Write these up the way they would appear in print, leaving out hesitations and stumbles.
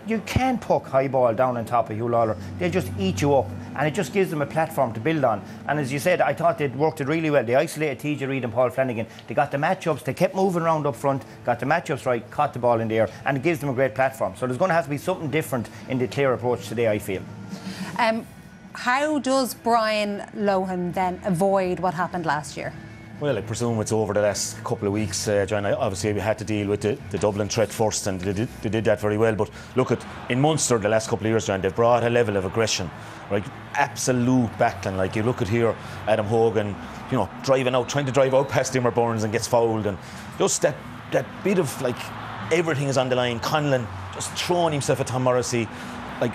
you can't puck high ball down on top of Hugh Lawler. They'll just eat you up, and it just gives them a platform to build on. And as you said, I thought they'd worked it really well. They isolated TJ Reid and Paul Flanagan. They got the matchups. They kept moving around up front, got the matchups right, caught the ball in the air, and it gives them a great platform. So there's going to have to be something different in the Clare approach today, I feel. How does Brian Lohan then avoid what happened last year? Well, I presume it's over the last couple of weeks, John. Obviously, we had to deal with the Dublin threat first, and they did that very well. But look, in Munster the last couple of years, John, they've brought a level of aggression, right? Absolute backline. Like you look at here, Adam Hogan, you know, driving out, trying to drive out past Dimmer Burns and gets fouled, and just that bit of like everything is on the line. Conlon just throwing himself at Tom Morrissey, like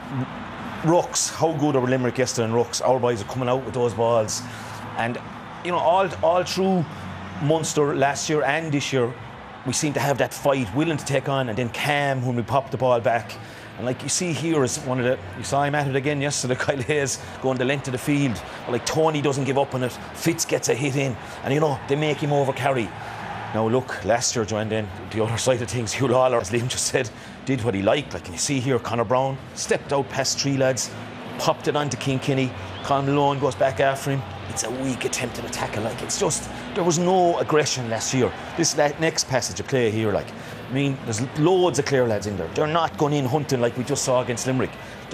rucks. How good are Limerick yesterday in rucks? Our boys are coming out with those balls, and you know, all through Munster last year and this year, we seem to have that fight, willing to take on, and then calm when we pop the ball back. And like you see here is one of the, you saw him at it again yesterday, Kyle Hayes going the length of the field. Like Tony doesn't give up on it, Fitz gets a hit in, and you know, they make him over carry. Now look, last year, Joanne, then the other side of things, Hugh Lawler, as Liam just said, did what he liked. Like you see here, Conor Brown stepped out past three lads, popped it onto Kilkenny. Conor Malone goes back after him. It's a weak attempt at a tackle. Like it's just, there was no aggression last year. This next passage of play here, like, I mean, there's loads of Clare lads in there. They're not going in hunting like we just saw against Limerick.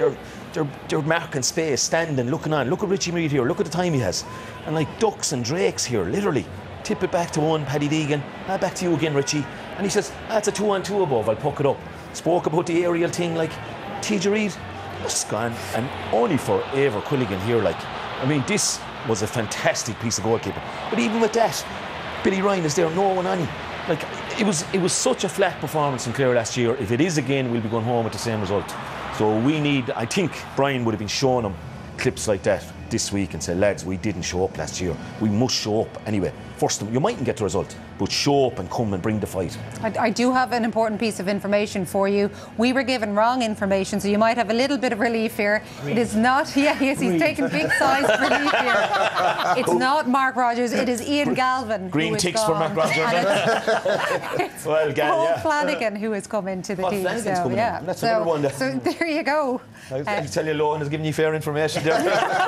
They're marking space, standing, looking on. Look at Richie Reid here. Look at the time he has. And like ducks and drakes here, literally. Tip it back to one, Paddy Deegan. Back to you again, Richie. And he says, it's a 2-on-2 above. I'll puck it up. Spoke about the aerial thing, like TJ Reid. Just gone, and only for Eivor Quilligan here. Like, I mean, this was a fantastic piece of goalkeeping. But even with that, Billy Ryan is there, no one on him. Like, it was such a flat performance in Clare last year. If it is again, we'll be going home with the same result. So we need, I think Brian would have been showing them clips like that this week and say, lads, we didn't show up last year. We must show up anyway. First, you mightn't get the result, but show up and come and bring the fight. I do have an important piece of information for you. We were given wrong information, so you might have a little bit of relief here. Green. It is not, yes, he's taking big size relief here. It's not Mark Rogers, it is Ian Galvin. Green ticks for Mark Rogers. It's well, Paul Flanagan who has come into the team. So, yeah. That's another one. So there you go. I'll tell you, Lohan has given you fair information there.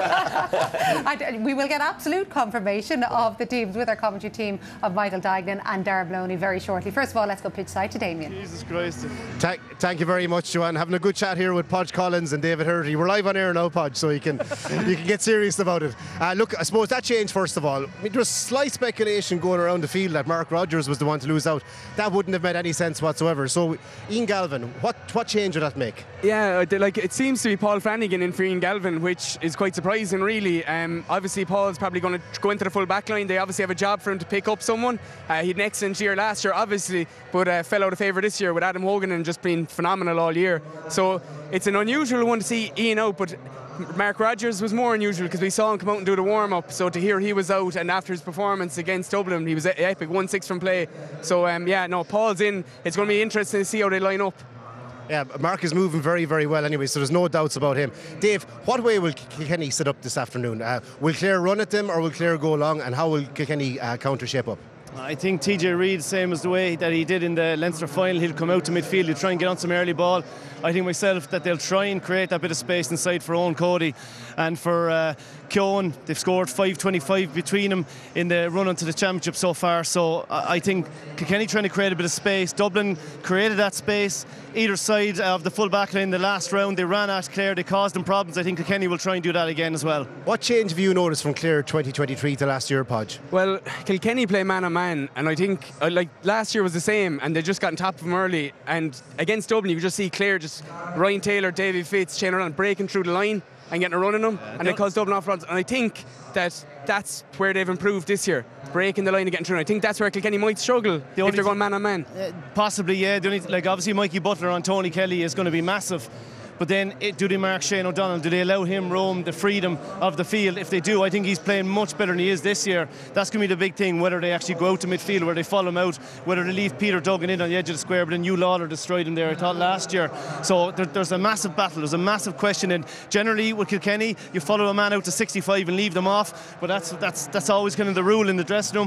We will get absolute confirmation of the teams with our commentary team of Michael Dignan and Darragh Maloney very shortly. First of all, let's go pitch side to Damien. Jesus Christ. Thank you very much, Joanne. Having a good chat here with Podge Collins and David Hurley. We're live on air now, Podge, so you can get serious about it. Look, I suppose that changed first of all. I mean, there was slight speculation going around the field that Mark Rogers was the one to lose out. That wouldn't have made any sense whatsoever. So, Ian Galvin, what change would that make? Yeah, like it seems to be Paul Flanagan in for Ian Galvin, which is quite surprising, really. Obviously, Paul's probably going to go into the full back line. They obviously have a job for him to pick up someone. He had an excellent year last year, obviously, but fell out of favour this year with Adam Hogan and just been phenomenal all year. So it's an unusual one to see Ian out, but Mark Rogers was more unusual because we saw him come out and do the warm-up. So to hear he was out, and after his performance against Dublin, he was epic, 1-6 from play. So yeah, no, Paul's in. It's going to be interesting to see how they line up. Yeah, Mark is moving very, very well anyway, so there's no doubts about him. Dave, what way will Kilkenny set up this afternoon? Will Clare run at them or will Clare go along, and how will Kilkenny counter shape up? I think TJ Reid, same as the way that he did in the Leinster final, he'll come out to midfield, he'll try and get on some early ball. I think myself that they'll try and create that bit of space inside for Owen Cody and for Keown. They've scored 5-25 between them in the run onto the championship so far, so I think Kilkenny trying to create a bit of space. Dublin created that space either side of the full back line in the last round. They ran at Clare, they caused them problems. I think Kilkenny will try and do that again as well. What change have you noticed from Clare 2023 to last year, Podge? Well, Kilkenny play man-on-man, and I think like last year was the same, and they just got on top of them early, and against Dublin you could just see Clare just Ryan Taylor, David Fitz, Shane O'Ryan breaking through the line and getting a run on them, and they caused Dublin off runs. And I think that's where they've improved this year, breaking the line and getting through. And I think that's where Kilkenny might struggle if they're going man on man. Possibly, yeah. Obviously Mikey Butler on Tony Kelly is going to be massive. But then, do they mark Shane O'Donnell? Do they allow him roam the freedom of the field? If they do, I think he's playing much better than he is this year. That's going to be the big thing, whether they actually go out to midfield, whether they follow him out, whether they leave Peter Duggan in on the edge of the square, but then Hugh Lawler destroyed him there, I thought, last year. So there's a massive battle, there's a massive question. And generally, with Kilkenny, you follow a man out to 65 and leave them off, but that's always kind of the rule in the dressing room.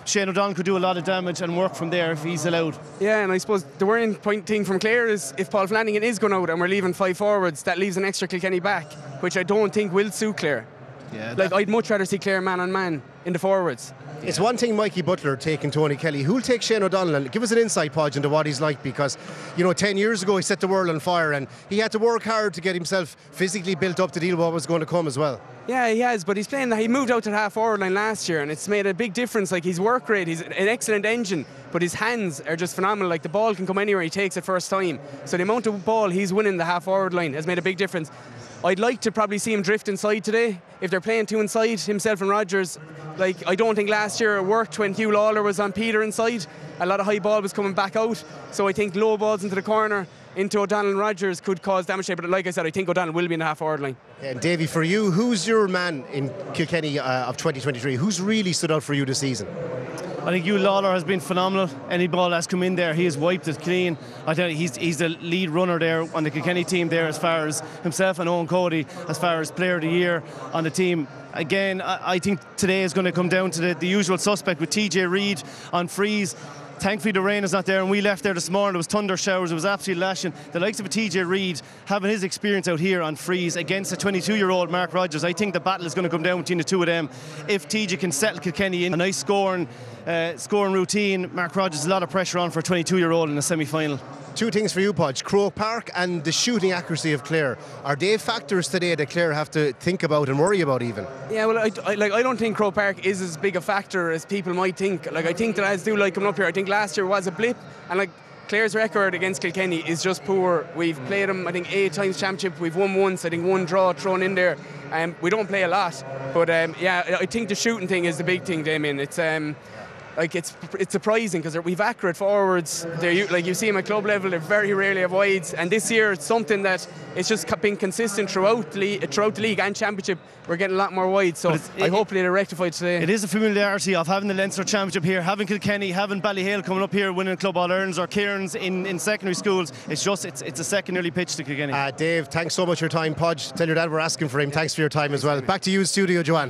Shane O'Donnell could do a lot of damage and work from there if he's allowed. Yeah, and I suppose the worrying thing from Clare is if Paul Flanagan is going out and we're leaving 5 forwards, that leaves an extra Kilkenny back, which I don't think will suit Clare. Yeah, like, I'd much rather see Clare man on man in the forwards. It's one thing Mikey Butler taking Tony Kelly. Who'll take Shane O'Donnell? And give us an insight, Podge, into what he's like, because 10 years ago he set the world on fire and he had to work hard to get himself physically built up to deal with what was going to come as well. Yeah, he has, but he moved out to the half forward line last year and it's made a big difference. Like, his work rate, he's an excellent engine, but his hands are just phenomenal. Like, the ball can come anywhere, he takes it first time. So the amount of ball he's winning the half forward line has made a big difference. I'd like to probably see him drift inside today. If they're playing 2 inside, himself and Rodgers, like, I don't think last year it worked when Hugh Lawler was on Peter inside. A lot of high ball was coming back out. So I think low balls into the corner, into O'Donnell and Rodgers could cause damage. But like I said, I think O'Donnell will be in the half forward line. And Davy, for you, who's your man in Kilkenny of 2023? Who's really stood out for you this season? I think Hugh Lawler has been phenomenal. Any ball that's come in there, he has wiped it clean. I tell you, he's the lead runner there on the Kilkenny team there, as far as himself and Owen Cody, as far as player of the year on the team. Again, I think today is going to come down to the usual suspect with TJ Reid on freeze. Thankfully the rain is not there, and we left there this morning, there was thunder showers, it was absolutely lashing. The likes of a TJ Reid having his experience out here on freeze against a 22-year-old Mark Rodgers, I think the battle is going to come down between the two of them. If TJ can settle Kilkenny in a nice scoring routine, Mark Rodgers has a lot of pressure on for a 22-year-old in the semi-final. Two things for you, Podge. Croke Park and the shooting accuracy of Clare. Are they factors today that Clare have to think about and worry about even? Yeah, well, I don't think Croke Park is as big a factor as people might think. Like, I think the lads do like coming up here. I think last year was a blip, and like, Clare's record against Kilkenny is just poor. We've played them, I think, 8 times championship. We've won once, I think 1 draw thrown in there. We don't play a lot, but yeah, I think the shooting thing is the big thing, Damien. It's it's surprising because we've accurate forwards. Like, you see them at club level, they very rarely have wides. And this year it's something that it's just been consistent throughout the league and championship. We're getting a lot more wides, so hopefully they're rectified today. It is a familiarity of having the Leinster Championship here, having Kilkenny, having Ballyhale coming up here, winning Club All-Irelands, or Cairns in secondary schools. It's a secondary pitch to Kilkenny. Dave, thanks so much for your time. Podge, tell your dad we're asking for him. Thanks for your time as well. Back to you in studio, Joanne.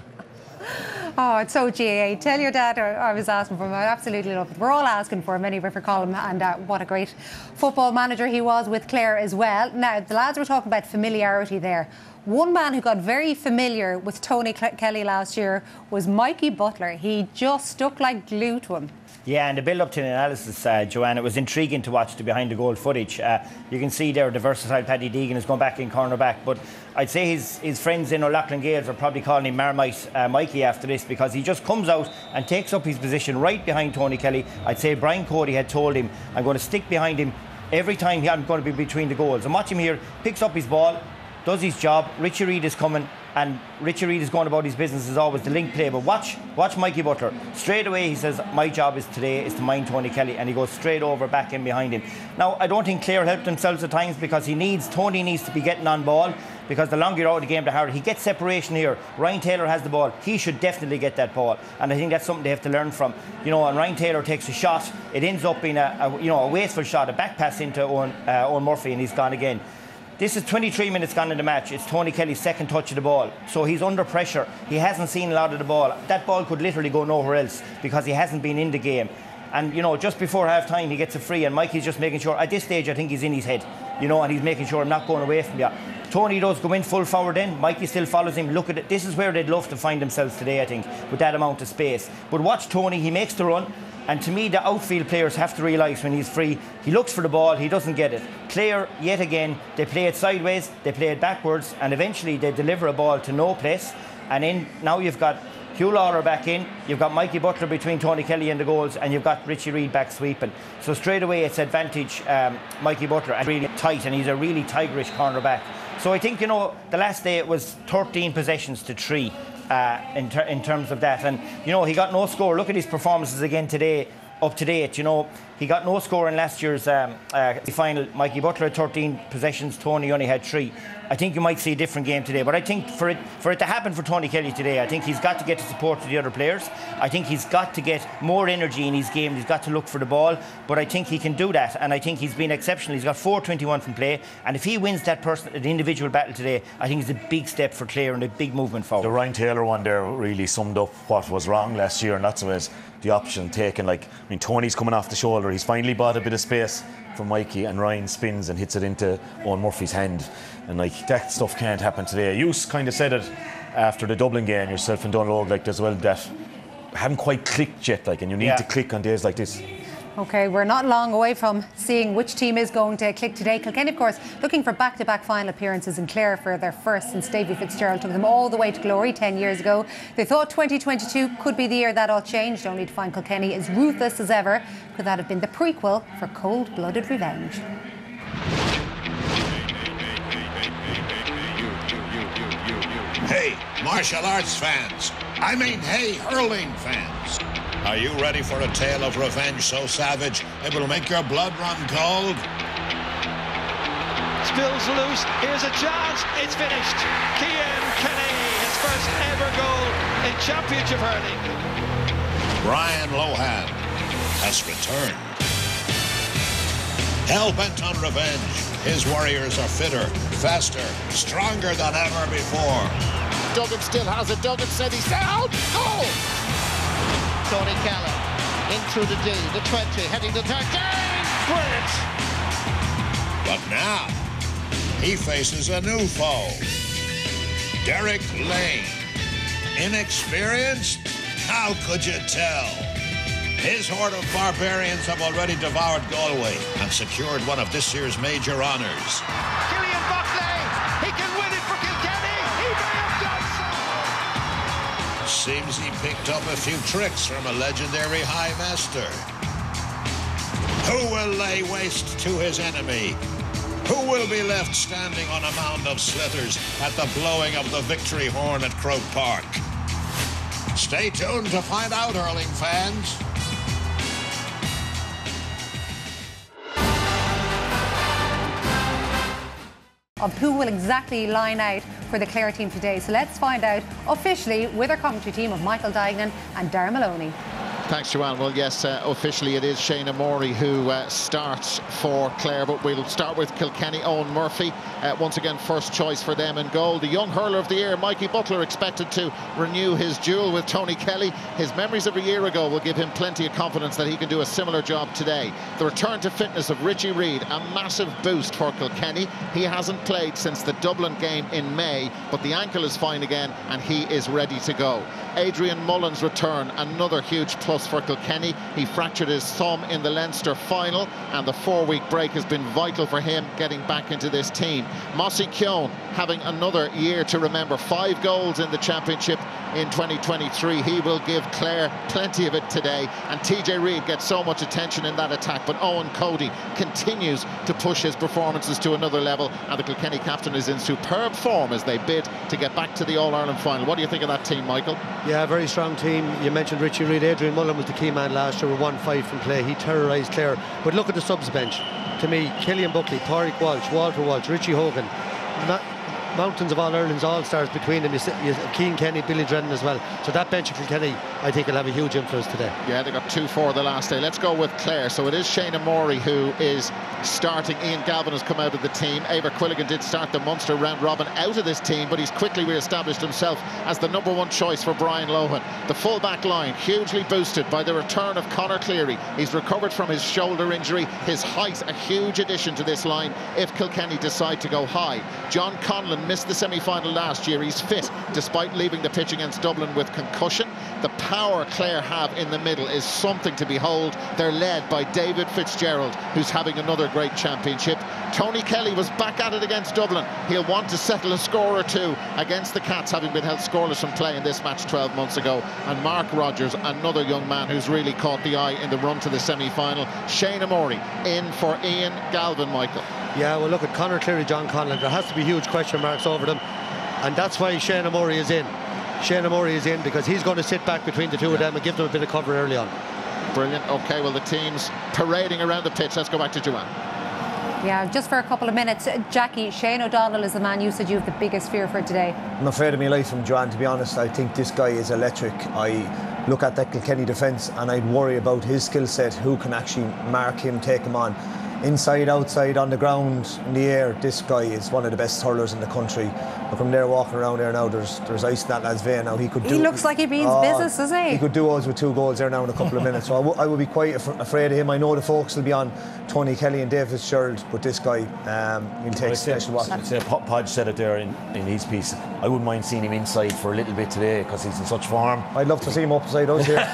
Oh, it's so GAA. Tell your dad I was asking for him. I absolutely love it. We're all asking for him anyway for Colin, and what a great football manager he was with Clare as well. Now, the lads were talking about familiarity there. One man who got very familiar with Tony Kelly last year was Mikey Butler. He just stuck like glue to him. Yeah, and the build-up to the analysis, Joanne, it was intriguing to watch the behind-the-goal footage. You can see there the versatile Paddy Deegan is going back in cornerback, but I'd say his friends in O'Loughlin Gales are probably calling him Marmite Mikey after this, because he just comes out and takes up his position right behind Tony Kelly. I'd say Brian Cody had told him, I'm going to stick behind him every time I'm going to be between the goals. And watch him here, picks up his ball, does his job. Richie Reid is coming, and Richie Reid is going about his business as always, the link play. But watch Mikey Butler. Straight away he says, my job today is to mind Tony Kelly, and he goes straight over back in behind him. Now, I don't think Clare helped themselves at times, because Tony needs to be getting on ball, because the longer you're out of the game, the harder. He gets separation here. Ryan Taylor has the ball. He should definitely get that ball, and I think that's something they have to learn from. And Ryan Taylor takes a shot. It ends up being a wasteful shot, a back pass into Owen Murphy, and he's gone again. This is 23 minutes gone in the match. It's Tony Kelly's second touch of the ball. So he's under pressure. He hasn't seen a lot of the ball. That ball could literally go nowhere else, because he hasn't been in the game. And, just before half-time, he gets a free, and Mikey's just making sure. At this stage, I think he's in his head, and he's making sure I'm not going away from you. Tony does go in full forward in. Mikey still follows him. Look at it. This is where they'd love to find themselves today, I think, with that amount of space. But watch Tony. He makes the run. And to me, the outfield players have to realise when he's free, he looks for the ball, he doesn't get it. Clare, yet again, they play it sideways, they play it backwards, and eventually they deliver a ball to no place. And now you've got Hugh Lawler back in, you've got Mikey Butler between Tony Kelly and the goals, and you've got Richie Reid back sweeping. So straight away it's advantage Mikey Butler, and really tight, and he's a really tigerish cornerback. So I think, the last day it was 13 possessions to 3. In terms of that, and he got no score. Look at his performances again today, up to date. He got no score in last year's final. Mikey Butler had 13 possessions, Tony only had 3. I think you might see a different game today, but I think for it to happen for Tony Kelly today, I think he's got to get the support of the other players. I think he's got to get more energy in his game. He's got to look for the ball, but I think he can do that, and I think he's been exceptional. He's got 4-21 from play, and if he wins the individual battle today, I think it's a big step for Clare and a big movement forward. The Ryan Taylor one there really summed up what was wrong last year, and that's the option taken. Like, I mean, Tony's coming off the shoulder. He's finally bought a bit of space for Mikey, and Ryan spins and hits it into Owen Murphy's hand. And like, that stuff can't happen today. You kind of said it after the Dublin game yourself and Donald, like, as well, that haven't quite clicked yet, like, and you need to click on days like this. OK, we're not long away from seeing which team is going to click today. Kilkenny, of course, looking for back-to-back final appearances in Clare for their first since Davy Fitzgerald took them all the way to glory 10 years ago. They thought 2022 could be the year that all changed, only to find Kilkenny as ruthless as ever. Could that have been the prequel for cold-blooded revenge? Hey, martial arts fans. I mean, hey, hurling fans. Are you ready for a tale of revenge so savage it will make your blood run cold? Spills loose. Here's a chance. It's finished. Kilkenny, his first ever goal in Championship hurling. Brian Lohan has returned. Hell-bent on revenge, his warriors are fitter, faster, stronger than ever before. Duggan still has it. Duggan said he's out. Goal! Tony Kelly in through the D, the 20, heading the 13. Brilliant! But now, he faces a new foe. Derek Lane. Inexperienced? How could you tell? His horde of barbarians have already devoured Galway and secured one of this year's major honours. Killian Buckley, he can win it for Kilkenny. He may have done so. Seems he picked up a few tricks from a legendary High Master. Who will lay waste to his enemy? Who will be left standing on a mound of slithers at the blowing of the victory horn at Croke Park? Stay tuned to find out, hurling fans. Of who will exactly line out for the Clare team today. So let's find out officially with our commentary team of Michael Dignan and Darren Maloney. Thanks, Joanne. Well, yes, officially it is Shane Morey who starts for Clare, but we'll start with Kilkenny. Owen Murphy, once again, first choice for them in goal. The young hurler of the year, Mikey Butler, expected to renew his duel with Tony Kelly. His memories of a year ago will give him plenty of confidence that he can do a similar job today. The return to fitness of Richie Reid, a massive boost for Kilkenny. He hasn't played since the Dublin game in May, but the ankle is fine again and he is ready to go. Adrian Mullen's return, another huge plus for Kilkenny. He fractured his thumb in the Leinster final, and the 4-week break has been vital for him getting back into this team. Mossy Keown having another year to remember. 5 goals in the championship in 2023. He will give Clare plenty of it today, and TJ Reid gets so much attention in that attack, but Owen Cody continues to push his performances to another level, and the Kilkenny captain is in superb form as they bid to get back to the All-Ireland final. What do you think of that team, Michael? Yeah, very strong team. You mentioned Richie Reid. Adrian Mullen was the key man last year with 1-5 from play. He terrorised Clare. But look at the subs bench. To me, Killian Buckley, Pádraig Walsh, Walter Walsh, Richie Hogan, mountains of All-Ireland's all-stars between them. You have Cian Kenny, Billy Drennan as well. So that bench of Kilkenny, I think, will have a huge influence today. Yeah, they got 2-4 the last day. Let's go with Clare. So it is Shane Morey who is starting. Ian Galvin has come out of the team. Eibhear Quilligan did start the Munster round robin out of this team, but he's quickly re-established himself as the #1 choice for Brian Lohan. The full back line hugely boosted by the return of Conor Cleary. He's recovered from his shoulder injury. His height, a huge addition to this line if Kilkenny decide to go high. John Conlon missed the semi-final last year. He's fit despite leaving the pitch against Dublin with concussion. The power Clare have in the middle is something to behold. They're led by David Fitzgerald, who's having another great championship. Tony Kelly was back at it against Dublin. He'll want to settle a score or two against the Cats, having been held scoreless from play in this match 12 months ago. And Mark Rogers, another young man who's really caught the eye in the run to the semi-final. Shane Morey in for Ian Galvin, Michael. Yeah, well, look at Conor Cleary, John Conlon. There has to be huge question marks over them, and that's why Shane Morey is in. Shane Morey is in because he's going to sit back between the two of them and give them a bit of cover early on. Brilliant. OK, well, the team's parading around the pitch. Let's go back to Joanne. Yeah, just for a couple of minutes. Jackie, Shane O'Donnell is the man you said you have the biggest fear for today. I'm afraid of my life from Joanne, to be honest. I think this guy is electric. I look at that Kilkenny defence and I'd worry about his skill set, who can actually mark him, take him on. Inside, outside, on the ground, in the air, this guy is one of the best hurlers in the country. Look, I'm there walking around there now, there's ice in that lad's vein now. He looks like he means business, doesn't he? He could do us with 2 goals there now in a couple of minutes. So I would be quite afraid of him. I know the folks will be on Tony Kelly and David Fitzgerald, but this guy will take special watch. Podge said it there in his piece. I wouldn't mind seeing him inside for a little bit today because he's in such form. I'd love to see him upside us here.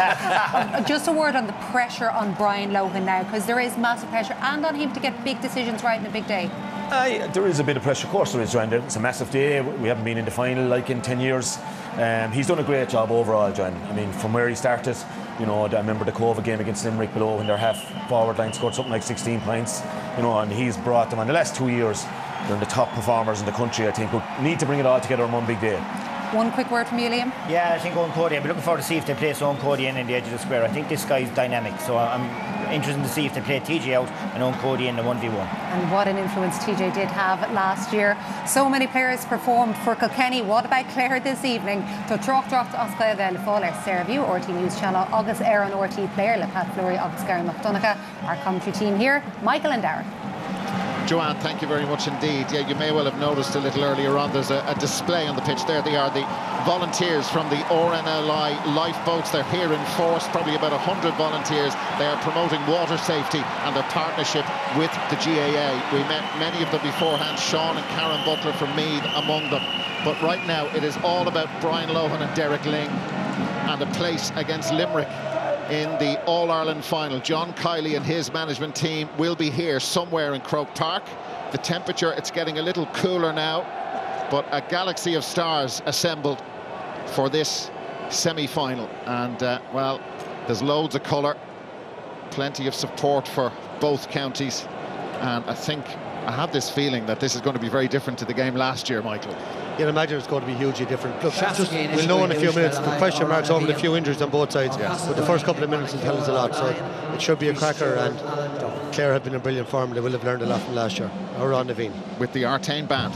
Just a word on the pressure on Brian Lohan now, because there is massive pressure, and on him to get big decisions right in a big day. There is a bit of pressure, of course there is, John. It's a massive day. We haven't been in the final like in 10 years. He's done a great job overall, John. I mean, from where he started, you know, I remember the COVID game against Limerick below when their half forward line scored something like 16 points, you know, and he's brought them in the last 2 years. They're the top performers in the country, I think, who need to bring it all together on one big day. One quick word from you, Liam. Yeah, I think Owen Cody, I'll be looking forward to see if they play Owen Cody in the edge of the square. I think this guy's dynamic, so I'm interested to see if they play TJ out and Owen Cody in the 1v1. And what an influence TJ did have last year. So many players performed for Kilkenny. What about Clare this evening? To troch oscail le fáil Fairview, RT News Channel, August Air on RT Player, Le Pat Fleury, August Gary McDonagh. Our commentary team here, Michael and Darren. Joanne, thank you very much indeed. Yeah, you may well have noticed a little earlier on there's a display on the pitch. There they are, the volunteers from the RNLI lifeboats. They're here in force, probably about 100 volunteers. They are promoting water safety and their partnership with the GAA. We met many of them beforehand, Sean and Karen Butler from Meath among them. But right now it is all about Brian Lohan and Derek Ling and a place against Limerick in the All-Ireland final. John Kiley and his management team will be here somewhere in Croke Park. The temperature, it's getting a little cooler now, but a galaxy of stars assembled for this semi-final. And, well, there's loads of colour, plenty of support for both counties. And I think, I have this feeling that this is going to be very different to the game last year, Michael. You'd imagine it's going to be hugely different. Look, we'll know in a few minutes. The question marks over the few injuries on both sides. But the first couple of minutes will tell us a lot. So it should be a cracker. And Clare have been in brilliant form. They will have learned a lot from last year. Or on Naveen. With the Artane band.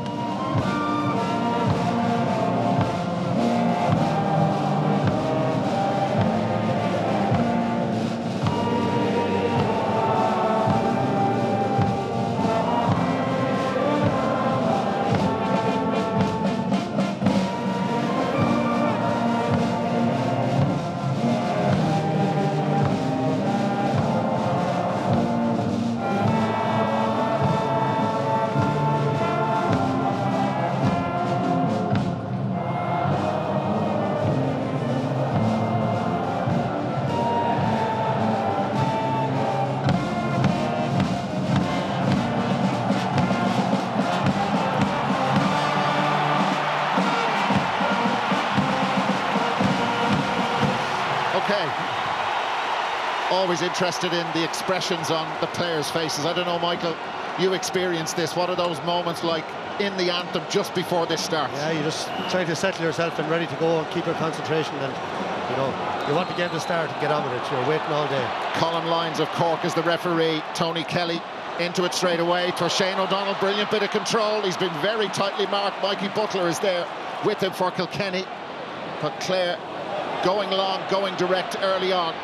Always interested in the expressions on the players' faces. I don't know, Michael, you experienced this. What are those moments like in the anthem just before this starts? Yeah, you just try to settle yourself and ready to go and keep your concentration, and you know, you want the game to start and get on with it. You're waiting all day. Colin Lyons of Cork is the referee. Tony Kelly into it straight away for Shane O'Donnell. Brilliant bit of control. He's been very tightly marked. Mikey Butler is there with him for Kilkenny. But Clare going long, going direct early on.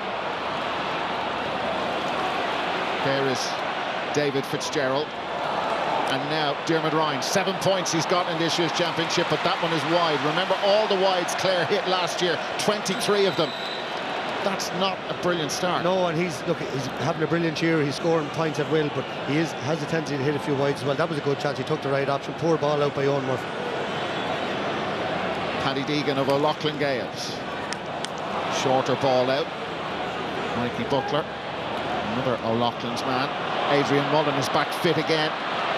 There is David Fitzgerald. And now Dermot Ryan, 7 points he's got in this year's championship, but that one is wide. Remember all the wides Clare hit last year, 23 of them. That's not a brilliant start. No, and he's having a brilliant year. He's scoring points at will, but he has a tendency to hit a few wides as well. That was a good chance. He took the right option. Poor ball out by Owen Murphy. Paddy Deegan of O'Loughlin Gales. Shorter ball out. Mikey Butler, another O'Loughlin's man. Adrian Mullen is back fit again.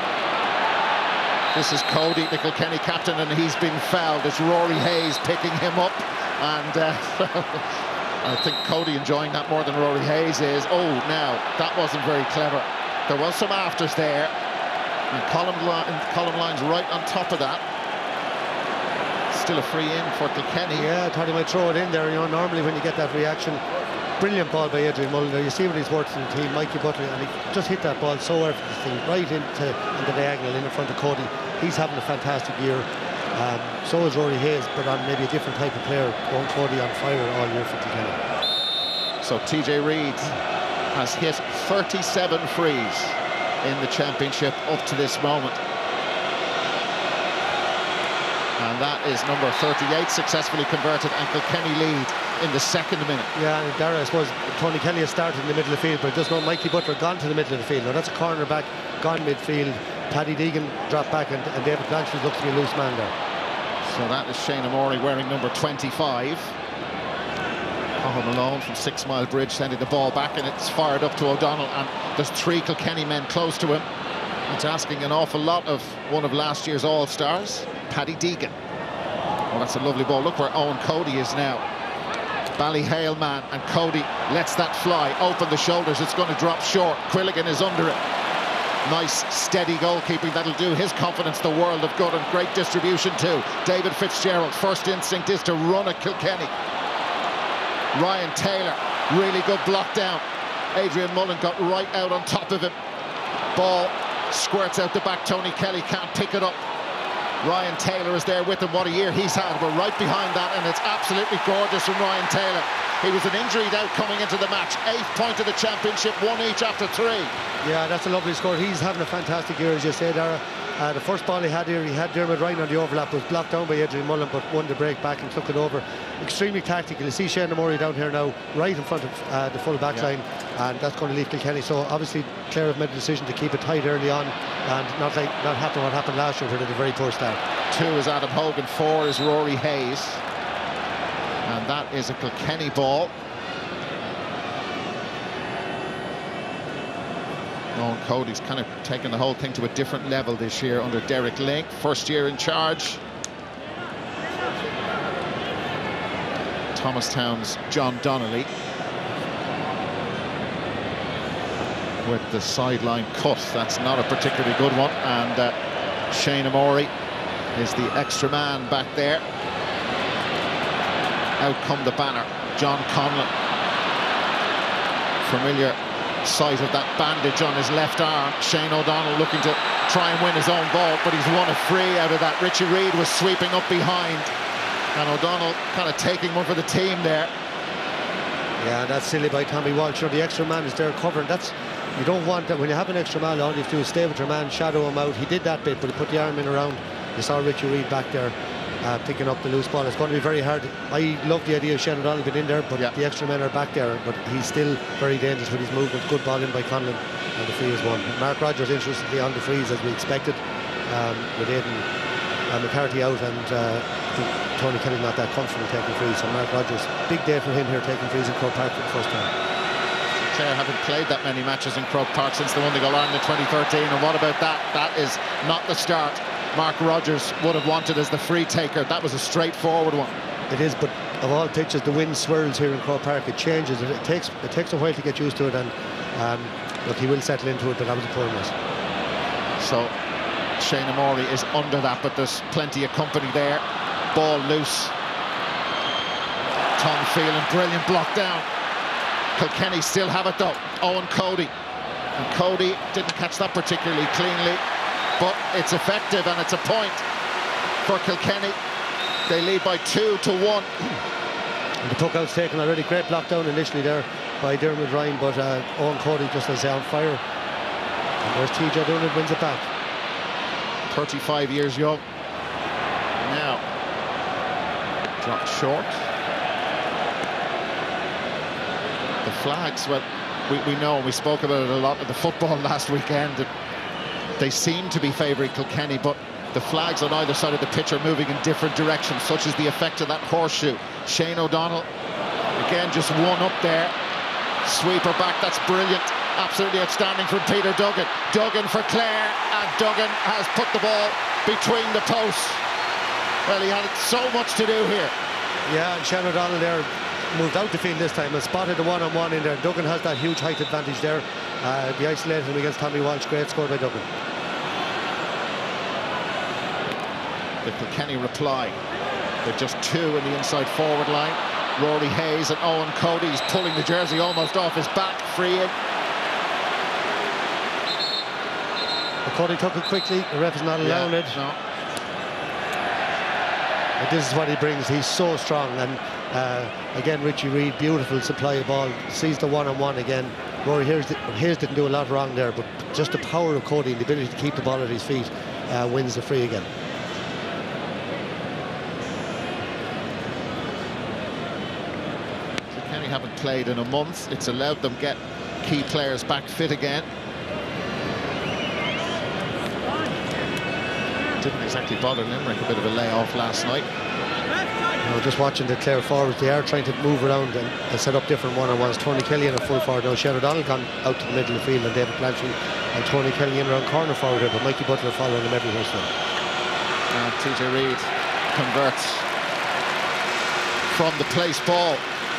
This is Cody, the Kilkenny captain, and he's been fouled. It's Rory Hayes picking him up, and I think Cody enjoying that more than Rory Hayes is. Oh, now, that wasn't very clever. There was some afters there, and Colin Lyons right on top of that. Still a free in for Kilkenny. Yeah, I thought he might throw it in there. You know, normally when you get that reaction, Brilliant ball by Adrian Mullen. You see what he's worth in the team, Mikey Butler, and he just hit that ball so effortlessly right into the diagonal in front of Cody. He's having a fantastic year. So is Rory Hayes, but on maybe a different type of player. Owen Cody on fire all year for Kilkenny. So TJ Reid has hit 37 frees in the championship up to this moment. And that is number 38 successfully converted, and Kilkenny lead in the second minute. Yeah, and Dara, I suppose Tony Kelly has started in the middle of the field, but just know Mikey Butler gone to the middle of the field. Now that's a corner back, gone midfield. Paddy Deegan dropped back, and David Blanchard looks to be a loose man there. So that is Shane O'Morey wearing number 25. Cathal Malone from 6 Mile Bridge sending the ball back, and it's fired up to O'Donnell, and there's 3 Kilkenny men close to him. It's asking an awful lot of one of last year's All-Stars, Paddy Deegan. Oh, that's a lovely ball. Look where Owen Cody is now. Ballyhale man, and Cody lets that fly. Open the shoulders, it's going to drop short. Quilligan is under it. Nice, steady goalkeeping. That'll do his confidence the world of good, and great distribution too. David Fitzgerald, first instinct is to run at Kilkenny. Ryan Taylor, really good block down. Adrian Mullen got right out on top of him. Ball squirts out the back. Tony Kelly can't pick it up. Ryan Taylor is there with him. What a year he's had. We're right behind that, and it's absolutely gorgeous from Ryan Taylor. He was an injury doubt coming into the match. 8th point of the championship, 1 each after 3. Yeah, that's a lovely score. He's having a fantastic year, as you said, Dara. The first ball he had here, he had Dermot Ryan on the overlap, was blocked down by Adrian Mullen, but won the break back and took it over. Extremely tactical. You see Shane O'Morey down here now, right in front of the full back line, and that's going to leave Kilkenny. So obviously Clare have made the decision to keep it tight early on, and not happen what happened last year, where they had a very poor start. 2 is Adam Hogan, 4 is Rory Hayes, and that is a Kilkenny ball. Owen Cody's kind of taken the whole thing to a different level this year under Derek Link, first year in charge. Thomastown's John Donnelly with the sideline cut. That's not a particularly good one, and Shane O'Morey is the extra man back there. Out come the banner, John Conlon. Familiar sight of that bandage on his left arm. Shane O'Donnell looking to try and win his own ball, but he's won a free out of that. Richie Reid was sweeping up behind, and O'Donnell kind of taking one for the team there. Yeah, that's silly by Tommy Walsh. The extra man is there covering. You don't want that. When you have an extra man, all you have to do is stay with your man, shadow him out. He did that bit, but he put the arm in around. You saw Richie Reid back there picking up the loose ball. It's going to be very hard. I love the idea of Shane O'Donnell being in there, but the extra men are back there. But he's still very dangerous with his movement. Good ball in by Conlon, and the free is won. Mark Rogers interestingly on the frees, as we expected, with Aidan McCarthy out, and I think Tony Kelly not that comfortable taking frees. So Mark Rogers, big day for him here, taking frees in Croke Park for the first time. Clare haven't played that many matches in Croke Park since they won the All-Ireland in 2013, and what about that? That is not the start Mark Rogers would have wanted as the free taker. That was a straightforward one. It is, but of all pitches, the wind swirls here in Croke Park. It changes. It takes a while to get used to it, and look, he will settle into it, but that was a poor miss. So Shane O'Morey is under that, but there's plenty of company there. Ball loose. Tom Phelan, brilliant block down. Kilkenny still have it though. Owen Cody. And Cody didn't catch that particularly cleanly, but it's effective, and it's a point for Kilkenny. They lead by 2-1. And the puck out's taken already. Great block down initially there by Dermot Ryan, but Owen Cody just as on fire. And there's TJ Doonan, wins it back. 35 years young. Now, dropped short. The flags, well, we know, and we spoke about it a lot at the football last weekend, that they seem to be favouring Kilkenny, but the flags on either side of the pitch are moving in different directions, such as the effect of that horseshoe. Shane O'Donnell, again, just one up there. Sweeper back, that's brilliant. Absolutely outstanding from Peter Duggan. Duggan for Clare, and Duggan has put the ball between the posts. Well, he had so much to do here. Yeah, and Shane O'Donnell there moved out the field this time and spotted the one-on-one in there. Duggan has that huge height advantage there. Be isolated him against Tommy Walsh. Great score by Duggan. The Kilkenny reply. They're just 2 in the inside forward line. Rory Hayes and Owen Cody. He's pulling the jersey almost off his back, free in. Cody took it quickly, the ref is not allowing it. No. But this is what he brings, he's so strong. And again, Richie Reid, beautiful supply of ball, sees the one-on-one again. Rory Hayes didn't do a lot wrong there, but just the power of Cody and the ability to keep the ball at his feet wins the free again. Kilkenny haven't played in a month. It's allowed them get key players back fit again. Didn't exactly bother Limerick, a bit of a layoff last night. Just watching the Clare forwards, they are trying to move around and set up different one-on-ones. Tony Kelly in a full forward now. Shane O'Donnell gone out to the middle of the field, and David Blanchfield and Tony Kelly in around corner forward here, but Mikey Butler following him everywhere still. And TJ Reid converts from the place ball.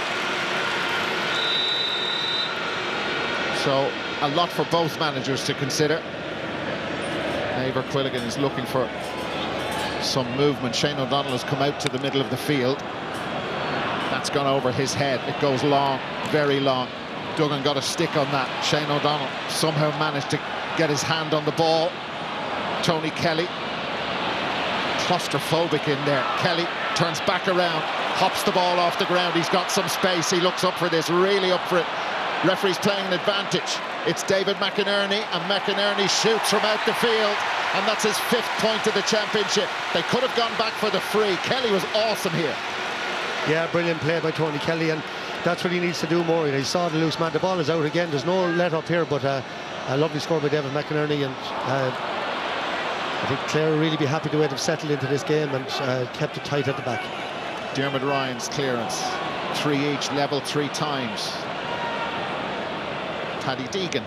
So a lot for both managers to consider. Eibhear Quilligan is looking for some movement. Shane O'Donnell has come out to the middle of the field. That's gone over his head. It goes long, very long. Duggan got a stick on that. Shane O'Donnell somehow managed to get his hand on the ball. Tony Kelly, claustrophobic in there. Kelly turns back around, hops the ball off the ground. He's got some space. He looks up for this, really up for it. Referee's playing an advantage. It's David McInerney, and McInerney shoots from out the field, and that's his 5th point of the championship. They could have gone back for the free. Kelly was awesome here. Yeah, brilliant play by Tony Kelly, and that's what he needs to do more. He saw the loose man. The ball is out again. There's no let up here, but a lovely score by David McInerney, and I think Clare will really be happy the way they've settled into this game and kept it tight at the back. Dermot Ryan's clearance. 3 each, level 3 times. Paddy Deegan.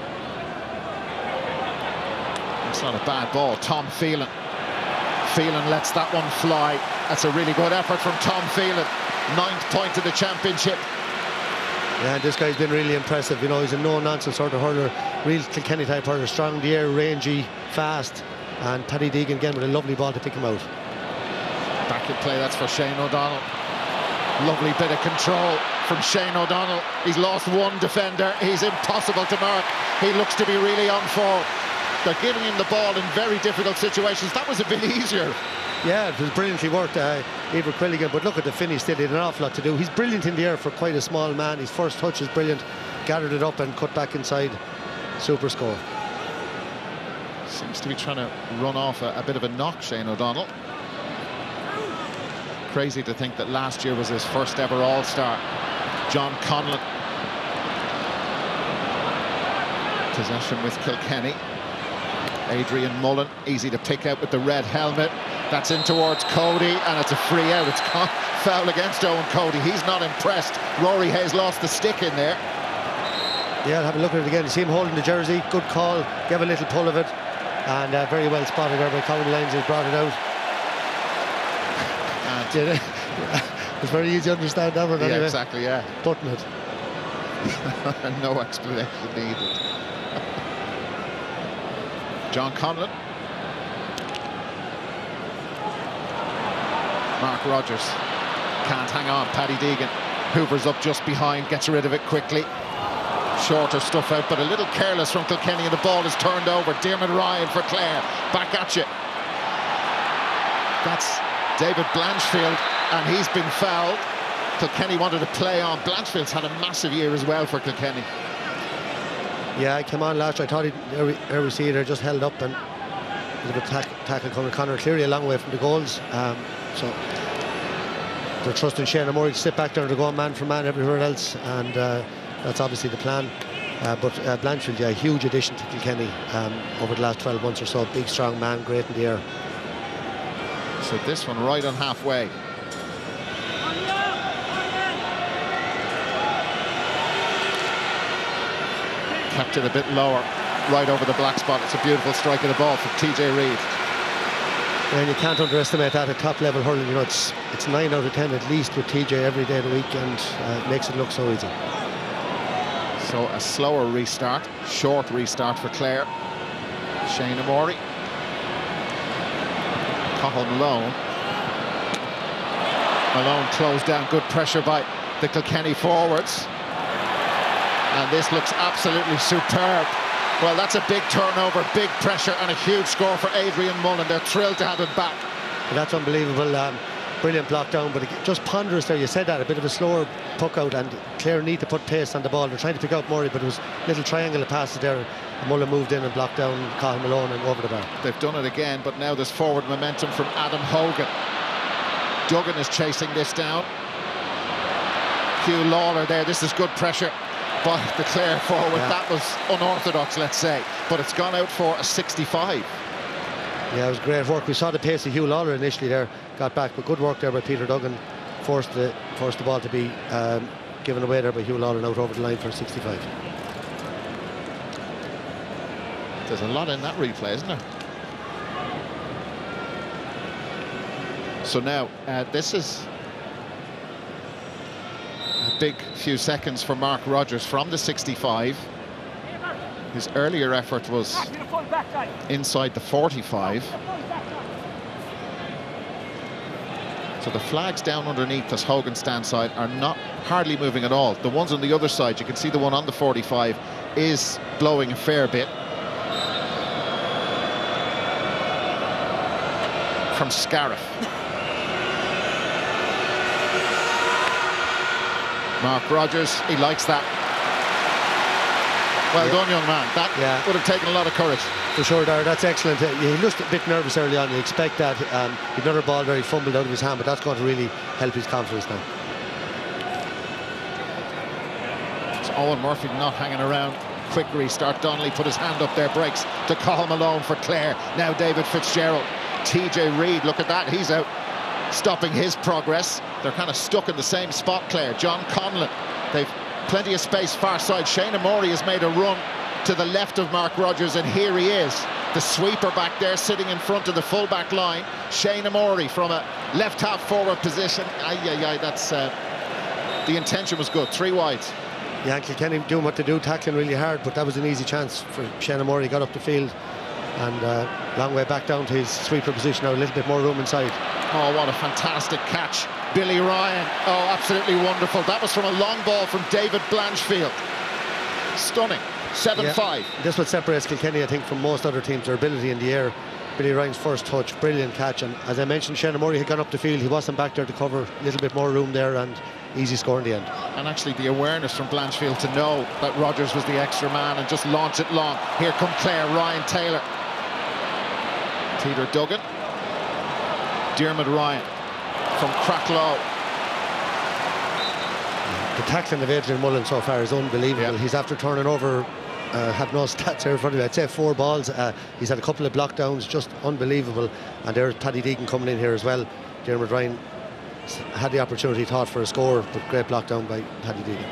It's not a bad ball. Tom Phelan. Phelan lets that one fly. That's a really good effort from Tom Phelan. 9th point of the championship. Yeah, this guy's been really impressive. You know, he's a no-nonsense sort of hurler. Real Kilkenny type hurler. Strong in the air, rangy, fast. And Paddy Deegan again with a lovely ball to pick him out. Back in play, that's for Shane O'Donnell. Lovely bit of control from Shane O'Donnell. He's lost one defender. He's impossible to mark. He looks to be really on form. They're giving him the ball in very difficult situations. That was a bit easier. Yeah, it was brilliantly worked, Eibhear Quilligan, but look at the finish, they did an awful lot to do. He's brilliant in the air for quite a small man. His first touch is brilliant. Gathered it up and cut back inside. Super score. Seems to be trying to run off a bit of a knock, Shane O'Donnell. Crazy to think that last year was his first ever All-Star. John Conlon. Possession with Kilkenny. Adrian Mullen, easy to pick out with the red helmet. That's in towards Cody, and it's a free out. It's foul against Owen Cody. He's not impressed. Rory Hayes lost the stick in there. Yeah, I'll have a look at it again. You see him holding the jersey. Good call. Gave a little pull of it. And very well spotted there by Colin Lyons, who's brought it out. And it's very easy to understand that one anyway. Yeah, exactly, yeah. Button it. No explanation needed. John Conlon. Mark Rogers can't hang on. Paddy Deegan hoovers up just behind, gets rid of it quickly. Shorter stuff out, but a little careless from Kilkenny, and the ball is turned over. Dermot Ryan for Clare. Back at you. That's David Blanchfield, and he's been fouled. Kilkenny wanted to play on. Blanchfield's had a massive year as well for Kilkenny. Yeah, I came on last year. I thought he'd see it, just held up, and a bit of tackle coming. Connor clearly a long way from the goals. So they're trusting Shane Murray to sit back there and to go man for man everywhere else, and that's obviously the plan. But Blanchfield, yeah, a huge addition to Kilkenny over the last 12 months or so. Big, strong man, great in the air. So this one right on halfway. Kept it a bit lower, right over the black spot. It's a beautiful strike of the ball from TJ Reid. And you can't underestimate that at top level hurling. You know, it's 9 out of 10 at least with TJ every day of the week, and it makes it look so easy. So a slower restart, short restart for Clare. Shane Amori. Cathal Malone. Malone closed down, good pressure by the Kilkenny forwards. And this looks absolutely superb. Well, that's a big turnover, big pressure, and a huge score for Adrian Mullen. They're thrilled to have him back. That's unbelievable. Brilliant block down, but just ponderous there. You said that, a bit of a slower puck out, and Clare need to put pace on the ball. They're trying to pick out Murray, but it was a little triangle of passes there. And Mullen moved in and blocked down Cathal Malone and over the bar. They've done it again, but now there's forward momentum from Adam Hogan. Duggan is chasing this down. Hugh Lawler there. This is good pressure by the Clare forward. Yeah. That was unorthodox, let's say, but it's gone out for a 65. Yeah, it was great work. We saw the pace of Hugh Lawler initially there, got back, but good work there by Peter Duggan. Forced the ball to be given away there by Hugh Lawler, out over the line for a 65. There's a lot in that replay, isn't there? So now, this is a big few seconds for Mark Rogers from the 65. His earlier effort was inside the 45. So the flags down underneath as Hogan stand side are not hardly moving at all. The ones on the other side, you can see the one on the 45 is blowing a fair bit. From Scariff. Mark Rogers, he likes that. Well done, young man. That would have taken a lot of courage. For sure, Dara, that's excellent. He looked a bit nervous early on. You expect that. Another ball there, he fumbled out of his hand, but that's going to really help his confidence now. It's Owen Murphy not hanging around. Quick restart. Donnelly put his hand up there, breaks to Cathal Malone for Clare. Now David Fitzgerald. TJ Reid, look at that. He's out stopping his progress. They're kind of stuck in the same spot, Clare. John Conlon. They've plenty of space far side. Shane Amori has made a run to the left of Mark Rogers, and here he is, the sweeper back there sitting in front of the full-back line. Shane Amori from a left half forward position. That's the intention was good. 3 wide. Yeah, Kilkenny doing what they do, tackling really hard, but that was an easy chance for Shane Amori. He got up the field and long way back down to his sweeper position now, a little bit more room inside. Oh, what a fantastic catch. Billy Ryan, oh, absolutely wonderful. That was from a long ball from David Blanchfield. Stunning. 7-5. Yeah. This what separates Kilkenny, I think, from most other teams, their ability in the air. Billy Ryan's first touch, brilliant catch, and as I mentioned, Shane Murray had gone up the field. He wasn't back there to cover, a little bit more room there, and easy score in the end. And actually the awareness from Blanchfield to know that Rogers was the extra man and just launch it long. Here come Clare, Ryan Taylor. Peter Duggan. Diarmuid Ryan from Cracklow. The tackling of Adrian Mullen so far is unbelievable. He's after turning over, have no stats here in front of me, I'd say 4 balls. He's had a couple of block downs, just unbelievable. And there's Paddy Deegan coming in here as well. Diarmuid Ryan had the opportunity, thought, for a score, but great block down by Paddy Deegan.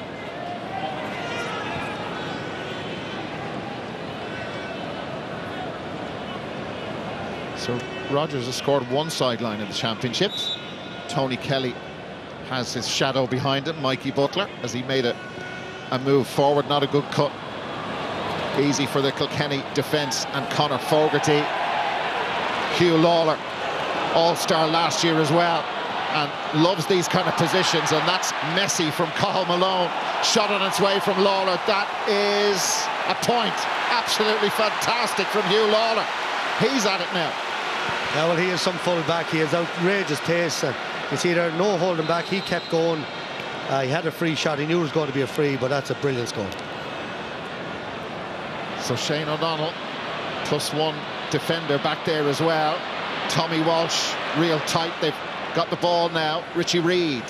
So Rogers has scored 1 sideline in the championship. Tony Kelly has his shadow behind him, Mikey Butler, as he made a move forward. Not a good cut. Easy for the Kilkenny defence, and Conor Fogarty. Hugh Lawler, all-star last year as well, and loves these kind of positions, and that's messy from Cathal Malone. Shot on its way from Lawler. That is a point. Absolutely fantastic from Hugh Lawler. He's at it now. Yeah, well, he is some full back. He has outrageous pace. You see there, no holding back. He kept going. He had a free shot. He knew it was going to be a free, but that's a brilliant score. So Shane O'Donnell, +1 defender back there as well. Tommy Walsh, real tight. They've got the ball now. Richie Reid.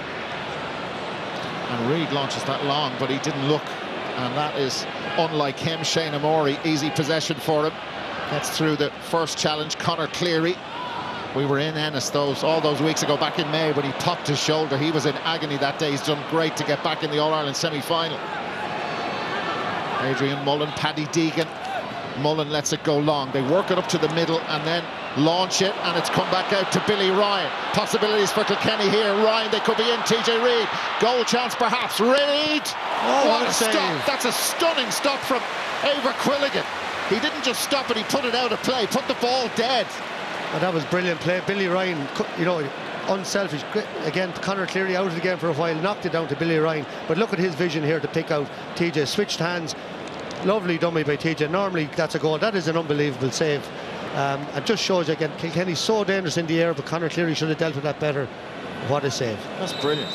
And Reid launches that long, but he didn't look. And that is unlike him. Shane Amori, easy possession for him. Gets through the first challenge. Conor Cleary. We were in Ennis all those weeks ago, back in May, when he popped his shoulder. He was in agony that day. He's done great to get back in the All-Ireland semi-final. Adrian Mullen, Paddy Deegan. Mullen lets it go long. They work it up to the middle and then launch it, and it's come back out to Billy Ryan. Possibilities for Kilkenny here. Ryan, they could be in. TJ Reid. Goal chance perhaps. Reid! Oh, what a stop. That's a stunning stop from Eibhear Quilligan. He didn't just stop it, he put it out of play, put the ball dead. And that was brilliant play. Billy Ryan, you know, unselfish. Again, Conor Cleary out of the game for a while, knocked it down to Billy Ryan. But look at his vision here to pick out TJ. Switched hands. Lovely dummy by TJ. Normally that's a goal. That is an unbelievable save. It just shows again, Kilkenny's so dangerous in the air, but Conor Cleary should have dealt with that better. What a save. That's brilliant.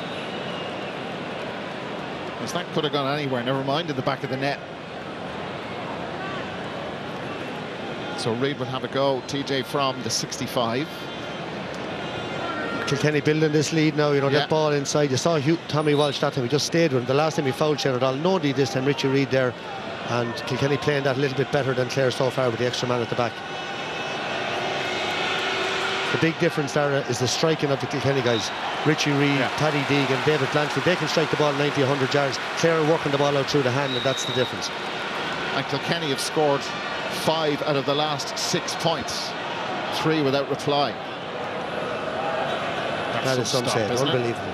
Because that could have gone anywhere, never mind in the back of the net. So Reid would have a go. TJ from the 65. Kilkenny building this lead now, that ball inside. You saw Tommy Walsh that time, he just stayed with him. The last time he fouled Shane O'Donnell, nobody this time, Richie Reid there. And Kilkenny playing that a little bit better than Clare so far with the extra man at the back. The big difference there is the striking of the Kilkenny guys. Richie Reid, Paddy Deegan, David Blanchfield, they can strike the ball 90, 100 yards. Clare are working the ball out through the hand, and that's the difference. And Kilkenny have scored 5 out of the last 6 points. 3 without reply. That is some save, unbelievable.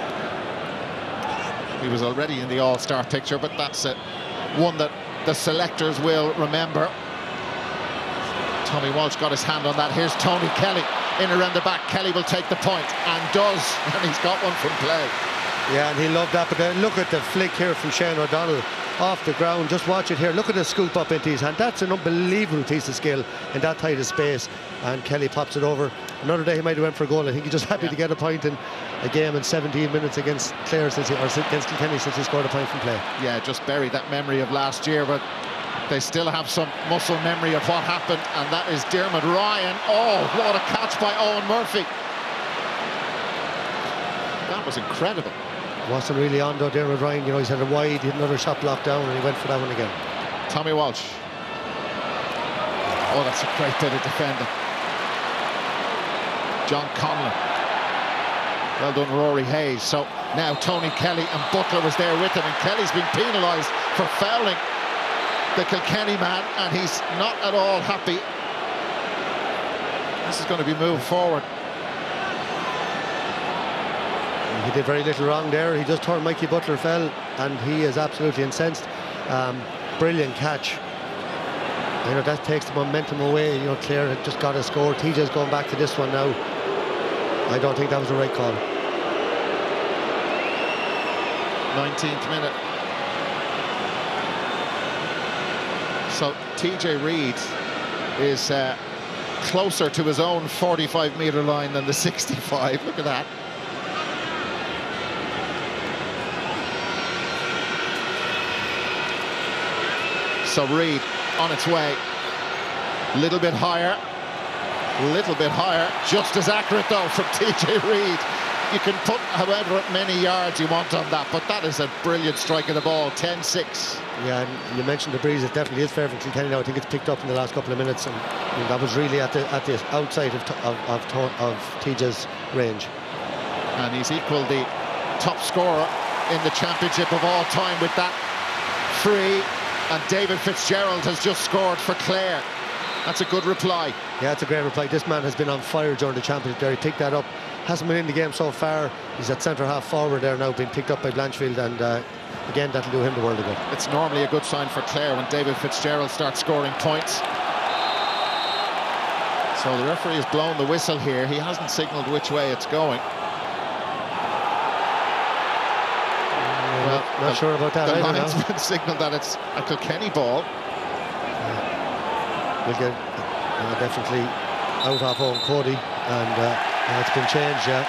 He was already in the all-star picture, but that's one that the selectors will remember. Tommy Walsh got his hand on that. Here's Tony Kelly in around the back. Kelly will take the point, and does, and he's got one from play. Yeah, and he loved that, but then look at the flick here from Shane O'Donnell off the ground. Just watch it here. Look at the scoop up into his hand. That's an unbelievable piece of skill in that tight of space, and Kelly pops it over. Another day he might have went for a goal. I think he's just happy to get a point in a game in 17 minutes against Clare against Kilkenny since he scored a point from play. Yeah, just bury that memory of last year, but they still have some muscle memory of what happened, and that is Dermot Ryan. Oh, what a catch by Owen Murphy. That was incredible. Wasn't really on though, Dermot Ryan. He's had a wide, he had another shot blocked down, and he went for that one again. Tommy Walsh. Oh, that's a great bit of defending. John Conlon. Well done, Rory Hayes. So now Tony Kelly, and Butler was there with him, and Kelly's been penalised for fouling the Kilkenny man, and he's not at all happy. This is going to be moved forward. He did very little wrong there. He just turned Mikey Butler fell, and he is absolutely incensed. Brilliant catch. That takes the momentum away. Clare had just got a score. TJ's going back to this one now. I don't think that was the right call. 19th minute. So TJ Reid is closer to his own 45-metre line than the 65. Look at that. So Reid on its way. Little bit higher. Just as accurate though from TJ Reid. You can put however many yards you want on that, but that is a brilliant strike of the ball. 10-6. Yeah, and you mentioned the breeze. It definitely is fair for Kilkenny now. I think it's picked up in the last couple of minutes, and that was really at the outside of TJ's range. And he's equalled the top scorer in the championship of all time with that free. And David Fitzgerald has just scored for Clare. That's a good reply. Yeah, it's a great reply. This man has been on fire during the championship there. He picked that up. Hasn't been in the game so far. He's at centre half forward there now, being picked up by Blanchfield, and again, that'll do him the world of good. It's normally a good sign for Clare when David Fitzgerald starts scoring points. So the referee has blown the whistle here. He hasn't signalled which way it's going. Well, not sure about that. The line's been signalled that it's a Kilkenny ball. We'll get definitely out off Owen Cody, and it's been changed, yeah.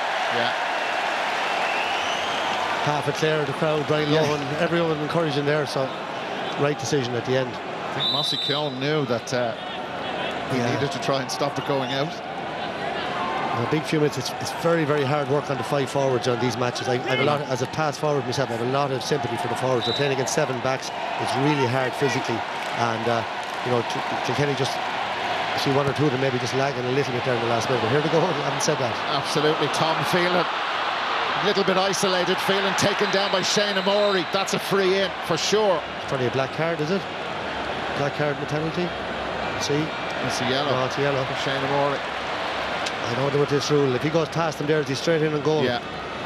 Half a Clare, the crowd, Brian Lohan, everyone encouraging there, so right decision at the end. I think Mossy Keown knew that he needed to try and stop it going out. In a big few minutes, it's very, very hard work on the 5 forwards on these matches. I have a lot, as a pass forward myself, I have a lot of sympathy for the forwards. They're playing against 7 backs. It's really hard physically, and Kilkenny just see 1 or 2 of them maybe just lagging a little bit there in the last minute. But here they go. I haven't said that. Absolutely, Tom Phelan. A little bit isolated. Phelan taken down by Shane O'Morey. That's a free in for sure. It's probably a black card, is it? Black card in the penalty. See? It's a yellow. No, it's a yellow for Shane O'Morey. I don't know what this rule. If he goes past him there, is he straight in and goal? Yeah.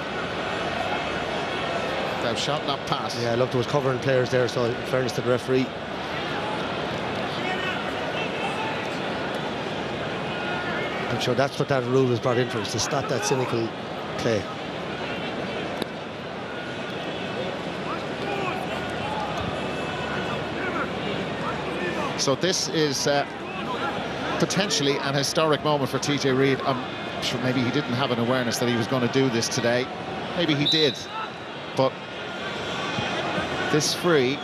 They've shot that pass. Yeah, look, there was covering players there, so in fairness to the referee. I'm sure that's what that rule was brought in for, is to stop that cynical play. So this is potentially an historic moment for TJ Reid. I'm sure maybe he didn't have an awareness that he was going to do this today. Maybe he did, but this free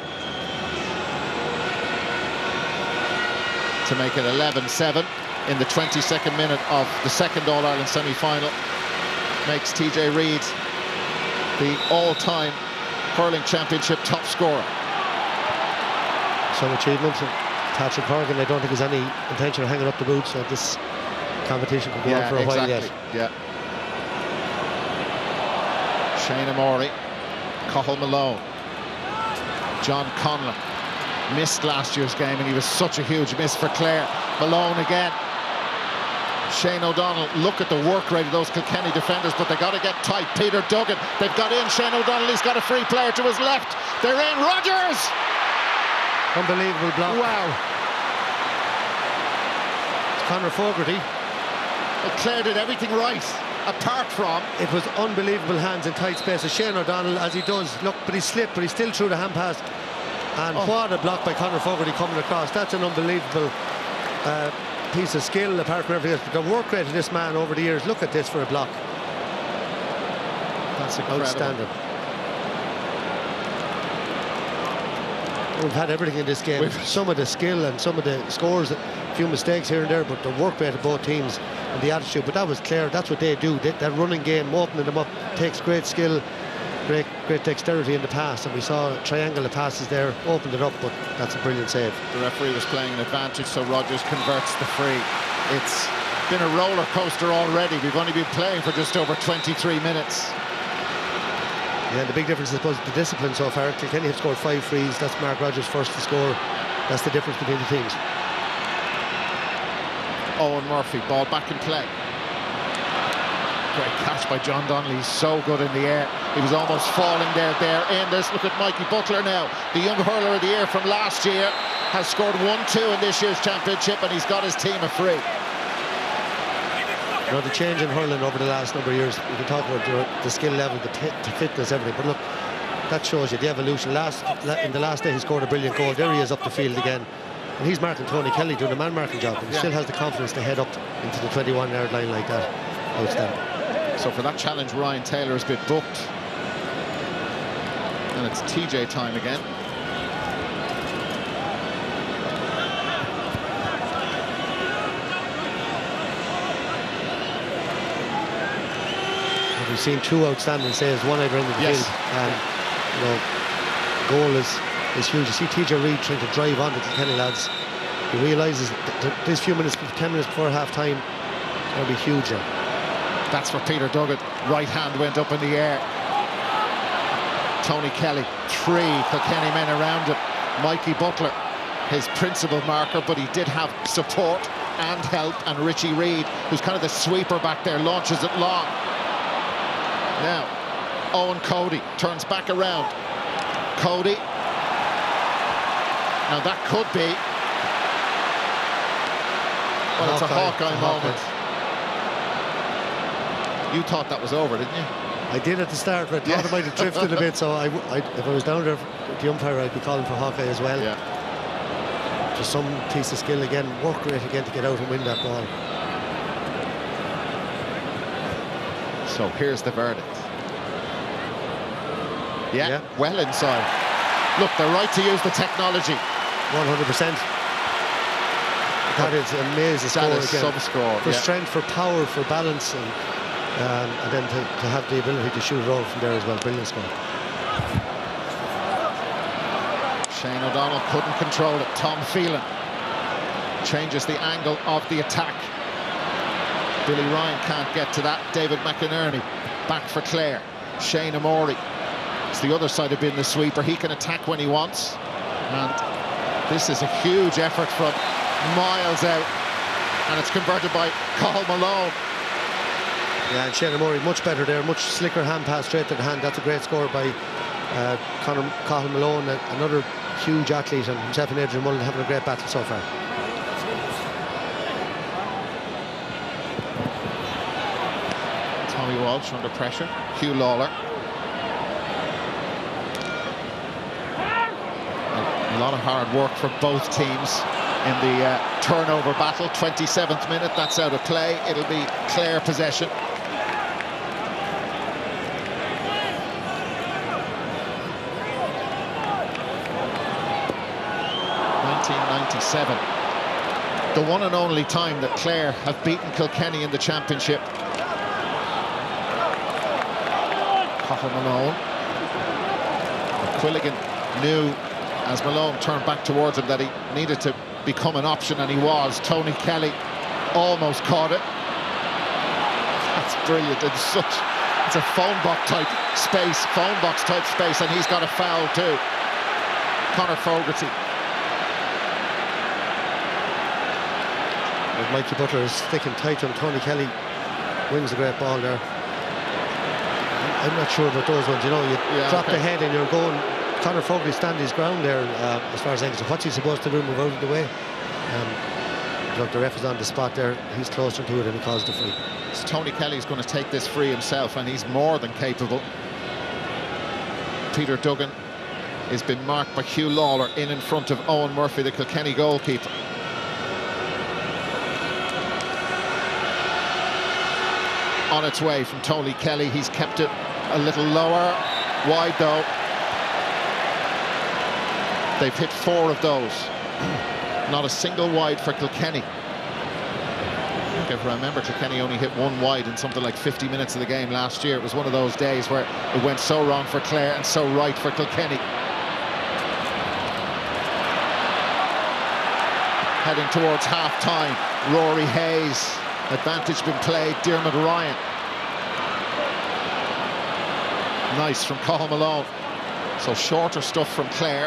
to make it 11-7 in the 22nd minute of the second All-Ireland semi-final makes TJ Reid the all-time hurling championship top scorer. Some achievements. Patrick Horgan, I don't think there's any intention of hanging up the boots, so this competition could go on for a while yet. Yeah. Shane O'Morey, Cathal Malone, John Conlon missed last year's game, and he was such a huge miss for Clare. Malone again. Shane O'Donnell, look at the work rate of those Kilkenny defenders, but they got to get tight. Peter Duggan, they've got in. Shane O'Donnell, he's got a free player to his left. They're in. Rodgers! Unbelievable block. Wow. It's Conor Fogarty. But Clare did everything right, apart from... It was unbelievable hands in tight spaces. Shane O'Donnell, as he does, look, but he slipped, but he's still through the hand pass. And what a block by Conor Fogarty coming across. That's an unbelievable piece of skill, apart from everything else. But the work rate of this man over the years, look at this for a block. That's incredible. Outstanding. We've had everything in this game. Some of the skill and some of the scores, a few mistakes here and there, but the work rate of both teams and the attitude. But that was Clare. That's what they do. That running game, opening them up, takes great skill, great dexterity in the pass. And we saw a triangle of passes there, opened it up, but that's a brilliant save. The referee was playing an advantage, so Rodgers converts the free. It's been a roller coaster already. We've only been playing for just over 23 minutes. Yeah, the big difference is, I suppose, the discipline so far. Kilkenny have scored 5 frees. That's Mark Rodgers' first to score. That's the difference between the teams. Owen Murphy, ball back in play. Great catch by John Donnelly. He's so good in the air. He was almost falling there in this. Look at Mikey Butler now. The young hurler of the year from last year has scored 1-2 in this year's championship, and he's got his team a free. You know, the change in hurling over the last number of years, we can talk about the skill level, the fitness, everything, but look, that shows you the evolution. In the last day, he scored a brilliant goal. There he is up the field again, and he's marking Tony Kelly, doing a man-marking job, and he still has the confidence to head up into the 21-yard line like that. Outstanding. So for that challenge, Ryan Taylor has been booked, and it's TJ time again. We've seen 2 outstanding saves, one either end of the field, and you know, goal is huge. You see TJ Reid trying to drive on the Kilkenny lads. He realises that these few minutes, 10 minutes before half time, will be huge. That's for Peter Duggan. Right hand went up in the air. Tony Kelly, 3 Kilkenny men around him. Mikey Butler, his principal marker, but he did have support and help. And Richie Reid, who's kind of the sweeper back there, launches it long. Now, Owen Cody turns back around. Cody. Now that could be... Well, it's a Hawkeye moment. You thought that was over, didn't you? I did at the start, but I thought it might have drifted a bit, so if I was down there with the umpire, I'd be calling for Hawkeye as well. Yeah. Just some piece of skill again, work rate again to get out and win that ball. So here's the verdict. Yeah, well inside. Look, they're right to use the technology. 100%. That is amazing score again. Some score. For strength, for power, for balance, and then to have the ability to shoot it over from there as well. Brilliant score. Shane O'Donnell couldn't control it. Tom Phelan changes the angle of the attack. Billy Ryan can't get to that. David McInerney back for Clare. Shane O'Morey. It's the other side of being the sweeper. He can attack when he wants. And this is a huge effort from miles out. And it's converted by Cathal Malone. Yeah, and Shane O'Morey much better there. Much slicker hand pass straight to the hand. That's a great score by Cathal Malone. Another huge athlete, and himself and Adrian Mullen having a great battle so far. Tommy Walsh under pressure. Hugh Lawler. A lot of hard work for both teams in the turnover battle. 27th minute, that's out of play. It'll be Clare possession. '97. The one and only time that Clare have beaten Kilkenny in the championship. Cathal Malone. Quilligan knew, as Malone turned back towards him, that he needed to become an option, and he was. Tony Kelly almost caught it. That's brilliant. It's a phone box type space, and he's got a foul too. Conor Fogarty. Mikey Butler is sticking tight to him. Tony Kelly wins a great ball there. I'm not sure about those ones. You know, you drop the head and you're going. Conor Fogarty stand his ground there, as far as I can see. What's he supposed to do? Move out of the way? Look, the ref is on the spot there. He's closer to it and he calls the free. So Tony Kelly's going to take this free himself, and he's more than capable. Peter Duggan has been marked by Hugh Lawler in front of Owen Murphy, the Kilkenny goalkeeper. On its way from Tony Kelly. He's kept it a little lower. Wide though. They've hit 4 of those. Not a single wide for Kilkenny. I think if I remember, Kilkenny only hit 1 wide in something like 50 minutes of the game last year. It was one of those days where it went so wrong for Clare and so right for Kilkenny. Heading towards half-time. Rory Hayes. Advantage been played. Diarmuid Ryan. Nice from Cathal Malone. So shorter stuff from Clare.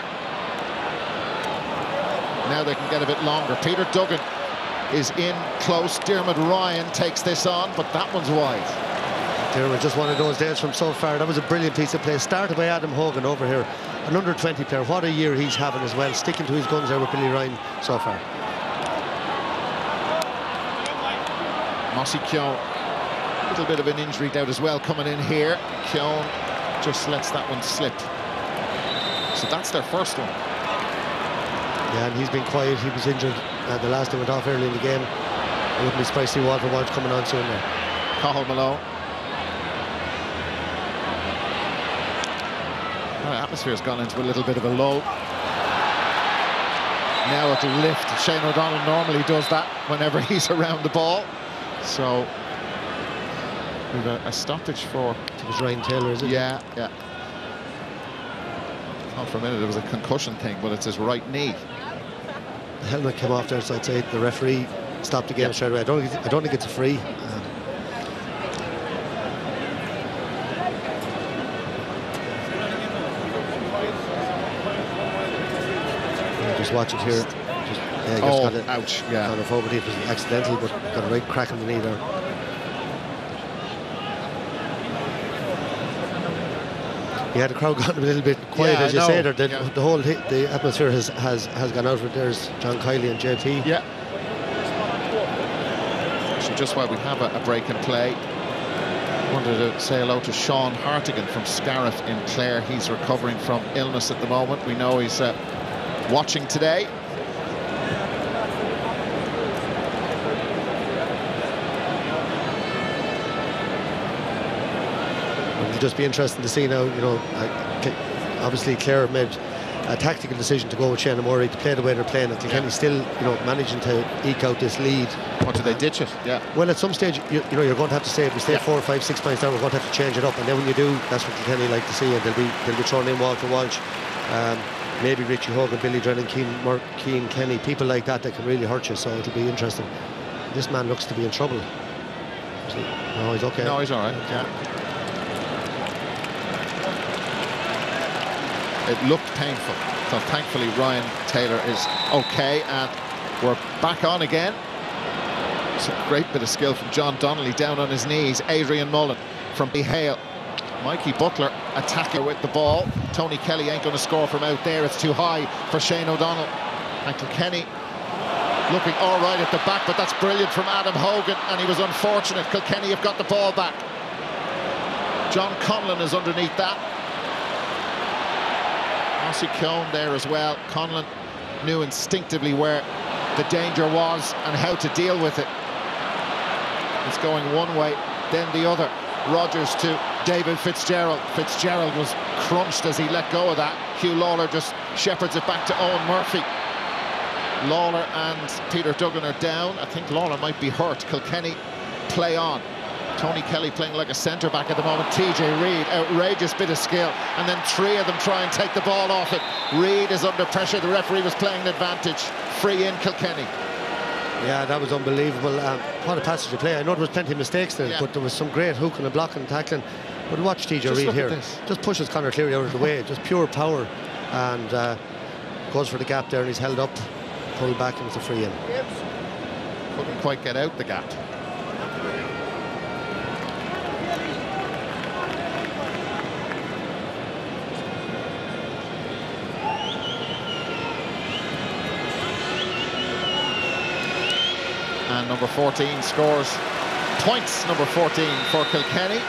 Now they can get a bit longer. Peter Duggan is in close. Diarmuid Ryan takes this on, but that one's wide. Diarmuid, just one of those days from so far. That was a brilliant piece of play. Started by Adam Hogan over here. An under-20 player. What a year he's having as well. Sticking to his guns there with Billy Ryan so far. Mossy Keown, a little bit of an injury doubt as well coming in here. Keown just lets that one slip. So that's their first one. Yeah, and he's been quiet. He was injured. The last time went off early in the game. I wouldn't be surprised to see Walter Walsh coming on soon there. Cathal Malone. Well, the atmosphere's gone into a little bit of a lull. Now it'll lift. Shane O'Donnell normally does that whenever he's around the ball. So we've a stoppage for... It was Ryan Taylor, is it? Yeah, yeah. Thought for a minute it was a concussion thing, but it's his right knee. The helmet came off there, so I'd say the referee stopped the game straight away. I don't think it's a free. Just watch it here. Ouch! Yeah. Conor Fogarty, it was accidental, but got a right crack in the knee there. Yeah, the crowd got a little bit quiet, as you say there. The whole the atmosphere has gone out of it. There's John Kiley and JP. Yeah. So just while we have a break in play, I wanted to say hello to Sean Hartigan from Scariff in Clare. He's recovering from illness at the moment. We know he's watching today. It'll just be interesting to see now, you know, obviously Clare made a tactical decision to go with Shane O'Murray to play the way they're playing, and Kilkenny still, you know, managing to eke out this lead. What, do they ditch it? Yeah. Well, at some stage, you know, you're going to have to say, if we stay 4 or 5, 6 points down, we're going to have to change it up, and then when you do, that's what Kilkenny like to see, and they'll be throwing in Walter Walsh, maybe Richie Hogan, Billy Drennan, Keane Kenny, people like that can really hurt you, so it'll be interesting. This man looks to be in trouble. No, he's okay. No, he's all right. Yeah. It looked painful, so thankfully Ryan Taylor is okay, and we're back on again. It's a great bit of skill from John Donnelly down on his knees. Adrian Mullen from Hale. Mikey Butler attacking with the ball. Tony Kelly ain't going to score from out there. It's too high for Shane O'Donnell. And Kilkenny looking all right at the back, but that's brilliant from Adam Hogan, and he was unfortunate. Kilkenny have got the ball back. John Conlon is underneath that. Mossy Keown there as well. Conlon knew instinctively where the danger was and how to deal with it. It's going one way, then the other. Rogers to David Fitzgerald. Fitzgerald was crunched as he let go of that. Hugh Lawler just shepherds it back to Owen Murphy. Lawler and Peter Duggan are down. I think Lawler might be hurt. Kilkenny play on. Tony Kelly playing like a centre-back at the moment. TJ Reid, outrageous bit of skill. And then three of them try and take the ball off it. Reid is under pressure. The referee was playing an advantage. Free in Kilkenny. Yeah, that was unbelievable. What a passage of play. I know there was plenty of mistakes there, but there was some great hooking and blocking and tackling. But watch TJ Reid here. Just pushes Conor Cleary out of the way. Just pure power. And goes for the gap there, and he's held up. Pulled back, and it's a free in. Couldn't quite get out the gap. And number 14 scores points, number 14 for Kilkenny.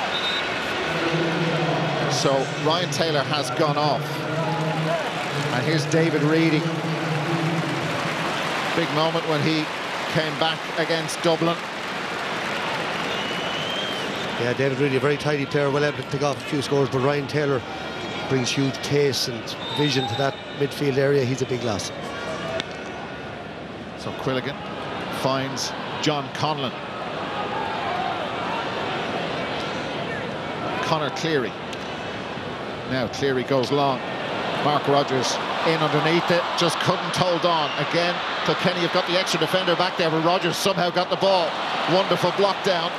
So Ryan Taylor has gone off. And here's David Reedy. Big moment when he came back against Dublin. Yeah, David Reedy, a very tidy player, well able to pick off a few scores, but Ryan Taylor brings huge pace and vision to that midfield area. He's a big loss. So Quilligan finds John Conlon. Conor Cleary. Now Cleary goes long. Mark Rogers in underneath it, just couldn't hold on. Again, Kilkenny have got the extra defender back there, but Rogers somehow got the ball. Wonderful block down.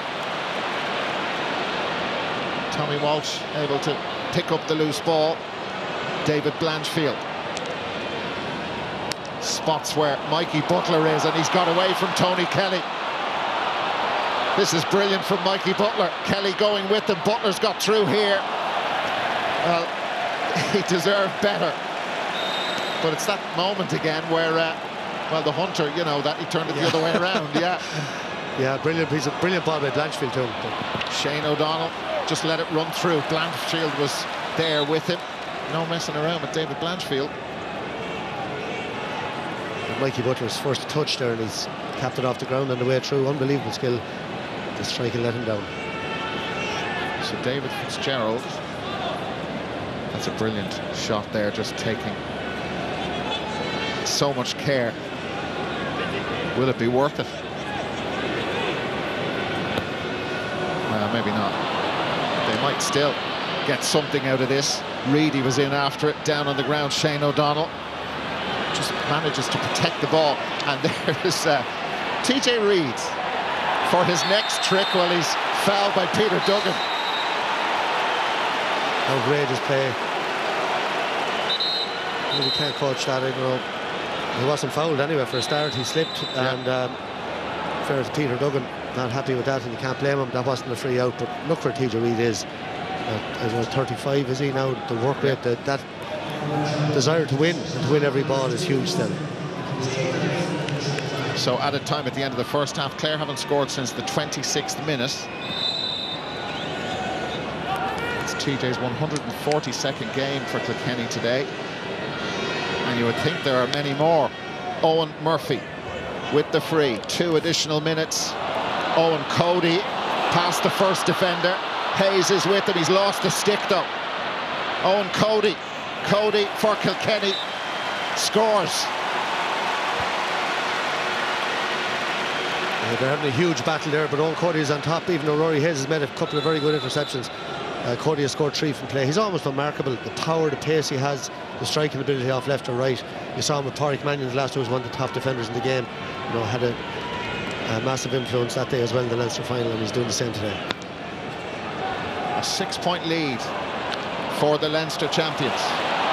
Tommy Walsh able to pick up the loose ball. David Blanchfield spots where Mikey Butler is, and he's got away from Tony Kelly. This is brilliant from Mikey Butler. Kelly going with him. Butler's got through here. Well, he deserved better. But it's that moment again where, well, the hunter, you know, that he turned it the other way around. Yeah. Yeah, brilliant piece of brilliant ball by Blanchfield too. Shane O'Donnell just let it run through. Blanchfield was there with him. No messing around with David Blanchfield. Mikey Butler's first touch there, and he's capped it off the ground on the way through. Unbelievable skill. The strike and let him down. So David Fitzgerald, that's a brilliant shot there, just taking so much care. Will it be worth it? Well, maybe not. They might still get something out of this. Reedy was in after it, down on the ground. Shane O'Donnell just manages to protect the ball, and there is TJ Reid for his next trick. Well, he's fouled by Peter Duggan. Outrageous play. Really can't coach that. I don't know. He wasn't fouled anyway for a start. He slipped, and fair to Peter Duggan, not happy with that, and you can't blame him. That wasn't a free out, but look where TJ Reid is. I don't know, 35 is he now? The work rate, that desire to win and to win every ball is huge still. So added time at the end of the first half. Clare haven't scored since the 26th minute. It's TJ's 142nd game for Kilkenny today, and you would think there are many more. Owen Murphy with the free, 2 additional minutes. Owen Cody past the first defender. Hayes is with him. He's lost the stick though. Owen Cody for Kilkenny scores. They're having a huge battle there, but Owen Cody is on top, even though Rory Hayes has made a couple of very good interceptions. Cody has scored 3 from play. He's almost unmarkable. The power, the pace he has, the striking ability off left or right. You saw him with Tariq Mannion last year, was one of the top defenders in the game. You know, had a massive influence that day as well in the Leinster final, and he's doing the same today. A 6-point lead for the Leinster champions.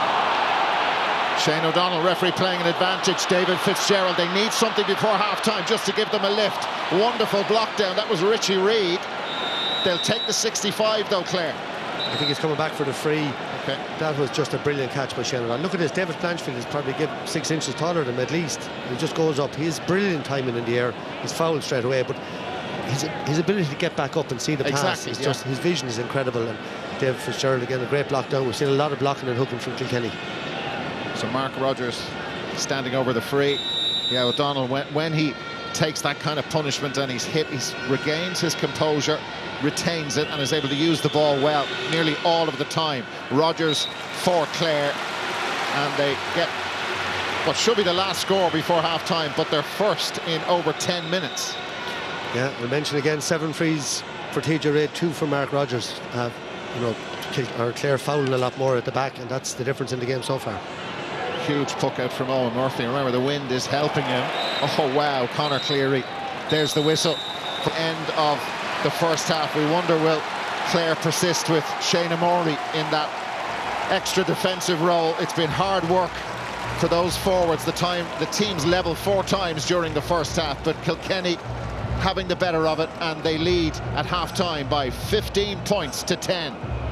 Shane O'Donnell, referee playing an advantage. David Fitzgerald, they need something before half-time just to give them a lift. Wonderful block down. That was Richie Reid. They'll take the 65 though, Clare. I think he's coming back for the free. Okay. That was just a brilliant catch by Shane O'Donnell. Look at this, David Blanchfield is probably 6 inches taller than him at least. He just goes up. He has brilliant timing in the air. He's fouled straight away, but his ability to get back up and see the pass is just, his vision is incredible. And David Fitzgerald again, a great block down. We've seen a lot of blocking and hooking from Kilkenny. So Mark Rogers standing over the free. Yeah, O'Donnell, when he takes that kind of punishment and he's hit, he regains his composure, retains it, and is able to use the ball well nearly all of the time. Rogers for Clare, and they get what should be the last score before half-time, but they're first in over 10 minutes. Yeah, we'll mention again 7 frees for TJ Reid, 2 for Mark Rogers. You know, Clare fouling a lot more at the back, and that's the difference in the game so far. Huge puck out from Owen Murphy. Remember, the wind is helping him. Oh wow, Conor Cleary. There's the whistle for the end of the first half. We wonder, will Clare persist with Shane O'Morey in that extra defensive role? It's been hard work for those forwards. The team's level 4 times during the first half, but Kilkenny having the better of it, and they lead at half-time by 15 points to 10.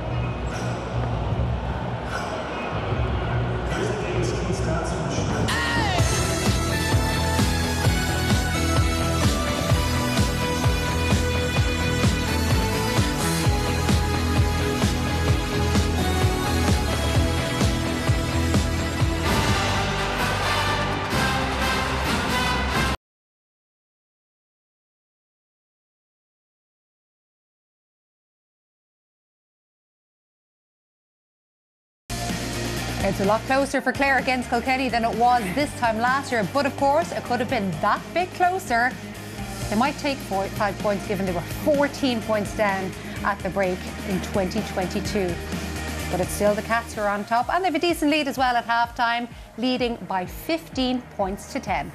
It's a lot closer for Clare against Kilkenny than it was this time last year, but of course it could have been that bit closer. They might take 5 points given they were 14 points down at the break in 2022. But it's still the Cats who are on top, and they have a decent lead as well at half-time, leading by 15 points to 10.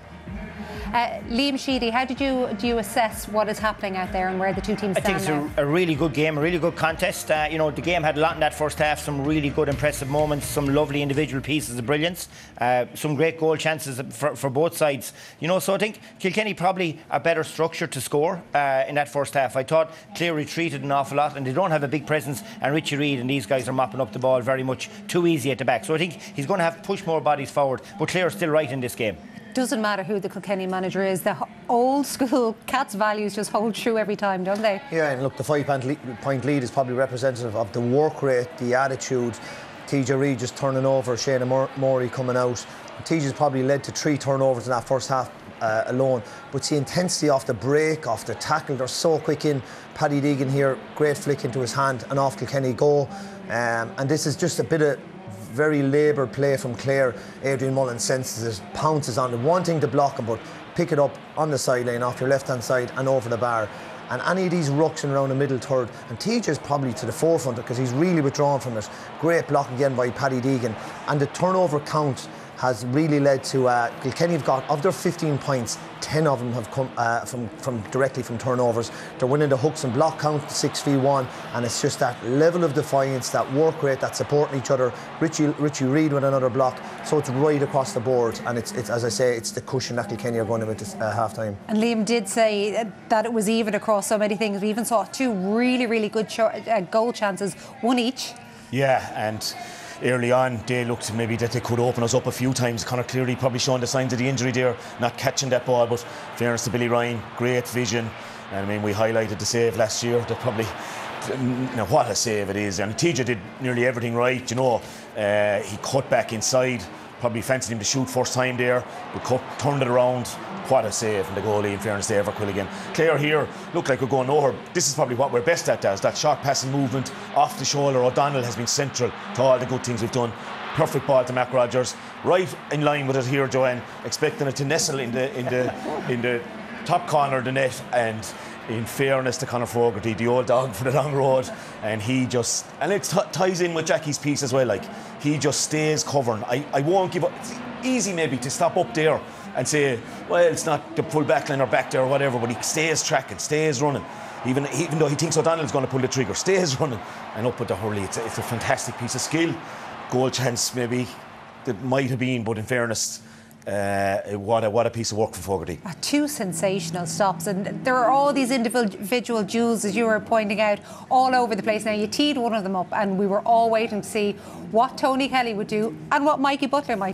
Liam Sheedy, how do you assess what is happening out there and where the two teams stand now? I think it's a really good game, a really good contest. You know, the game had a lot in that first half, some really good impressive moments, some lovely individual pieces of brilliance, some great goal chances for both sides. You know, so I think Kilkenny probably a better structure to score in that first half. I thought Clare retreated an awful lot, and they don't have a big presence, and Richie Reid and these guys are mopping up the ball very much too easy at the back. So I think he's going to have to push more bodies forward, but Clare's still right in this game. Doesn't matter who the Kilkenny manager is, the old school Cats values just hold true every time, don't they? Yeah, and look, the 5-point lead is probably representative of the work rate, the attitude. TJ Reid just turning over, Shane O'Morey coming out. TJ's probably led to 3 turnovers in that first half alone. But the intensity off the break, off the tackle, they're so quick in. Paddy Deegan here, great flick into his hand, and off Kilkenny goal. And this is just a bit of very laboured play from Clare. Adrian Mullen senses it, pounces on it. One thing to block him, but pick it up on the sideline off your left-hand side and over the bar. And any of these rucks around the middle third, and TJ's probably to the forefront because he's really withdrawn from it. Great block again by Paddy Deegan. And the turnover count has really led to Kilkenny have got, of their 15 points, 10 of them have come from directly from turnovers. They're winning the hooks and block count 6v1, and it's just that level of defiance, that work rate, that supporting each other. Richie Reid with another block, so it's right across the board, and it's as I say, it's the cushion that Kilkenny are going to with half time. And Liam did say that it was even across so many things. We even saw 2 really good goal chances, 1 each. Yeah, and early on, they looked maybe that they could open us up a few times. Conor Cleary probably showing the signs of the injury there, not catching that ball, but fairness to Billy Ryan, great vision. And I mean, we highlighted the save last year. That probably, you know, what a save it is. And TJ did nearly everything right, you know. He cut back inside, probably fancied him to shoot first time there, but turned it around. What a save from the goalie, in fairness to Ever Quilligan. Clare here look like we're going nowhere. This is probably what we're best at, Daz, that short passing movement off the shoulder. O'Donnell has been central to all the good things we've done. Perfect ball to Mark Rogers, right in line with it here, Joanne, expecting it to nestle in the top corner of the net. And in fairness to Conor Fogarty, the old dog for the long road, and he just, and it ties in with Jackie's piece as well, like he just stays covering. I won't give up. It's easy maybe to stop up there and say, well, it's not the full back line or back there or whatever, but he stays tracking, stays running. Even though he thinks O'Donnell's going to pull the trigger, stays running. And up with the Hurley, it's a fantastic piece of skill. Goal chance maybe that might have been, but in fairness, what a piece of work from Fogarty. 2 sensational stops, and there are all these individual jewels, as you were pointing out, all over the place. Now, you teed one of them up, and we were all waiting to see what Tony Kelly would do and what Mikey Butler might do.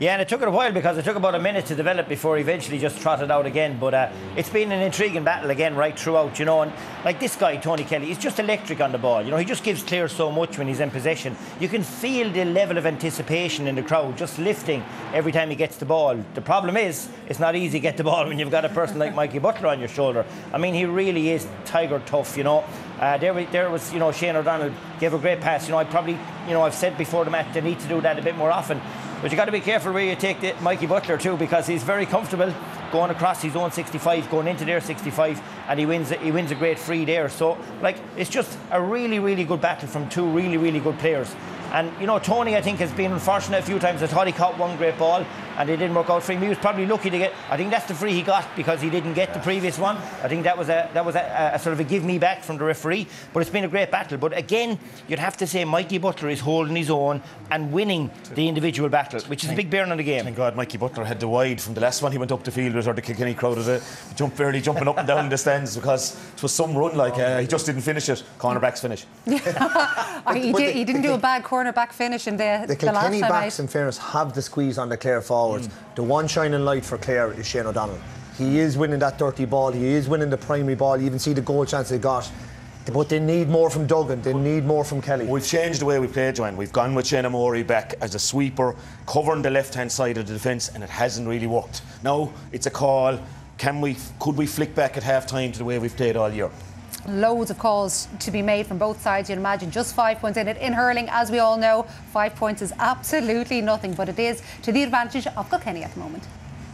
Yeah, and it took it a while because it took about a minute to develop before he eventually just trotted out again. But it's been an intriguing battle again right throughout, you know. And like this guy, Tony Kelly, he's just electric on the ball. You know, he just gives Clare so much when he's in possession. You can feel the level of anticipation in the crowd just lifting every time he gets the ball. The problem is, it's not easy to get the ball when you've got a person like Mikey Butler on your shoulder. I mean, he really is tiger tough, you know. There was, you know, Shane O'Donnell gave a great pass. You know, I've said before the match they need to do that a bit more often. But you got to be careful where you take Mikey Butler too, because he's very comfortable going across his own 65, going into their 65, and he wins a great free there. So, like, it's just a really, really good battle from two really, really good players. And, you know, Tony, I think, has been unfortunate a few times. I thought he caught one great ball and it didn't work out for him. He was probably lucky to get, I think that's the free he got because he didn't get the previous one. I think that was a sort of a give me back from the referee. But it's been a great battle. But again, you'd have to say Mikey Butler is holding his own and winning the individual battle, which is a big bearing on the game. Thank God Mikey Butler had the wide from the last one he went up the field with, or the Kilkenny crowd was barely jumping up and down the stands because it was some run like he just didn't finish it. Cornerback's finish. He didn't do a bad cornerback finish in the Kilkenny last backs, in fairness, have the squeeze on the Clare forwards. The one shining light for Clare is Shane O'Donnell. He is winning that dirty ball. He is winning the primary ball. You even see the goal chance they got. But they need more from Duggan. They need more from Kelly. We've changed the way we play, Joanne. We've gone with Shane O'Morey back as a sweeper, covering the left-hand side of the defence, and it hasn't really worked. Now it's a call. Could we flick back at half-time to the way we've played all year? Loads of calls to be made from both sides, you'd imagine. Just 5 points in it. In hurling, as we all know, 5 points is absolutely nothing, but it is to the advantage of Kilkenny at the moment.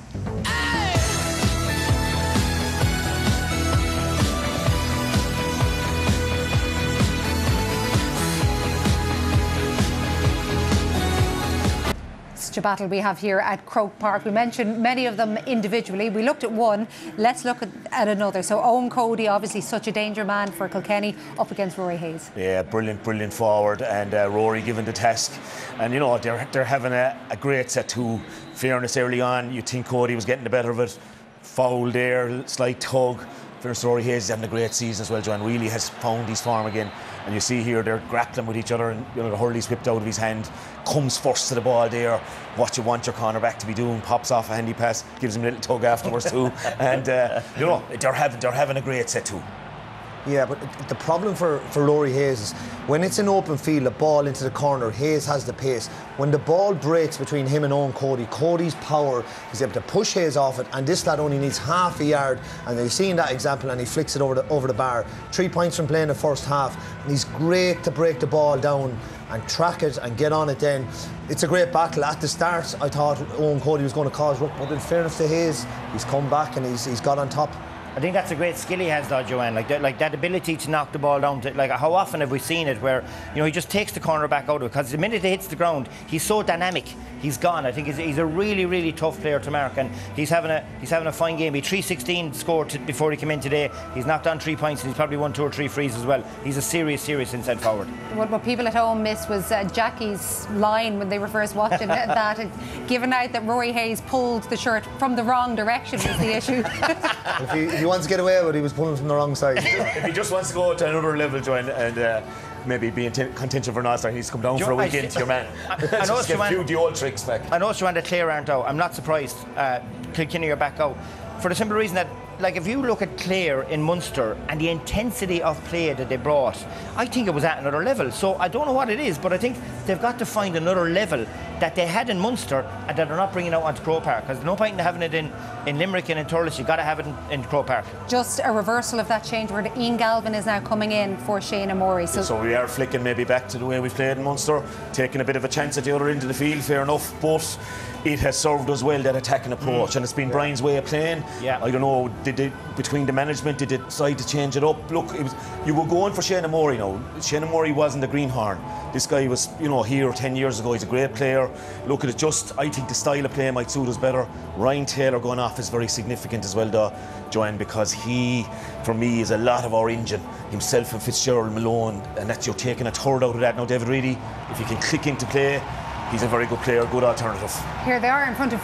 Such a battle we have here at Croke Park. We mentioned many of them individually. We looked at one. Let's look at another. So Owen Cody, obviously such a danger man for Kilkenny, up against Rory Hayes. Yeah, brilliant forward, and Rory given the task. And you know, they're having a great set to. Fairness early on, you think Cody was getting the better of it. Foul there, slight tug. Fairness, Rory Hayes is having a great season as well. John really has found his form again. And you see here they're grappling with each other, and you know the hurley's whipped out of his hand, comes first to the ball there. What you want your cornerback to be doing, pops off a handy pass, gives him a little tug afterwards too. And you know they're having a great set too. Yeah, but the problem for Rory Hayes is when it's an open field, a ball into the corner, Hayes has the pace. When the ball breaks between him and Owen Cody, Cody's power is able to push Hayes off it, and this lad only needs half a yard, and they've seen that example, and he flicks it over the bar. 3 points from playing the first half, and he's great to break the ball down and track it and get on it then. It's a great battle. At the start, I thought Owen Cody was going to cause ruck, but in fairness to Hayes, he's come back and he's got on top. I think that's a great skill he has, though, Joanne. Like that ability to knock the ball down. Like, how often have we seen it where, you know, he just takes the cornerback out of it, because the minute he hits the ground, he's so dynamic. He's gone. I think he's a really, really tough player to mark, and he's having a fine game. He 316 scored before he came in today. He's knocked on 3 points, and he's probably won 2 or 3 frees as well. He's a serious inside forward. What people at home missed was Jackie's line when they were first watching that. Given out that Rory Hayes pulled the shirt from the wrong direction was the issue. If he wants to get away with it, he was pulling from the wrong side. If he just wants to go to another level, Joanne, and maybe be in contention for an All-Star, he needs to come down for a weekend to your man. I know, get a few of the old tricks back. I know, Joanne, that Clare aren't out. I'm not surprised. Kilkenny are back out for the simple reason that, like, if you look at Clare in Munster and the intensity of play that they brought, I think it was at another level. So I don't know what it is, but I think they've got to find another level that they had in Munster and that they're not bringing out onto Croke Park, because there's no point in having it in Limerick and in Thurles. You've got to have it in Croke Park. Just a reversal of that change where Ian Galvin is now coming in for Shane O'Morey. So we are flicking maybe back to the way we played in Munster, taking a bit of a chance at the other end of the field, fair enough, but it has served us well, that attacking approach, and it's been Brian's way of playing. Yeah. I don't know, between the management, did they decide to change it up? Look, you were going for Shane O'Morey now. Shane O'Morey wasn't the greenhorn. This guy was, you know, here 10 years ago. He's a great player. Look at it, I think the style of play might suit us better. Ryan Taylor going off is very significant as well, though, Joanne, because he, for me, is a lot of our engine. Himself and Fitzgerald Malone, and that you're taking a third out of that now. David Reedy, if you can click into play, he's a very good player, good alternative. Here they are in front of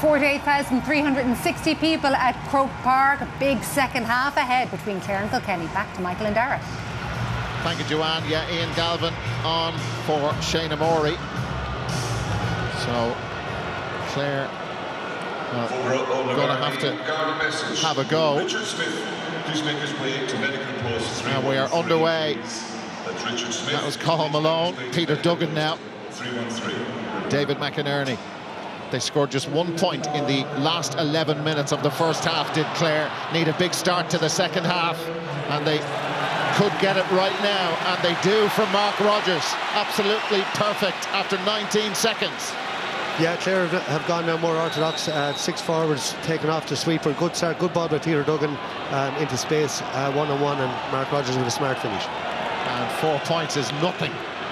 48,360 people at Croke Park. A big second half ahead between Clare and Kilkenny. Back to Michael and Dara. Thank you, Joanne. Yeah, Ian Galvin on for Shane O'Morey. So Clare going to have a go. And we are underway. That was Cathal Malone. Peter Duggan now. David McInerney. They scored just 1 point in the last 11 minutes of the first half, did Clare. Need a big start to the second half, and they could get it right now, and they do from Mark Rogers. Absolutely perfect after 19 seconds. Yeah, Clare have gone now more orthodox. 6 forwards taken off the sweeper. Good start, good ball by Peter Duggan into space, one-on-one, and Mark Rogers with a smart finish. And 4 points is nothing.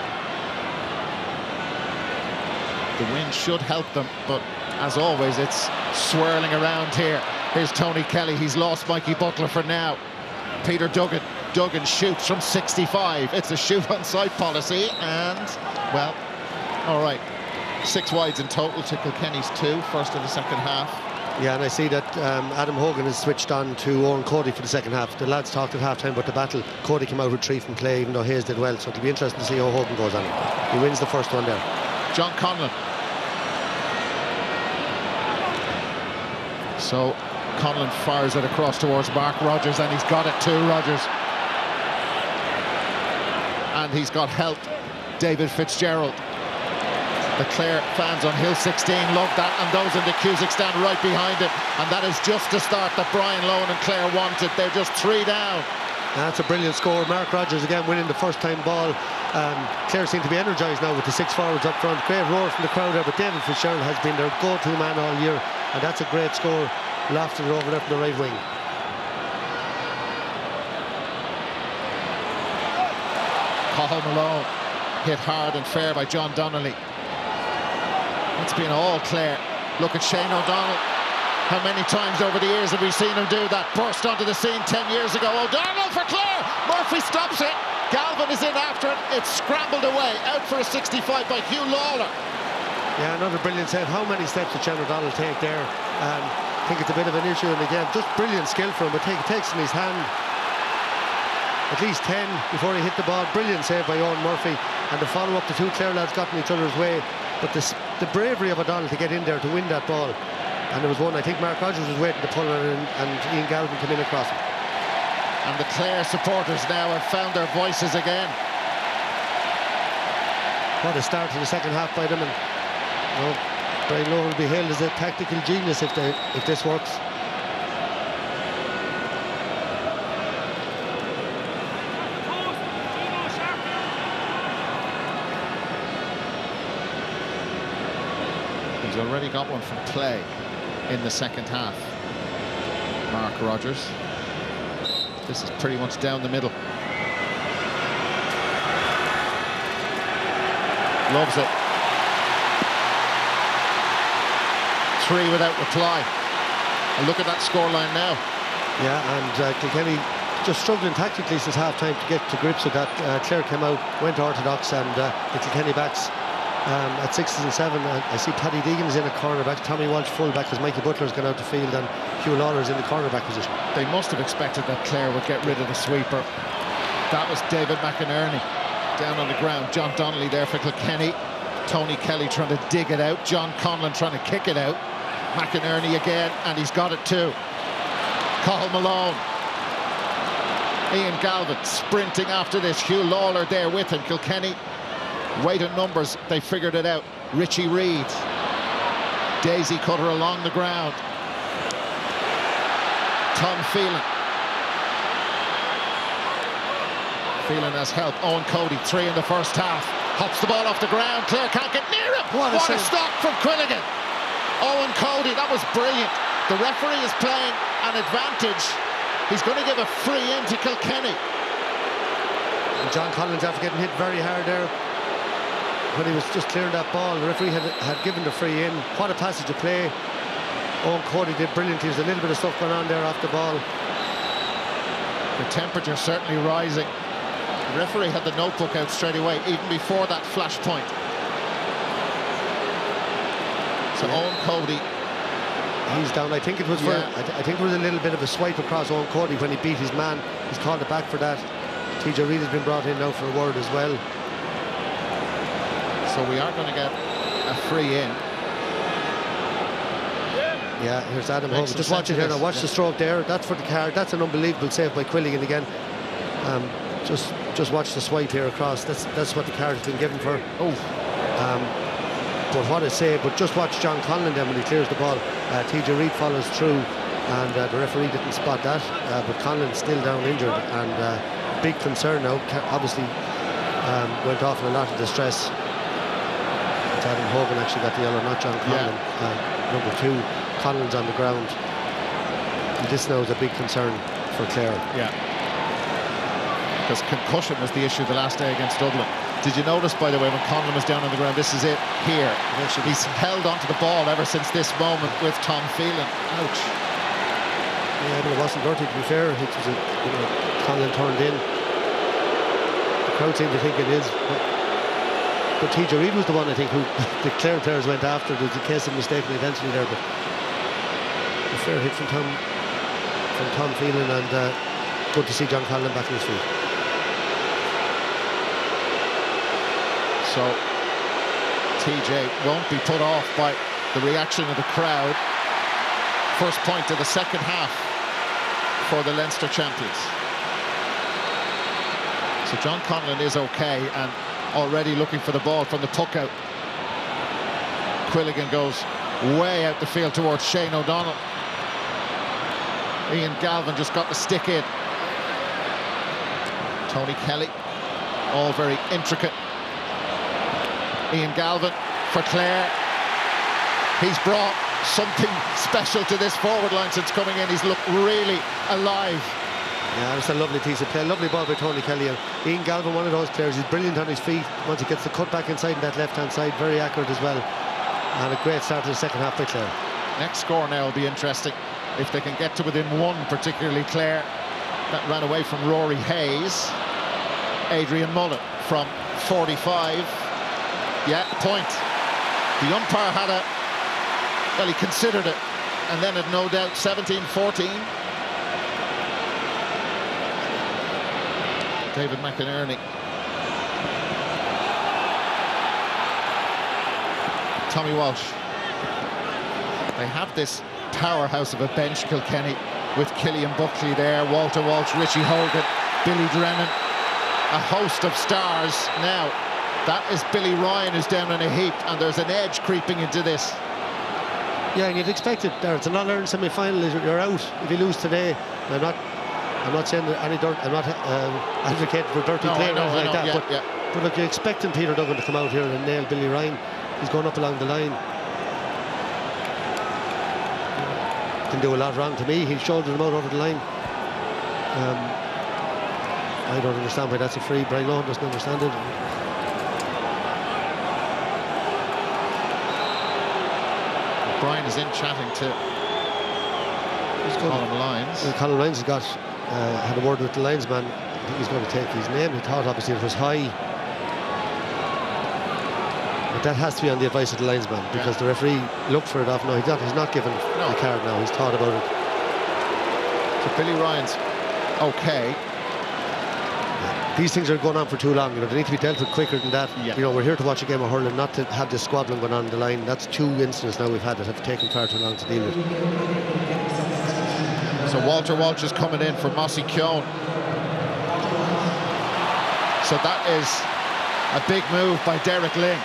The wind should help them, but as always, it's swirling around here. Here's Tony Kelly. He's lost Mikey Butler for now. Peter Duggan. Duggan shoots from 65. It's a shoot on sight policy, and, well, all right. 6 wides in total to Kilkenny's 2, first of the second half. Yeah, and I see that Adam Hogan has switched on to Owen Cody for the second half. The lads talked at half-time about the battle. Cody came out with 3 from play, even though Hayes did well, so it'll be interesting to see how Hogan goes on. He wins the first one there. John Conlon. So Conlon fires it across towards Mark Rogers, and he's got it too, Rogers. And he's got help, David Fitzgerald. The Clare fans on Hill 16 love that, and those in the Cusack stand right behind it. And that is just the start that Brian Lohan and Clare wanted. They're just 3 down. That's a brilliant score. Mark Rogers again winning the first time ball. Clare seem to be energised now with the 6 forwards up front. Great roar from the crowd there, but David Fitzgerald has been their go-to man all year, and that's a great score. Lofted over there from the right wing. Cathal Malone hit hard and fair by John Donnelly. It's been all Clare. Look at Shane O'Donnell. How many times over the years have we seen him do that? Burst onto the scene 10 years ago. O'Donnell for Clare. Murphy stops it. Galvin is in after it. It's scrambled away. Out for a 65 by Hugh Lawler. Yeah, another brilliant save. How many steps did Shane O'Donnell take there? I think it's a bit of an issue in the game. Just brilliant skill for him, but he takes in his hand at least 10 before he hit the ball. Brilliant save by Owen Murphy, and the follow-up, the 2 Clare lads got in each other's way. But the bravery of O'Donnell to get in there to win that ball, and there was one, I think Mark Rogers was waiting to pull it, and Ian Galvin came in across him. And the Clare supporters now have found their voices again. What a start to the second half by them, and Brian Lohan will be hailed as a tactical genius if this works. He's already got one from play in the second half. Mark Rogers. This is pretty much down the middle. Loves it. 3 without reply. And look at that scoreline now. Yeah, and Kilkenny just struggling tactically since half-time to get to grips with that. Clare came out, went orthodox, and the Kilkenny backs at 6s and 7. I see Paddy Deegan is in a cornerback, Tommy Walsh fullback, as Mikey Butler's gone out the field, and Hugh Lawler is in the cornerback position. They must have expected that Clare would get rid of the sweeper. That was David McInerney down on the ground. John Donnelly there for Kilkenny. Tony Kelly trying to dig it out. John Conlon trying to kick it out. McInerney again, and he's got it too. Cathal Malone. Ian Galvin sprinting after this. Hugh Lawler there with him. Kilkenny, weight in numbers, they figured it out. Richie Reid. Daisy cutter along the ground. Tom Phelan. Phelan has help. Owen Cody, 3 in the first half. Hops the ball off the ground. Clare can't get near him. What a stop from Quilligan. Owen Cody, that was brilliant. The referee is playing an advantage. He's going to give a free in to Kilkenny. And John Collins, after getting hit very hard there when he was just clearing that ball, the referee had given the free in. What a passage of play. Owen Cody did brilliantly. There's a little bit of stuff going on there off the ball. The temperature certainly rising. The referee had the notebook out straight away, even before that flash point. So Owen Cody, he's down. I think it was for, I think it was a little bit of a swipe across Owen Cody when he beat his man. He's called it back for that. TJ Reid has been brought in now for a word as well. So we are going to get a free in. Yeah, here's Adam Hogan. Just watch it here now. Watch the stroke there. That's for the card. That's an unbelievable save by Quilligan again. Just watch the swipe here across. That's what the card has been given for. But what a save. But just watch John Conlon then when he clears the ball. TJ Reid follows through, and the referee didn't spot that. But Conlon's still down injured, and big concern now. Obviously went off in a lot of distress. Adam Hogan actually got the yellow, not John Conlon. Number 2, Conlon's on the ground. And this now is a big concern for Clare. Yeah. Because concussion was the issue the last day against Dublin. Did you notice, by the way, when Conlon was down on the ground, this is it here. He's held onto the ball ever since this moment with Tom Phelan. Ouch. Yeah, but it wasn't dirty, to be fair. It was Conlon turned in. The crowd seemed to think it is. But TJ Reid was the one, I think, who the Clare players went after. There's a case of mistaken identity there, but a fair hit from Tom Phelan, and good to see John Conlon back on his feet. So TJ won't be put off by the reaction of the crowd. First point of the second half for the Leinster champions. So John Conlon is okay and already looking for the ball from the puck out. Quilligan goes way out the field towards Shane O'Donnell. Ian Galvin just got the stick in. Tony Kelly, all very intricate. Ian Galvin for Clare. He's brought something special to this forward line since coming in. He's looked really alive. Yeah, it's a lovely piece of play. Lovely ball by Tony Kelly. And Ian Galvin, one of those players, he's brilliant on his feet. Once he gets the cut back inside that left-hand side, very accurate as well. And a great start to the second half by Clare. Next score now will be interesting. If they can get to within one, particularly Clare. That ran away from Rory Hayes. Adrian Mullen from 45. Yeah, point. The umpire had well, he considered it. And then had no doubt 17-14. David McInerney. Tommy Walsh. They have this powerhouse of a bench, Kilkenny, with Killian Buckley there, Walter Walsh, Richie Hogan, Billy Drennan, a host of stars. Now, that is Billy Ryan who's down in a heap, and there's an edge creeping into this. Yeah, and you'd expect it there. It's an All-Ireland semi-final. You're out if you lose today. I'm not saying that any dirt. I'm not advocating for dirty play or anything like that. But look, you're expecting Peter Duggan to come out here and nail Billy Ryan. He's going up along the line. Can do a lot wrong to me. He shouldered him out over the line. I don't understand why that's a free. Brian Lohan doesn't understand it. Brian is in chatting to Colin Lyons. Colin Lyons has had a word with the linesman. I think he's going to take his name. He thought obviously it was high. But that has to be on the advice of the linesman, because the referee looked for it off. No, he's not given the card now. He's thought about it. So Billy Ryan's okay. These things are going on for too long. They need to be dealt with quicker than that. We're here to watch a game of hurling, not to have this squabbling going on the line. That's 2 incidents now we've had that have taken far too long to deal with. So Walter Walsh is coming in for Mossy Keown. So that is a big move by Derek Ling.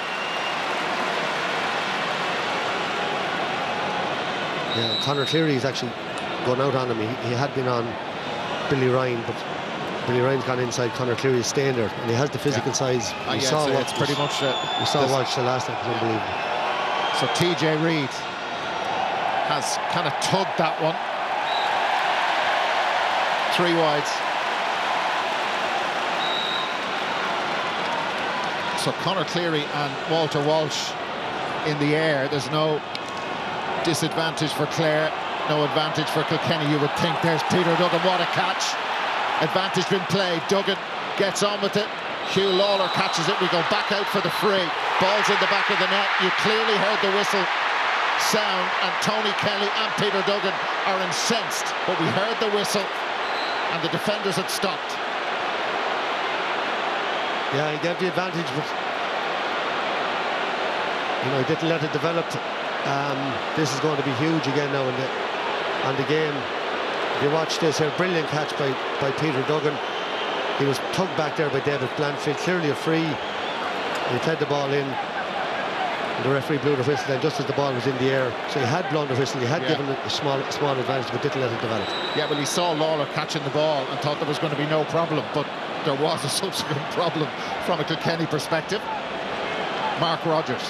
Yeah, Conor Cleary is actually going out on him. He had been on Billy Ryan, but Billy Ryan's gone inside. Conor Cleary is staying there, and he has the physical size. We saw it's pretty much. We saw Walsh the last time. It was unbelievable. So TJ Reid has kind of tugged that one. 3 wides. So Conor Cleary and Walter Walsh in the air. There's no disadvantage for Clare, no advantage for Kilkenny. You would think. There's Peter Duggan. What a catch. Advantage been played. Duggan gets on with it. Hugh Lawler catches it. We go back out for the free. Ball's in the back of the net. You clearly heard the whistle sound, and Tony Kelly and Peter Duggan are incensed. But we heard the whistle, and the defenders had stopped. Yeah, he gave the advantage, but he didn't let it develop This is going to be huge again now on the game. If you watch this here, brilliant catch by Peter Duggan. He was tugged back there by David Blanchfield, clearly a free. He played the ball in. The referee blew the whistle then just as the ball was in the air. So he had blown the whistle, he had given it a small advantage, but didn't let it develop. Yeah, well, he saw Lawler catching the ball and thought there was going to be no problem, but there was a subsequent problem from a Kilkenny perspective. Mark Rogers.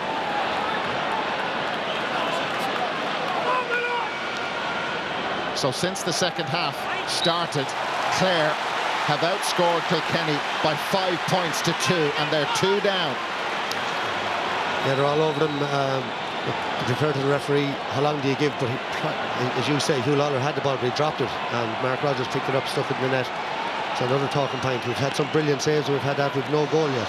So since the second half started, Clare have outscored Kilkenny by 5 points to 2, and they're 2 down. Yeah, they're all over them. To be fair to the referee, how long do you give? But as you say, Hugh Lawler had the ball, but he dropped it. And Mark Rogers picked it up, stuck it in the net. It's another talking point. We've had some brilliant saves, we've had that with no goal yet.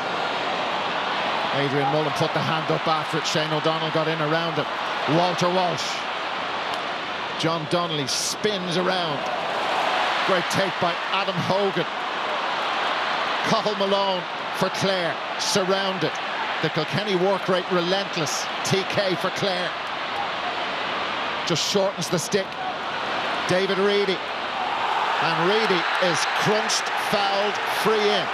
Adrian Mullen put the hand up after it. Shane O'Donnell got in around him. Walter Walsh. John Donnelly spins around. Great take by Adam Hogan. Cathal Malone for Clare, surrounded. The Kilkenny work rate relentless. TK for Clare. Just shortens the stick. David Reedy. And Reedy is crunched, fouled, free in.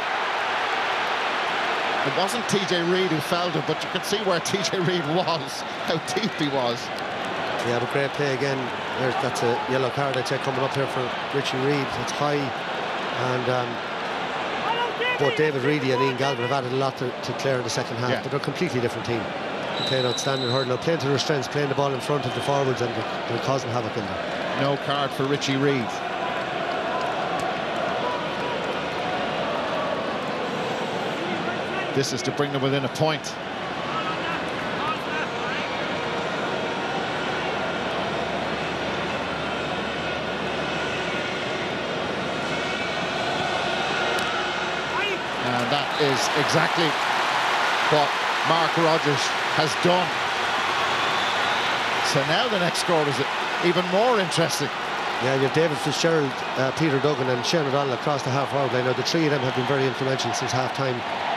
It wasn't TJ Reid who fouled him, but you can see where TJ Reid was, how deep he was. Yeah, but great play again. That's a yellow card, I'd say, coming up here for Richie Reid. It's high. And both David Reedy and Ian Galvin have added a lot to Clare in the second half, but they're a completely different team. They're playing outstanding hurling, playing to their strengths, playing the ball in front of the forwards, and they're causing havoc in there. No card for Richie Reid. This is to bring them within a point. And that is exactly what Mark Rogers has done. So now the next score is even more interesting. Yeah, you have David Fitzgerald, Peter Duggan and Shane O'Donnell across the half-forward line. Now, the three of them have been very influential since half-time.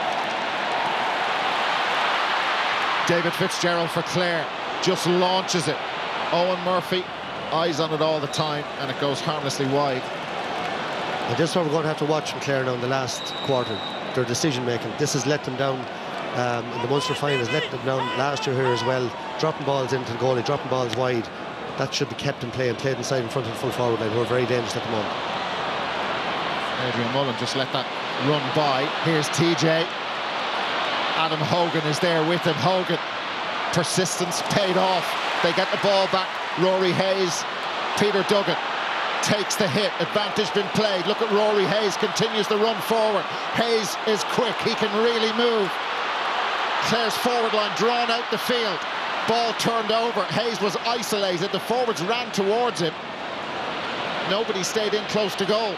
David Fitzgerald for Clare just launches it. Owen Murphy, eyes on it all the time, and it goes harmlessly wide. And this is what we're going to have to watch from Clare now in the last quarter. Their decision-making. This has let them down in the Munster final, has let them down last year here as well. Dropping balls into the goalie, dropping balls wide. That should be kept in play and played inside in front of the full forward line. We're very dangerous at the moment. Adrian Mullen just let that run by. Here's TJ. Adam Hogan is there with him. Hogan, persistence paid off. They get the ball back. Rory Hayes, Peter Duggan takes the hit. Advantage been played. Look at Rory Hayes, continues the run forward. Hayes is quick, he can really move. Clare's forward line drawn out the field. Ball turned over. Hayes was isolated. The forwards ran towards him. Nobody stayed in close to goal.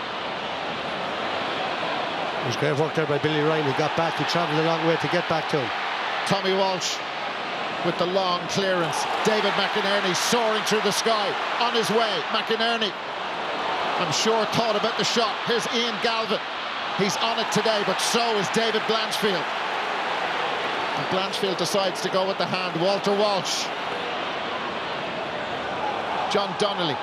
It was great work there by Billy Ryan. He got back. He travelled a long way to get back to him. Tommy Walsh with the long clearance. David McInerney soaring through the sky. On his way. McInerney, I'm sure, thought about the shot. Here's Ian Galvin. He's on it today, but so is David Blanchfield. And Blanchfield decides to go with the hand. Walter Walsh. John Donnelly.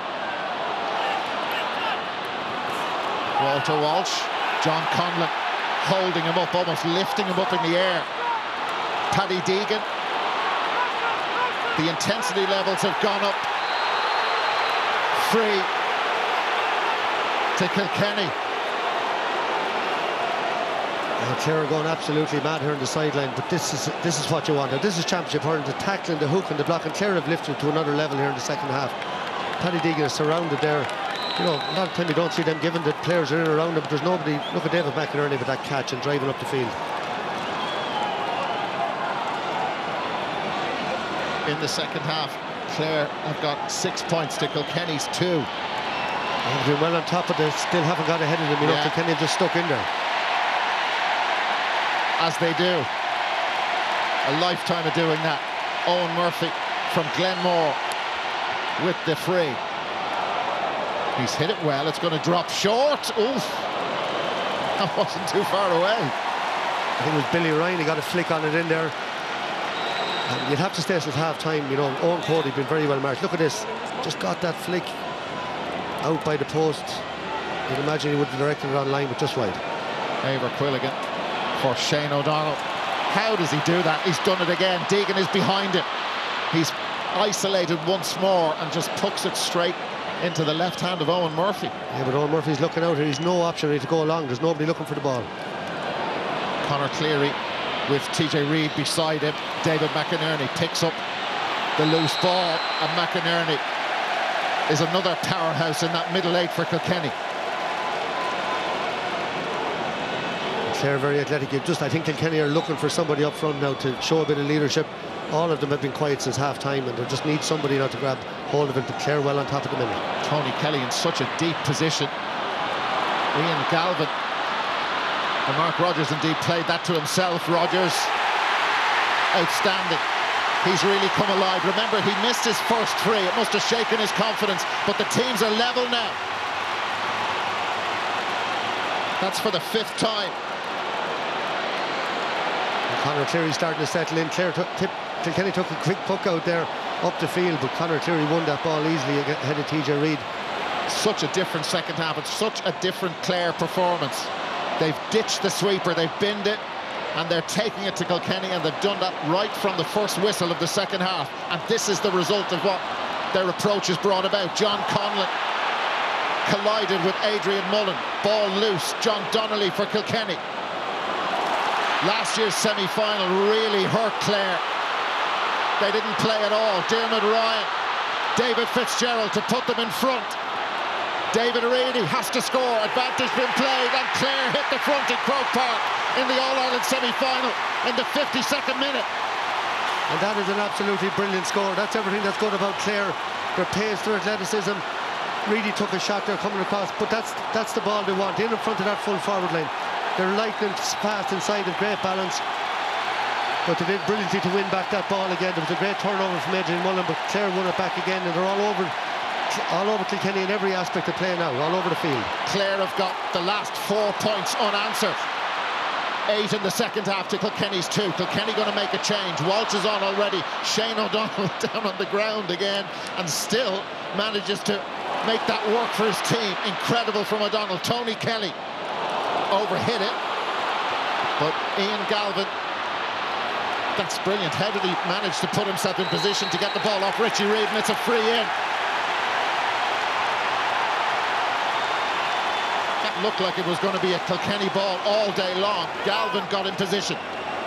Walter Walsh. John Conlon holding him up, almost lifting him up in the air. Paddy Deegan. The intensity levels have gone up. Free to Kilkenny. Clare are going absolutely mad here on the sideline, but this is what you want. Now, this is championship hurling, the tackling, the hook and the block, and Clare have lifted to another level here in the second half. Paddy Deegan is surrounded there. You know, a lot of time you don't see them given that players are in around them, but there's nobody. Look at David McInerney with that catch and driving up the field. In the second half, Clare have got 6 points to Kilkenny's 2. They've been well on top of this, still haven't got ahead of them. You know, Kilkenny have just stuck in there. As they do. A lifetime of doing that. Owen Murphy from Glenmore with the free. He's hit it well. It's going to drop short. Oof. That wasn't too far away. I think it was Billy Ryan. He got a flick on it in there. And you'd have to stay till half-time. You know, Owen Cody been very well marked. Look at this. Just got that flick out by the post. You'd imagine he would have directed it online, but just wide. Eibhear Quilligan for Shane O'Donnell. How does he do that? He's done it again. Deegan is behind him. He's isolated once more and just pucks it straight into the left hand of Owen Murphy. Yeah, but Owen Murphy's looking out here. He's no option really to go along. There's nobody looking for the ball. Conor Cleary with TJ Reid beside him. David McInerney picks up the loose ball, and McInerney is another powerhouse in that middle eight for Kilkenny. Clare very athletic. I think Kilkenny are looking for somebody up front now to show a bit of leadership. All of them have been quiet since half-time, and they just need somebody now to grab hold of it. But Clare well on top of the minute. Tony Kelly in such a deep position. Ian Galvin. And Mark Rogers indeed played that to himself. Rogers, outstanding. He's really come alive. Remember, he missed his first three. It must have shaken his confidence, but the teams are level now. That's for the 5th time. Conor Cleary starting to settle in. Kilkenny took a quick puck out there up the field, but Conor Cleary won that ball easily ahead of TJ Reid. Such a different second half. It's such a different Clare performance. They've ditched the sweeper, they've binned it, and they're taking it to Kilkenny, and they've done that right from the first whistle of the second half. And this is the result of what their approach has brought about. John Conlon collided with Adrian Mullen. Ball loose. John Donnelly for Kilkenny. Last year's semi-final really hurt Clare. They didn't play at all. Dermot Ryan, David Fitzgerald to put them in front. David Reedy has to score. Advantage been played, and Clare hit the front in Croke Park in the All-Ireland semi-final in the 52nd minute. And that is an absolutely brilliant score. That's everything that's good about Clare. Their pace, their athleticism. Reedy took a shot there coming across, but that's the ball they want, in front of that full forward line. They're lightning fast inside with great balance, but they did brilliantly to win back that ball again. There was a great turnover from Adrian Mullen, but Clare won it back again, and they're all over Kilkenny in every aspect of play now, all over the field. Clare have got the last 4 points unanswered. 8 in the second half to Kilkenny's 2. Kilkenny going to make a change. Walsh is on already. Shane O'Donnell down on the ground again, and still manages to make that work for his team. Incredible from O'Donnell. Tony Kelly overhit it, but Ian Galvin, that's brilliant. How did he manage to put himself in position to get the ball off Richie Reid, and it's a free in. That looked like it was going to be a Kilkenny ball all day long. Galvin got in position.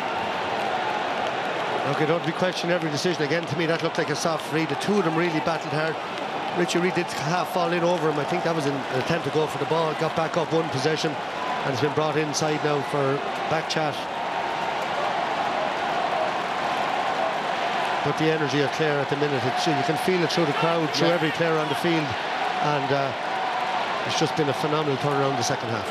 Okay, don't be questioning every decision. Again, to me, that looked like a soft free. The two of them really battled hard. Richie Reid did half fall in over him. I think that was an attempt to go for the ball. Got back up one possession, and it's been brought inside now for back chat. But the energy of Clare at the minute, you can feel it through the crowd, through every player on the field, and it's just been a phenomenal turnaround the second half.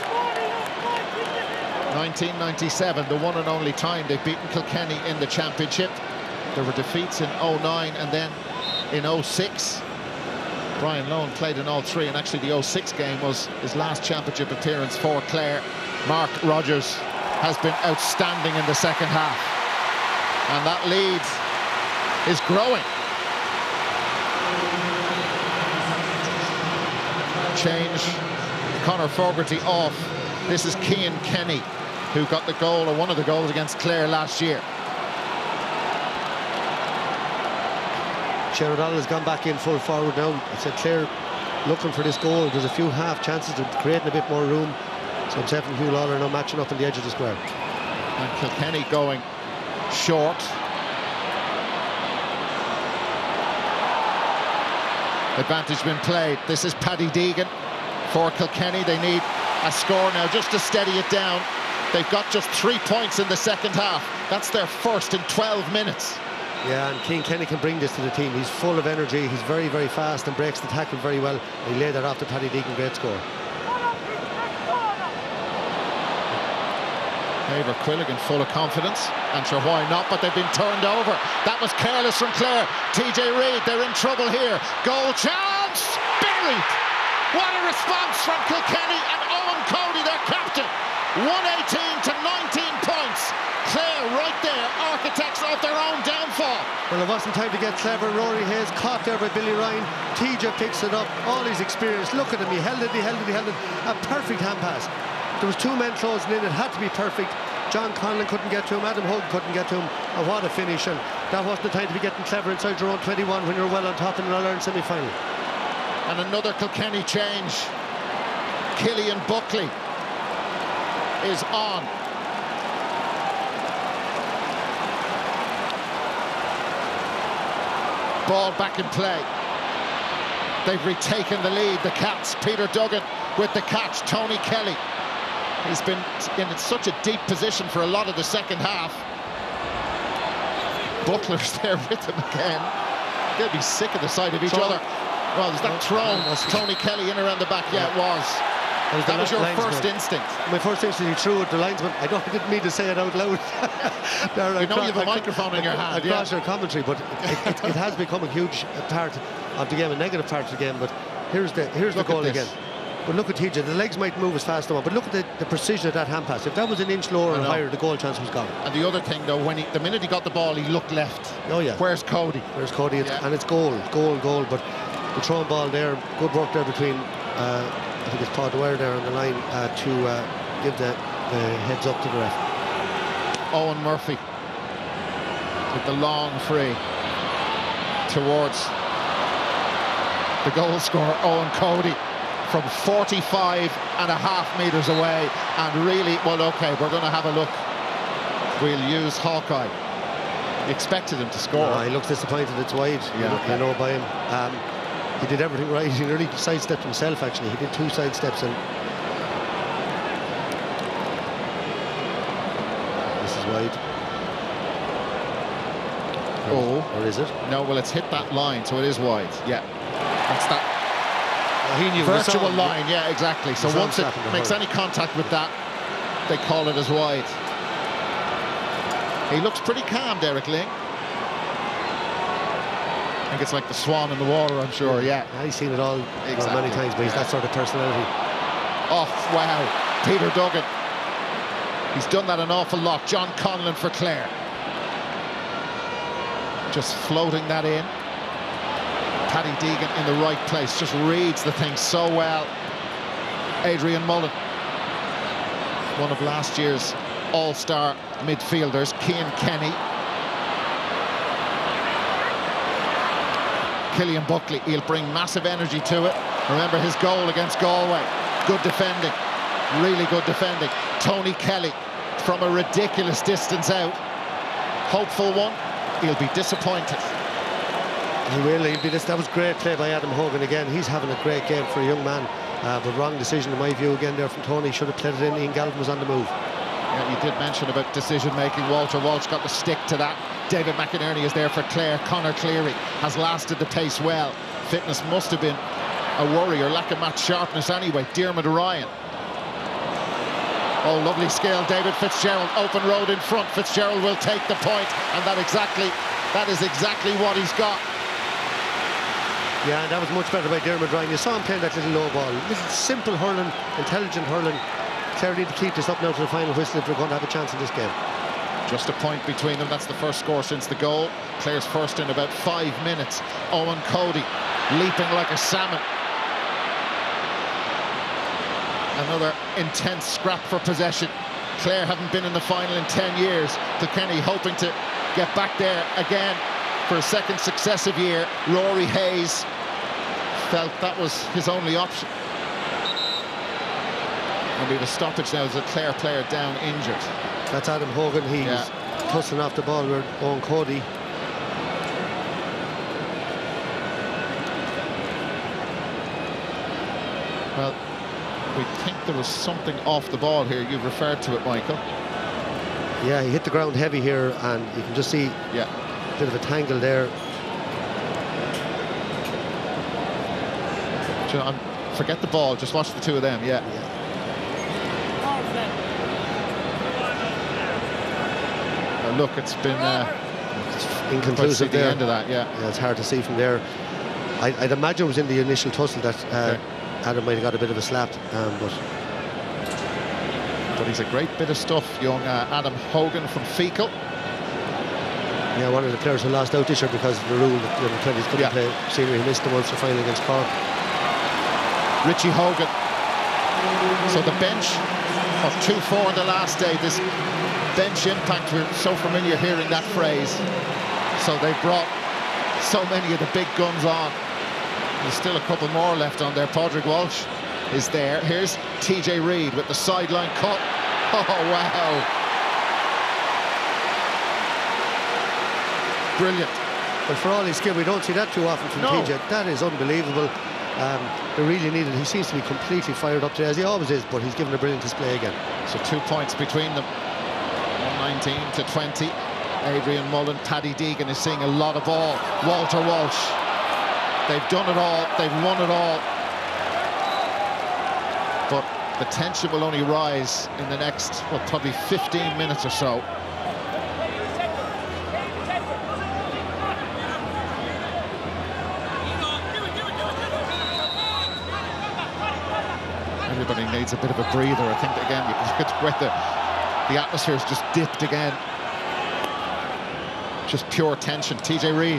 1997, the one and only time they've beaten Kilkenny in the championship. There were defeats in 09 and then in 06. Brian Lohan played in all 3, and actually the 06 game was his last championship appearance for Clare. Mark Rogers has been outstanding in the second half, and that lead is growing. Change Conor Fogarty off. This is Cian Kenny, who got the goal, or one of the goals, against Clare last year. Shane O'Donnell has gone back in full forward now. I said Clare looking for this goal. There's a few half chances of creating a bit more room. So himself and Hugh Lawler now matching up on the edge of the square. And Kilkenny going short. Advantage been played. This is Paddy Deegan for Kilkenny. They need a score now just to steady it down. They've got just 3 points in the second half. That's their first in 12 minutes. Yeah, and Cian Kenny can bring this to the team. He's full of energy. He's very, very fast and breaks the tackle very well. He laid that off to Paddy Deegan. Great score. Eibhear Quilligan full of confidence, and sure, why not, but they've been turned over. That was careless from Clare. TJ Reid, they're in trouble here. Goal chance, buried. What a response from Kilkenny, and Owen Cody, their captain. 118 to 19 points. Clare right there, architect architects of their own downfall. Well, it wasn't time to get clever. Rory Hayes caught there by Billy Ryan. TJ picks it up, all his experience. Look at him, he held it. A perfect hand pass. There was 2 men closing in, it had to be perfect. John Conlon couldn't get to him, Adam Hogan couldn't get to him, and what a finish. And that wasn't the time to be getting clever inside your own 21 when you're well on top in an All-Ireland semi-final. And another Kilkenny change. Killian Buckley is on. Ball back in play. They've retaken the lead, the Cats. Peter Duggan with the catch. Tony Kelly. He's been in such a deep position for a lot of the second half. Butler's there with him again. They'll be sick of the sight of each other. Well, is that thrown? Tony Kelly in around the back? Yeah, it was. That was your first instinct. My first instinct, he threw it to linesman. I didn't mean to say it out loud. You know you have a microphone in your hand. Across your commentary, but it has become a huge part of the game, a negative part of the game. But here's the goal again. But look at TJ, the legs might move as fast as one, but look at the precision of that hand pass. If that was an inch lower and higher, the goal chance was gone. And the other thing, though, the minute he got the ball, he looked left. Oh, yeah. Where's Cody? And it's goal. But the thrown ball there, good work there between, I think it's Paul Dwyer there on the line to give the heads up to the ref. Owen Murphy with the long free towards the goal scorer, Owen Cody, from 45.5 metres away. And really, well, OK, we're going to have a look. We'll use Hawkeye. You expected him to score. No, he looks disappointed it's wide, you know by him. He did everything right. He nearly sidestepped himself, actually. He did 2 sidesteps. And this is wide. Or is it? No, well, it's hit that line, so it is wide. Yeah, that's that. He knew virtual line, yeah, exactly. So once it makes any contact with that, they call it as wide. He looks pretty calm, Derek Ling. I think it's like the swan in the water, I'm sure, yeah. He's seen it all many times, but he's that sort of personality. Oh, wow. Peter Duggan. He's done that an awful lot. John Conlon for Clare. Just floating that in. Paddy Deegan in the right place, just reads the thing so well. Adrian Mullen, one of last year's all-star midfielders. Cian Kenny. Killian Buckley, he'll bring massive energy to it. Remember his goal against Galway. Good defending, really good defending. Tony Kelly from a ridiculous distance out. Hopeful one, he'll be disappointed. He will. That was great play by Adam Hogan again. He's having a great game for a young man, but wrong decision in my view again there from Tony. Should have played it in. Ian Galvin was on the move. Yeah, you did mention about decision-making. Walter Walsh got the stick to that. David McInerney is there for Clare. Conor Cleary has lasted the pace well. Fitness must have been a worry, or lack of match sharpness anyway. Diarmuid Ryan. Oh, lovely skill. David Fitzgerald, open road in front. Fitzgerald will take the point, and that is exactly what he's got. Yeah, and that was much better by Diarmuid Ryan. You saw him playing that little low ball. Little simple hurling, intelligent hurling. Clare need to keep this up now to the final whistle if we're going to have a chance in this game. Just a point between them. That's the first score since the goal. Clare's first in about 5 minutes. Owen Cody leaping like a salmon. Another intense scrap for possession. Clare haven't been in the final in 10 years. Kilkenny hoping to get back there again for a second successive year. Rory Hayes felt that was his only option. And we have a stoppage now as a Clare player down injured. That's Adam Hogan. He's tussling off the ball with Owen Cody. Well, we think there was something off the ball here. You've referred to it, Michael. Yeah, he hit the ground heavy here, and you can just see a bit of a tangle there. Forget the ball, just watch the two of them, look, it's been inconclusive there. The end of that, yeah, it's hard to see from there. I'd imagine it was in the initial tussle that Adam might have got a bit of a slap, but he's a great bit of stuff, young Adam Hogan from Fecal. Yeah, one of the players who lost out this year because of the rule that the 20s couldn't play senior. He missed the Munster final against Cork. Richie Hogan. So the bench of 2-4 the last day. This bench impact, we're so familiar hearing that phrase. So they brought so many of the big guns on. There's still a couple more left on there. Padraig Walsh is there. Here's TJ Reid with the sideline cut. Oh, wow. Brilliant. But for all his skill, we don't see that too often from TJ. That is unbelievable. They really need it. He seems to be completely fired up today, as he always is, but he's given a brilliant display again. So 2 points between them. 119-20. Adrian Mullen, Paddy Deegan is seeing a lot of ball. Walter Walsh. They've done it all. They've won it all. But the tension will only rise in the next, well, probably 15 minutes or so. Everybody needs a bit of a breather. I think, again, you can look at where the atmosphere's just dipped again. Just pure tension. TJ Reid.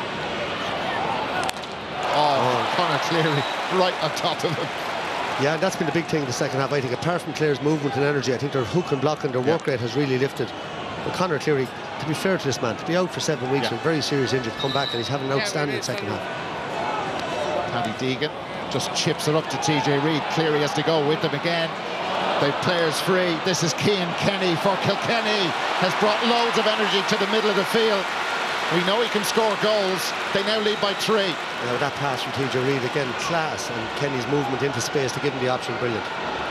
Oh, Conor Cleary right on top of him. Yeah, and that's been the big thing in the second half. I think apart from Clare's movement and energy, I think their hook and block and their work rate has really lifted. But Conor Cleary, to be fair to this man, to be out for 7 weeks with a very serious injury, come back and he's having an outstanding second half. Paddy Deegan just chips it up to TJ Reid. Cleary has to go with them again. They've players free. This is Cian Kenny for Kilkenny. Has brought loads of energy to the middle of the field. We know he can score goals. They now lead by 3. Yeah, that pass from TJ Reid, again, class, and Kenny's movement into space to give him the option, brilliant.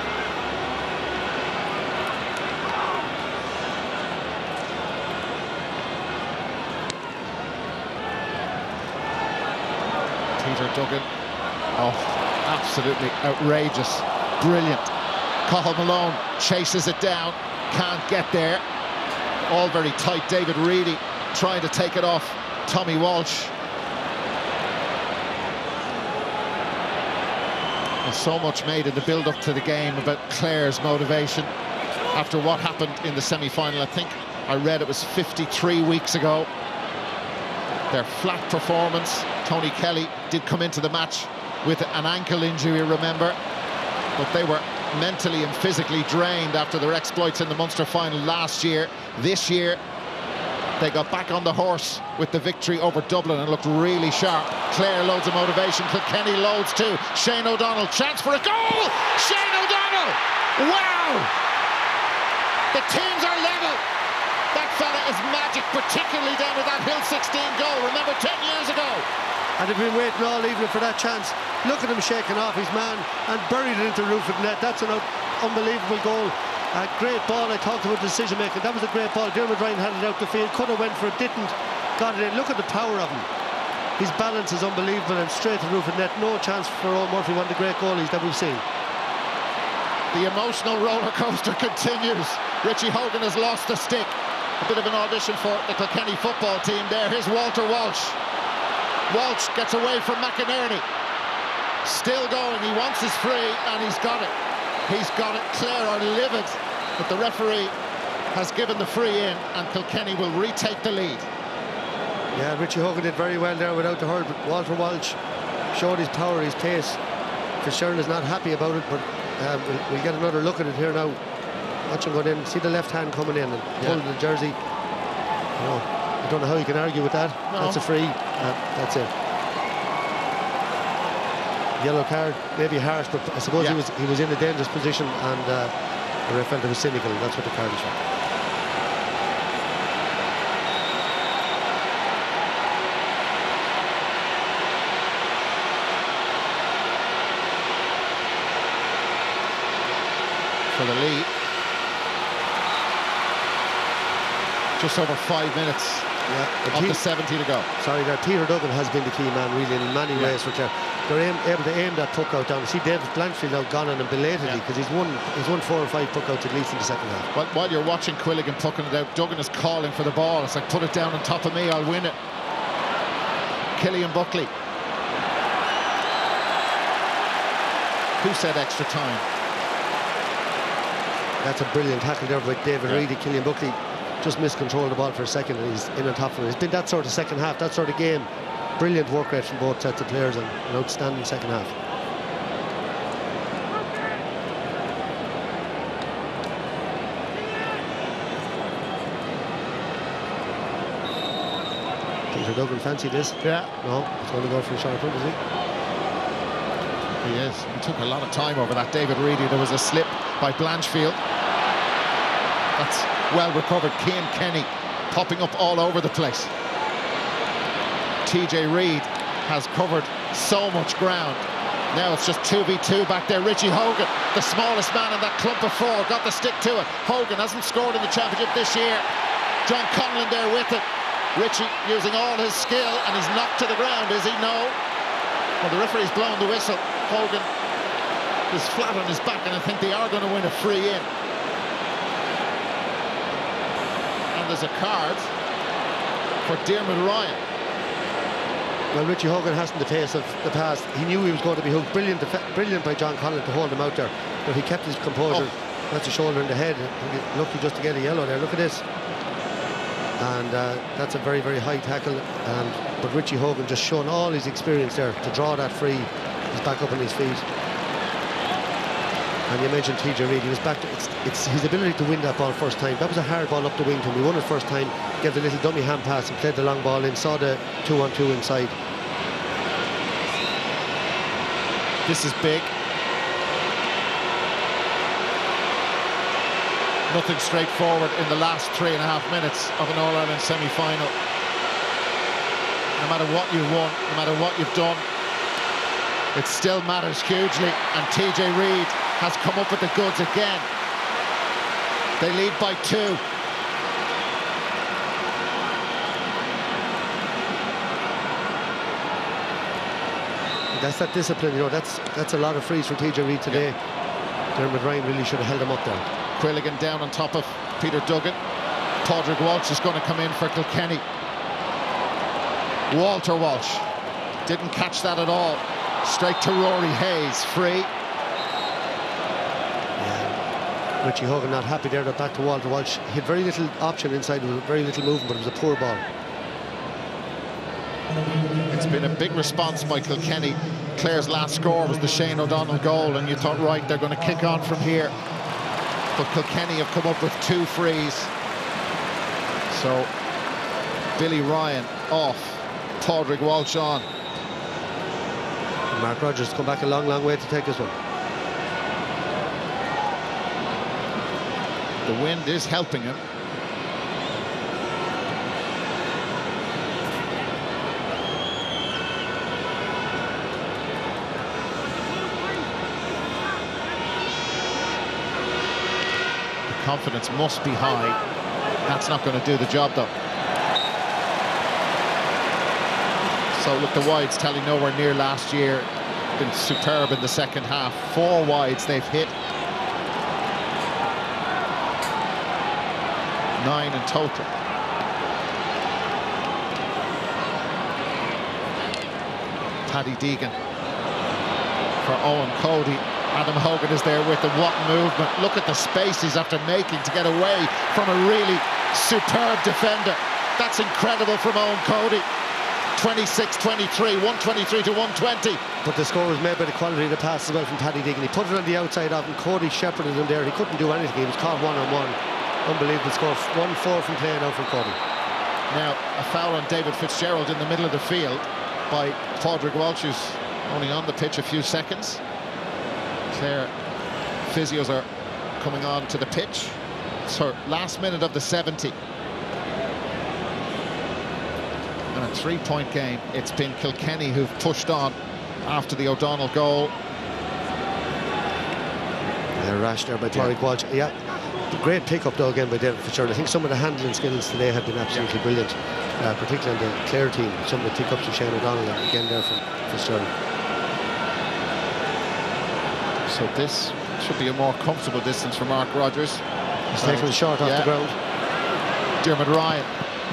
Peter Duggan. Oh, absolutely outrageous. Brilliant. Cathal Malone chases it down. Can't get there. All very tight. David Reedy trying to take it off Tommy Walsh. And so much made in the build-up to the game about Clare's motivation after what happened in the semi-final. I think I read it was 53 weeks ago. Their flat performance. Tony Kelly did come into the match with an ankle injury, remember, but they were mentally and physically drained after their exploits in the Munster final last year. This year they got back on the horse with the victory over Dublin and looked really sharp. Clare loads of motivation, Kilkenny loads too. Shane O'Donnell, chance for a goal! Shane O'Donnell! Wow! The teams are level. That fella is magic, particularly down with that Hill 16 goal. Remember 10 years ago? And they've been waiting all evening for that chance. Look at him shaking off his man and buried it into the roof of the net. That's an unbelievable goal. A great ball. I talked about decision making. That was a great ball. Dermot Ryan had it out the field. Could have went for it, didn't. Got it in. Look at the power of him. His balance is unbelievable and straight to the roof of the net. No chance for Owen Murphy, one of the great goalies that we've seen. The emotional roller coaster continues. Richie Hogan has lost the stick. A bit of an audition for the Kilkenny football team there. Here's Walter Walsh. Walsh gets away from McInerney. Still going. He wants his free and he's got it. He's got it. Clare are livid, but the referee has given the free in and Kilkenny will retake the lead. Yeah, Richie Hogan did very well there without the hurl, but Walter Walsh showed his power, his pace. Fitzgerald is not happy about it, but we'll get another look at it here now. Watch him go in. See the left hand coming in and pulling the jersey. I don't know how you can argue with that. No. That's a free. That's it. Yellow card, maybe harsh, but I suppose he was in a dangerous position, and the ref felt it was cynical, and that's what the card is for. For the lead. Just over 5 minutes. Up to 70 to go. Sorry, there. Peter Duggan has been the key man, really, in many ways for Clare. They're able to aim that puck out down. See David Blanchfield now gone on him belatedly because he's won 4 or 5 puck outs at least in the second half. But while you're watching Quilligan pucking it out, Duggan is calling for the ball. It's like, put it down on top of me, I'll win it. Killian Buckley. Who said extra time? That's a brilliant tackle there by David Reedy. Killian Buckley just missed control of the ball for a second, and he's in on top of it. It's been that sort of second half, that sort of game. Brilliant work rate from both sets of players, and an outstanding second half. Peter Duggan fancy this? Yeah. No, he's going to go for a shot front, is he? He is. He took a lot of time over that. David Reedy, there was a slip by Blanchfield. That's well recovered. Kilkenny popping up all over the place. TJ Reid has covered so much ground. Now it's just 2v2 back there. Richie Hogan, the smallest man in that clump of four, got the stick to it. Hogan hasn't scored in the championship this year. John Conlon there with it. Richie using all his skill, and he's knocked to the ground, is he? No. Well, the referee's blown the whistle. Hogan is flat on his back, and I think they are going to win a free in. And there's a card for Dermot Ryan. Well, Richie Hogan hasn't the pace of the past. He knew he was going to be hooked. Brilliant by John Conlon to hold him out there. But he kept his composure. That's a shoulder in the head. Lucky just to get a yellow there. Look at this. And that's a very, very high tackle. But Richie Hogan just showing all his experience there to draw that free. He's back up on his feet. And you mentioned TJ Reid. He was back. It's his ability to win that ball first time. That was a hard ball up the wing to him. He won it first time. Gave the little dummy hand pass and played the long ball in. Saw the 2-on-2 inside. This is big. Nothing straightforward in the last 3.5 minutes of an All-Ireland semi-final. No matter what you won, no matter what you've done, it still matters hugely. And TJ Reid has come up with the goods again. They lead by 2. That's that discipline, you know. That's a lot of frees for TJ Reid today. Yeah. Dermot Ryan really should have held him up there. Quilligan down on top of Peter Duggan. Padraig Walsh is going to come in for Kilkenny. Walter Walsh didn't catch that at all. Straight to Rory Hayes, free. Yeah. Richie Hogan not happy there. They're back to Walter Walsh. He had very little option inside, very little movement, but it was a poor ball. It's been a big response by Kilkenny. Clare's last score was the Shane O'Donnell goal, and you thought, right, they're going to kick on from here. But Kilkenny have come up with 2 frees. So Billy Ryan off, Padraig Walsh on. And Mark Rogers come back a long, long way to take this one. The wind is helping him. Confidence must be high. That's not going to do the job, though. So look, the wides tally nowhere near last year. Been superb in the second half. 4 wides they've hit. 9 in total. Paddy Deegan for Owen Cody. Adam Hogan is there with him. What movement. Look at the space he's after making to get away from a really superb defender. That's incredible from Owen Cody. 26-23, 123 to 120. But the score was made by the quality of the pass as well from Paddy Deegan. He put it on the outside of him. Cody shepherded him there. He couldn't do anything. He was caught one-on-one. Unbelievable score. 1-4 from play now from Cody. Now, a foul on David Fitzgerald in the middle of the field by Padraig Walsh, who's only on the pitch a few seconds. Clare physios are coming on to the pitch. It's her last minute of the 70. And a 3-point game. It's been Kilkenny who've pushed on after the O'Donnell goal. They're rash there by Padraig Walsh. Yeah, great pick-up though again by David Fitzgerald. I think some of the handling skills today have been absolutely brilliant, particularly on the Clare team. Some of the pick-ups of Shane O'Donnell again there from Fitzgerald. So this should be a more comfortable distance for Mark Rogers. He's taking the shot off the ground. Dermot Ryan.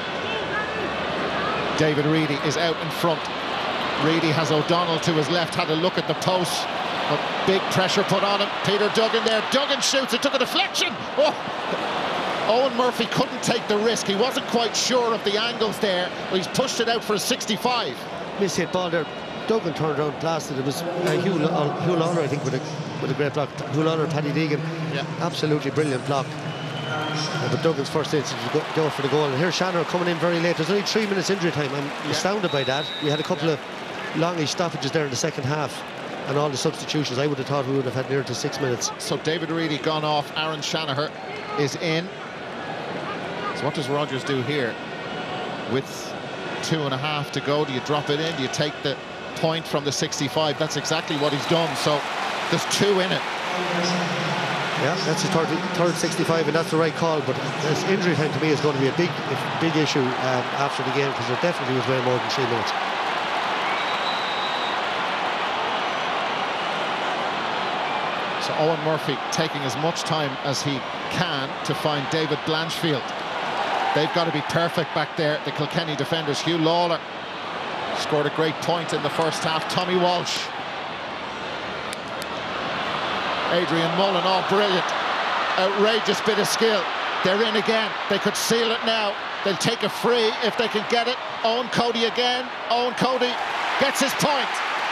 David Reedy is out in front. Reedy has O'Donnell to his left, had a look at the post, but big pressure put on him. Peter Duggan there. Duggan shoots, it took a deflection. Oh! Owen Murphy couldn't take the risk. He wasn't quite sure of the angles there, but he's pushed it out for a 65. Miss-hit ball there. Duggan turned around, blasted. It was Hugh Lawler, I think, with a great block. Hugh Lawler, Paddy Deegan. Yeah. Absolutely brilliant block. But Duggan's first instinct to go for the goal. And here's Shannon coming in very late. There's only 3 minutes injury time. I'm astounded by that. We had a couple of longish stoppages there in the second half. And all the substitutions, I would have thought we would have had near to 6 minutes. So David Reedy gone off. Aaron Shanahan is in. So what does Rodgers do here? With 2.5 to go, do you drop it in? Do you take the point from the 65? That's exactly what he's done. So there's 2 in it. Yeah, that's the third 65, and that's the right call. But this injury time to me is going to be a big issue after the game, because it definitely was way more than 3 minutes. So Owen Murphy taking as much time as he can to find David Blanchfield. They've got to be perfect back there, the Kilkenny defenders. Hugh Lawler scored a great point in the first half. Tommy Walsh. Adrian Mullen, oh, brilliant. Outrageous bit of skill. They're in again. They could seal it now. They'll take a free if they can get it. Owen Cody again. Owen Cody gets his point.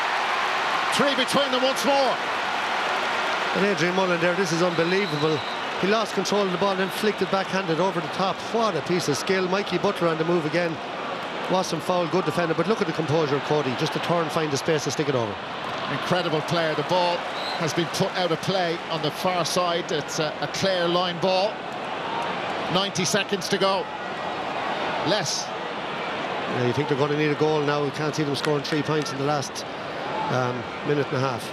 3 between them once more. And Adrian Mullen there, this is unbelievable. He lost control of the ball and then flicked it backhanded over the top. What a piece of skill. Mikey Butler on the move again. Wasn't foul, good defender, but look at the composure of Cody. Just to turn, find the space and stick it over. Incredible player. The ball has been put out of play on the far side. It's a Clare line ball. 90 seconds to go. Less. Yeah, you think they're going to need a goal now. We can't see them scoring 3 points in the last minute and a half.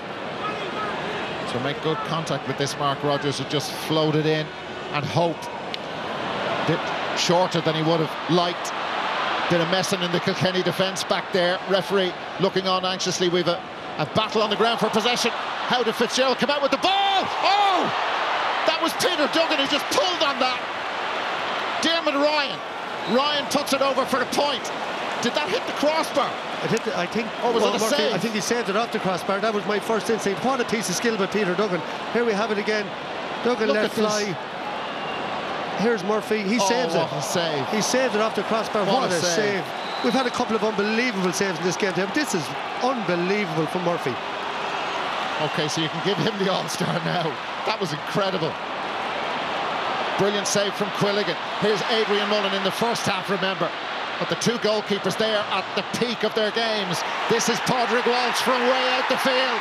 So make good contact with this Mark Rodgers, who just floated in and hope. A bit shorter than he would have liked. Bit of messing in the Kilkenny defence back there. Referee looking on anxiously. We've a battle on the ground for possession. How did Fitzgerald come out with the ball? Oh! That was Peter Duggan who just pulled on that. Dermot Ryan puts it over for a point. Did that hit the crossbar? It hit I think. Or was it a save? I think he saved it off the crossbar. That was my first instinct. What a piece of skill by Peter Duggan. Here we have it again. Duggan let fly. Here's Murphy. He saves it. Save. He saved it off the crossbar. What a save. We've had a couple of unbelievable saves in this game today, but this is unbelievable from Murphy. Okay, so you can give him the All-Star now. That was incredible. Brilliant save from Quilligan. Here's Adrian Mullen in the first half, remember. But the 2 goalkeepers there at the peak of their games. This is Padraig Walsh from way out the field.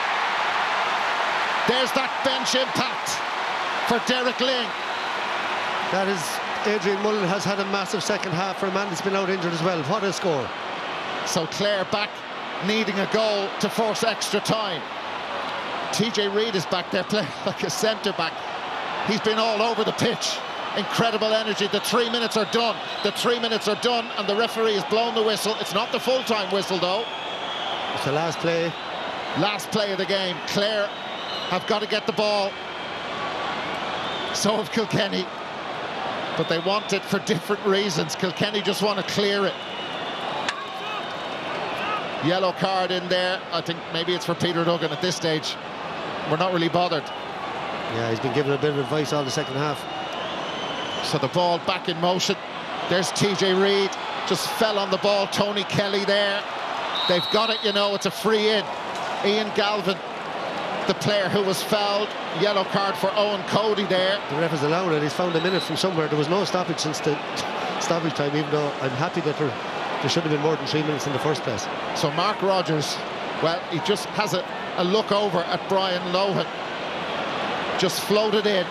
There's that bench impact for Derek Ling. That is, Adrian Mullen has had a massive second half for a man that's been out injured as well. What a score. So Clare back needing a goal to force extra time. TJ Reid is back there playing like a centre-back. He's been all over the pitch. Incredible energy. The 3 minutes are done. The 3 minutes are done, and the referee has blown the whistle. It's not the full-time whistle, though. It's the last play. Last play of the game. Clare have got to get the ball. So have Kilkenny. But they want it for different reasons. Kilkenny just want to clear it. Yellow card in there. I think maybe it's for Peter Duggan at this stage. We're not really bothered. Yeah, he's been given a bit of advice all the second half. So the ball back in motion. There's TJ Reid. Just fell on the ball. Tony Kelly there. They've got it, you know. It's a free in. Ian Galvin, the player who was fouled. Yellow card for Owen Cody there. The ref has allowed it. He's found a minute from somewhere. There was no stoppage since the stoppage time, even though I'm happy that there should have been more than 3 minutes in the first place. So Mark Rodgers, well, he just has a look over at Brian Lohan. Just floated in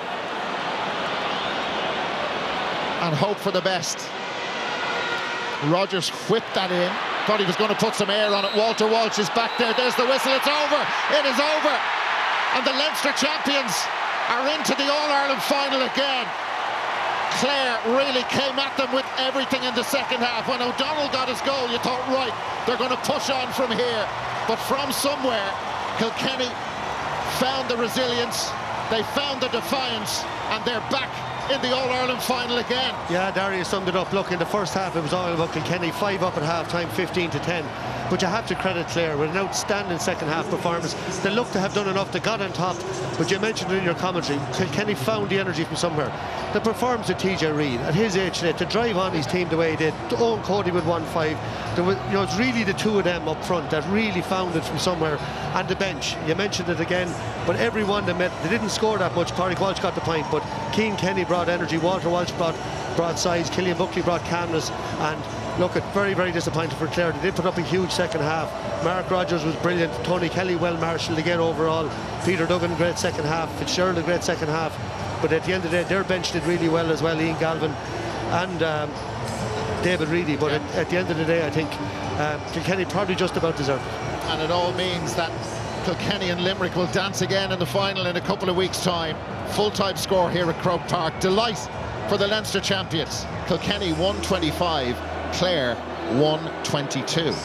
and hope for the best. Rodgers whipped that in. Thought he was going to put some air on it. Walter Walsh is back there. There's the whistle. It's over. It is over. And the Leinster champions are into the All-Ireland final again. Clare really came at them with everything in the second half. When O'Donnell got his goal, you thought, right, they're going to push on from here. But from somewhere, Kilkenny found the resilience, they found the defiance, and they're back in the All-Ireland final again. Yeah, Darius summed it up. Look, in the first half, it was all about Kilkenny. 5 up at half-time, 15-10. But you have to credit Clare with an outstanding second half performance. They look to have done enough. They got on top. But you mentioned it in your commentary, Kilkenny found the energy from somewhere. The performance of TJ Reid at his age today, to drive on his team the way he did, to own Cody with 1-5, it's really the two of them up front that really found it from somewhere. And the bench, you mentioned it again, but everyone they met, they didn't score that much. Pádraig Walsh got the point, but Cian Kenny brought energy, Walter Walsh brought size, Killian Buckley brought calmness, and look, it's very, very disappointing for Clare. They did put up a huge second half. Mark Rogers was brilliant, Tony Kelly well marshalled again overall, Peter Duggan great second half, Fitzgerald a great second half, but at the end of the day their bench did really well as well, Ian Galvin and David Reedy, but at the end of the day I think Kilkenny probably just about deserved it. And it all means that Kilkenny and Limerick will dance again in the final in a couple of weeks' time. Full-time score here at Croke Park. Delight for the Leinster champions. Kilkenny 125, Clare 122.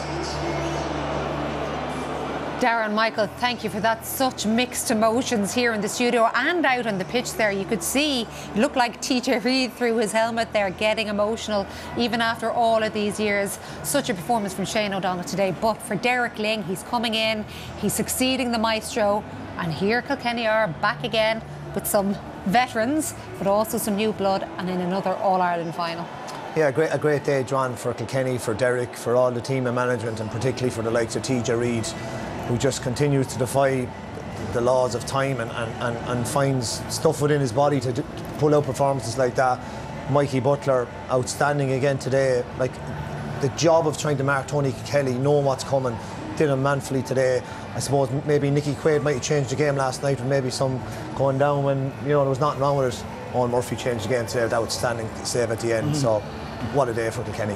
Darren, Michael, thank you for that. Such mixed emotions here in the studio and out on the pitch there. You could see, it looked like TJ Reid through his helmet there, getting emotional, even after all of these years. Such a performance from Shane O'Donnell today. But for Derek Lyng, he's coming in, he's succeeding the maestro, and here Kilkenny are back again with some veterans, but also some new blood, and in another All-Ireland final. Yeah, a great day, John, for Kilkenny, for Derek, for all the team and management, and particularly for the likes of TJ Reid, who just continues to defy the laws of time and finds stuff within his body to pull out performances like that. Mikey Butler, outstanding again today. Like, the job of trying to mark Tony Kelly, knowing what's coming, did him manfully today. I suppose maybe Nicky Quaid might have changed the game last night with maybe some going down when, there was nothing wrong with it. Owen Murphy changed the game today with outstanding save at the end. So what a day for Kilkenny.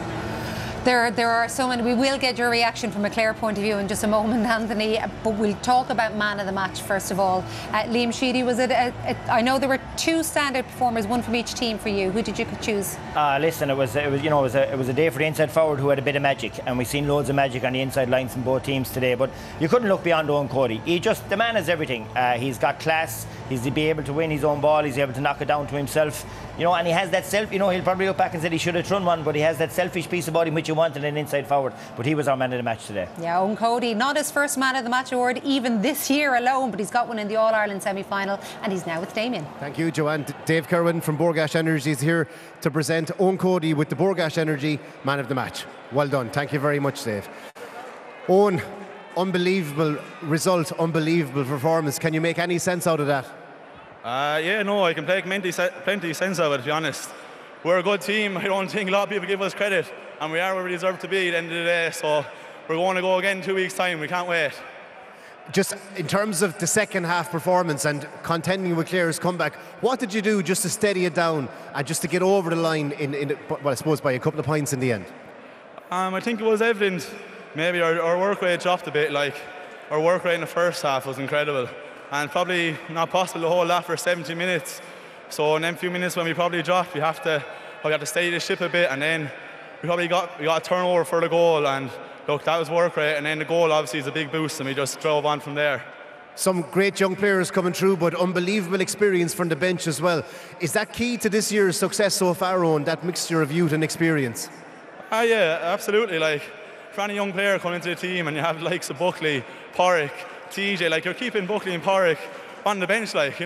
There are so many. We will get your reaction from a Clare point of view in just a moment, Anthony, but we'll talk about man of the match first of all. Liam Sheedy, was it I know there were two standout performers, one from each team for you. Who did you choose? Listen, it was a day for the inside forward who had a bit of magic, and we've seen loads of magic on the inside lines in both teams today, but you couldn't look beyond Owen Cody. The man is everything. He's got class, he's to be able to win his own ball, he's able to knock it down to himself, and he has that he'll probably look back and say he should have thrown one, but he has that selfish piece about him which you wanted an inside forward. But he was our man of the match today. Yeah, Owen Cody, not his first man of the match award even this year alone, but he's got one in the All-Ireland semi-final, and he's now with Damien. Thank you, Joanne. Dave Kerwin from Borgash Energy is here to present Owen Cody with the Borgash Energy man of the match. Well done. Thank you very much, Dave. Owen, unbelievable result, unbelievable performance. Can you make any sense out of that? Yeah, no, I can make plenty sense of it, to be honest. We're a good team. I don't think a lot of people give us credit, and we are where we deserve to be at the end of the day, so we're going to go again in 2 weeks' time. We can't wait. Just in terms of the second half performance and contending with Clare's comeback, what did you do just to steady it down and just to get over the line I suppose by a couple of points in the end? I think it was evident. Maybe our work rate dropped a bit. Like, our work rate in the first half was incredible, and probably not possible to hold that for 70 minutes. So in them few minutes when we probably dropped, we have to steady the ship a bit, and then we probably got a turnover for the goal, and look, that was work rate, and then the goal obviously is a big boost, and we just drove on from there. Some great young players coming through, but unbelievable experience from the bench as well. Is that key to this year's success so far, Owen, that mixture of youth and experience? Yeah, absolutely. Like, for any young player coming into the team and you have the likes of Buckley, Pádraig, TJ, like, you're keeping Buckley and Pádraig on the bench, like,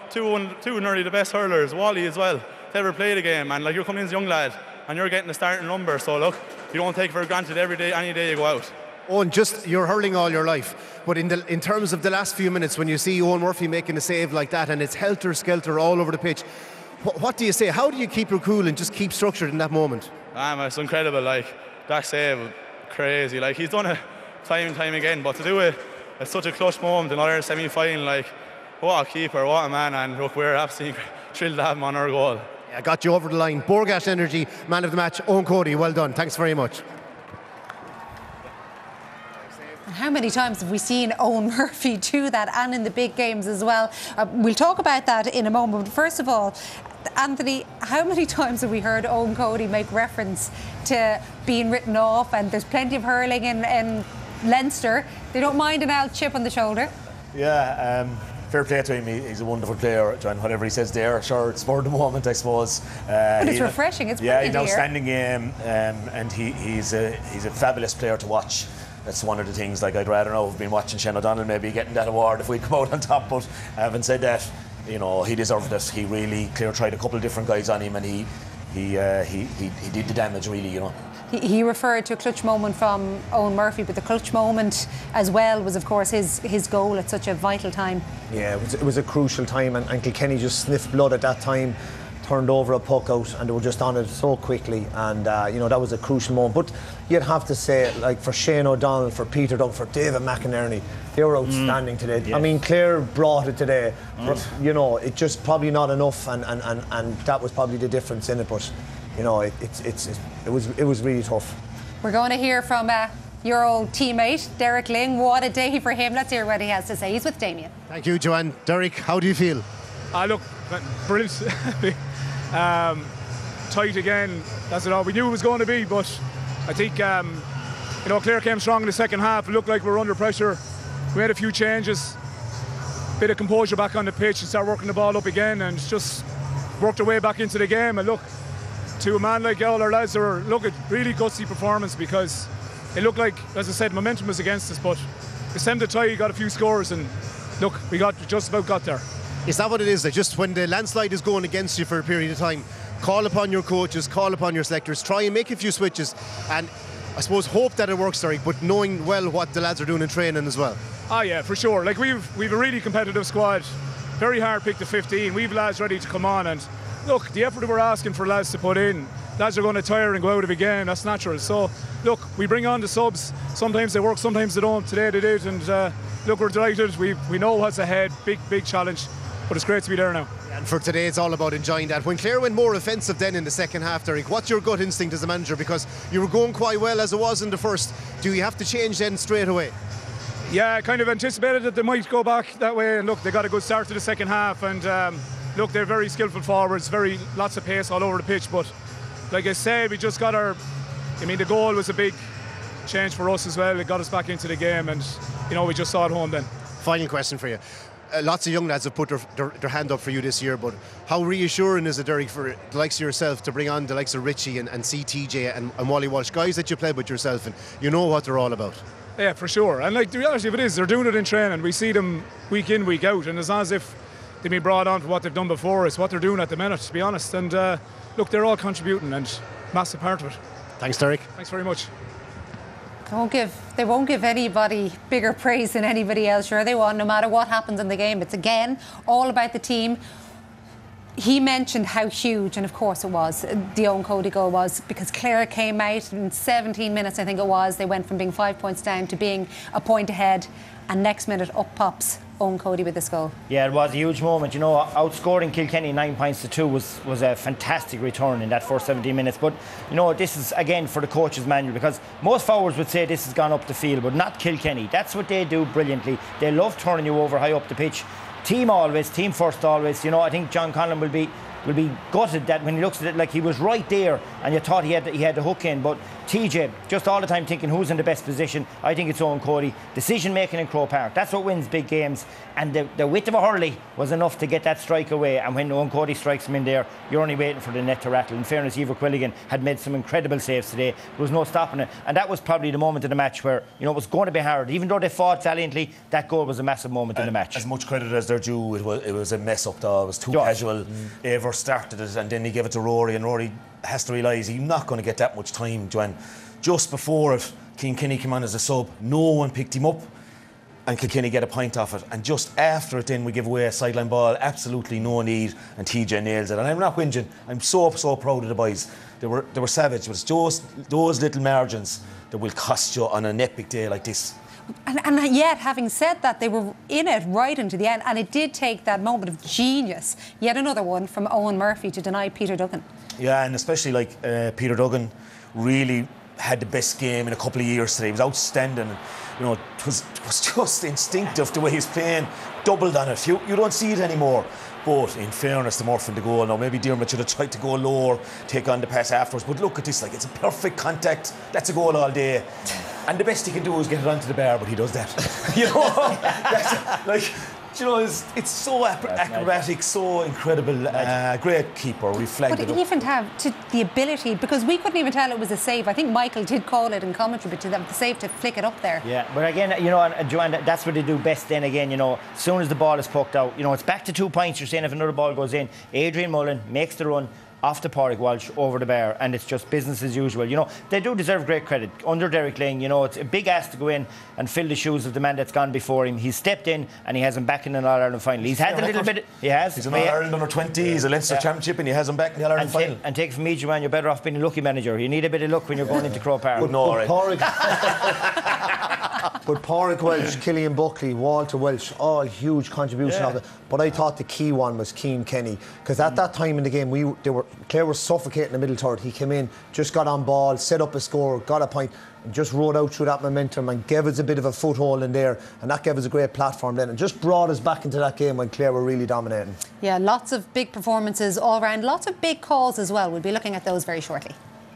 two nearly the best hurlers, Wally as well, to ever play the game, and like, you're coming in as a young lad and you're getting the starting number, so look, you don't take it for granted every day, any day you go out. Owen, you're hurling all your life, but in terms of the last few minutes, when you see Owen Murphy making a save like that and it's helter-skelter all over the pitch, what do you say? How do you keep your cool and just keep structured in that moment? It's incredible, like, that save, crazy, like, he's done it time and time again, but to do it at such a clutch moment in our semi-final, like, what a keeper, what a man, and look, we're absolutely thrilled to have him on our goal. I got you over the line. Borgash Energy, man of the match, Owen Cody, well done. Thanks very much. How many times have we seen Owen Murphy do that, and in the big games as well? We'll talk about that in a moment. But first of all, Anthony, how many times have we heard Owen Cody make reference to being written off? And there's plenty of hurling in Leinster. They don't mind an old chip on the shoulder. Yeah, fair play to him. He's a wonderful player, John. Whatever he says there, sure, it's for the moment, I suppose. But it's refreshing. It's yeah, he's an brilliant outstanding game, and he's a fabulous player to watch. That's one of the things. Like, I'd rather now have been watching Shane O'Donnell maybe getting that award if we come out on top. But having said that, you know, he deserved it. He really, Clare tried a couple of different guys on him, and he did the damage, really, you know. He referred to a clutch moment from Owen Murphy, but the clutch moment as well was, of course, his goal at such a vital time. Yeah, it was a crucial time, and Kilkenny just sniffed blood at that time, turned over a puck out, and they were just on it so quickly, and you know, that was a crucial moment. But you'd have to say, like, for Shane O'Donnell, for Peter Dunn, for David McInerney, they were outstanding today. Yeah. I mean, Clare brought it today, but you know, it just probably not enough, and that was probably the difference in it. But you know, it was really tough. We're going to hear from your old teammate, Derek Ling. What a day for him. Let's hear what he has to say. He's with Damien. Thank you, Joanne. Derek, how do you feel? Look, brilliant. Tight again. That's it all we knew it was going to be, but I think you know, Clare came strong in the second half. It looked like we were under pressure. We had a few changes, bit of composure back on the pitch and start working the ball up again, and just worked our way back into the game. And look, to a man like all our lads, they were, look, at really gutsy performance, because it looked like, as I said, momentum was against us, but we stemmed the tide, got a few scores, and look, we just about got there. Is that what it is? That just when the landslide is going against you for a period of time, call upon your coaches, call upon your selectors, try and make a few switches, and I suppose hope that it works, Derek, but knowing well what the lads are doing in training as well. Ah, yeah, for sure. Like, we've a really competitive squad, very hard pick to 15. We've lads ready to come on, and look, the effort we're asking for lads to put in, lads are going to tire and go out of a game. That's natural. So look, we bring on the subs. Sometimes they work, sometimes they don't. Today they did, and look, we're delighted. We know what's ahead. Big challenge, but it's great to be there now. And for today, it's all about enjoying that. When Clare went more offensive then in the second half, Derek, what's your gut instinct as a manager? Because you were going quite well as it was in the first. Do you have to change then straight away? Yeah, I kind of anticipated that they might go back that way, and look, they got a good start to the second half, and look, they're very skillful forwards, lots of pace all over the pitch, but like I said, we just got the goal was a big change for us as well. It got us back into the game, and you know, we just saw it home then. Final question for you. Lots of young lads have put their hand up for you this year, but how reassuring is it, Derek, for the likes of yourself to bring on the likes of Richie and CTJ and Wally Walsh, guys that you played with yourself, and you know what they're all about? Yeah, for sure. And like, the reality of it is, they're doing it in training. We see them week in, week out, and it's not as if they've been brought on for what they've done before. It's what they're doing at the minute, to be honest. And look, they're all contributing, and massive part of it. Thanks, Derek. Thanks very much. They won't give anybody bigger praise than anybody else. Sure, they won't, no matter what happens in the game. It's again all about the team. He mentioned how huge, and of course it was, the Owen Cody goal was, because Clare came out in 17 minutes, I think it was. They went from being 5 points down to being a point ahead, and next minute up pops Owen Cody with this goal. Yeah, it was a huge moment. You know, outscoring Kilkenny 9 points to 2 was a fantastic return in that first 17 minutes. But, you know, this is, again, for the coach's manual, because most forwards would say this has gone up the field, but not Kilkenny. That's what they do brilliantly. They love turning you over high up the pitch. Team always, team first always. You know, I think John Conlon will be gutted that when he looks at it, like, he was right there and you thought he had the hook in, but TJ just all the time thinking who's in the best position. I think it's Owen Cody. Decision making in Croke Park, that's what wins big games, and the width of a Hurley was enough to get that strike away. And when Owen Cody strikes him in there, you're only waiting for the net to rattle. In fairness, Eva Quilligan had made some incredible saves today. There was no stopping it, and that was probably the moment in the match where, you know, it was going to be hard. Even though they fought valiantly, that goal was a massive moment in the match. As much credit as they're due, it was a mess up though. It was too casual. Ever started it, and then he gave it to Rory, and Rory has to realise he's not going to get that much time, Joanne. Just before it, Kilkenny came on as a sub, no one picked him up, and Kilkenny get a point off it. And just after it, then we give away a sideline ball, absolutely no need, and TJ nails it. And I'm not whinging. I'm so proud of the boys. They were savage, but it's just those little margins that will cost you on an epic day like this. And yet, having said that, they were in it right into the end, and it did take that moment of genius, yet another one, from Owen Murphy to deny Peter Duggan. Yeah, and especially like Peter Duggan really had the best game in a couple of years today. He was outstanding. You know, it was just instinctive the way he's playing, doubled on it. You don't see it anymore. But in fairness to Murphy, the goal, now maybe Dermot should have tried to go lower, take on the pass afterwards. But look at this, like, it's a perfect contact. That's a goal all day. And the best he can do is get it onto the bar, but he does that. You know, that's, like, you know, it's so acrobatic, so incredible. Great keeper, we flagged it But up. even to have the ability, because we couldn't even tell it was a save. I think Michael did call it in commentary, but to have the save to flick it up there. Yeah, but again, you know, and Joanne, that's what they do best then again, you know, as soon as the ball is poked out, you know, it's back to 2 points. You're saying if another ball goes in, Adrian Mullen makes the run off the Pádraig Walsh over the bar, and it's just business as usual. You know, they do deserve great credit. Under Derek Lyng, you know, it's a big ask to go in and fill the shoes of the man that's gone before him. He's stepped in and he has him back in an All-Ireland final. He's had a little bit... He has. He's an All-Ireland under 20, he's a Leinster Championship, and he has him back in the All-Ireland final. And take it from me, Joanne, you're better off being a lucky manager. You need a bit of luck when you're going into Croke Park. But Pádraig Walsh, Killian Buckley, Walter Welsh, all huge contribution of it. But I thought the key one was Cian Kenny, because at that time in the game, Clare were suffocating the middle third. He came in, just got on ball, set up a score, got a point, and just rode out through that momentum and gave us a bit of a foothold in there, and that gave us a great platform then, and just brought us back into that game when Clare were really dominating. Yeah, lots of big performances all round, lots of big calls as well. We'll be looking at those very shortly.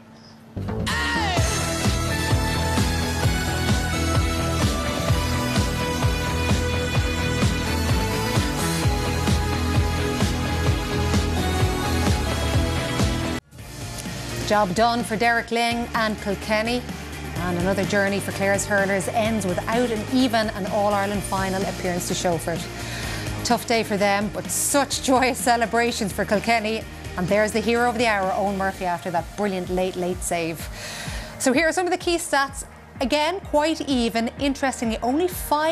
Job done for Derek Lyng and Kilkenny, and another journey for Clare's hurlers ends without an even an All-Ireland final appearance to show for it. Tough day for them, but such joyous celebrations for Kilkenny, and there's the hero of the hour, Eoin Murphy, after that brilliant late save. So here are some of the key stats. Again, quite even. Interestingly, only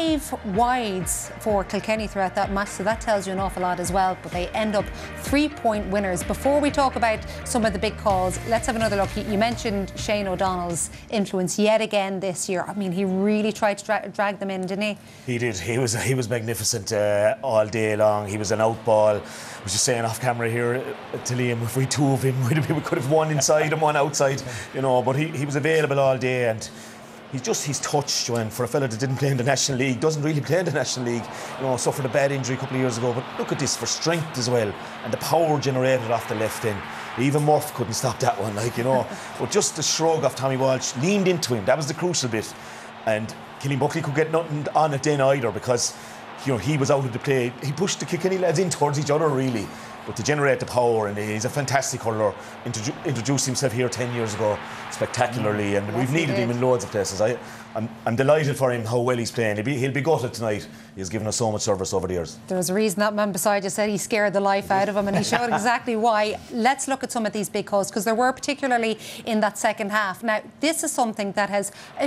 5 wides for Kilkenny throughout that match, so that tells you an awful lot as well. But they end up 3-point winners. Before we talk about some of the big calls, let's have another look. You mentioned Shane O'Donnell's influence yet again this year. I mean, he really tried to drag them in, didn't he? He did. He was magnificent all day long. He was an out ball. I was just saying off camera here to Liam, if we 2 of him, we could have one inside and one outside, you know. But he was available all day, and he's touched, Joanne, for a fella that didn't play in the National League, doesn't really play in the National League, you know, suffered a bad injury a couple of years ago, but look at this, for strength as well, and the power generated off the left end. Even Murph couldn't stop that one, like, you know. But just the shrug of Tommy Walsh, leaned into him, that was the crucial bit. And Killian Buckley could get nothing on it then either, because, you know, he was out of the play. He pushed the Kilkenny lads in towards each other, really. But to generate the power, and he's a fantastic hurler. Introduced himself here 10 years ago spectacularly, and we've needed him in loads of places. I'm delighted for him how well he's playing. He'll be gutted tonight. He's given us so much service over the years. There was a reason that man beside you said he scared the life out of him, and he showed exactly why. Let's look at some of these big calls, because there were, particularly in that second half. Now, this is something that has...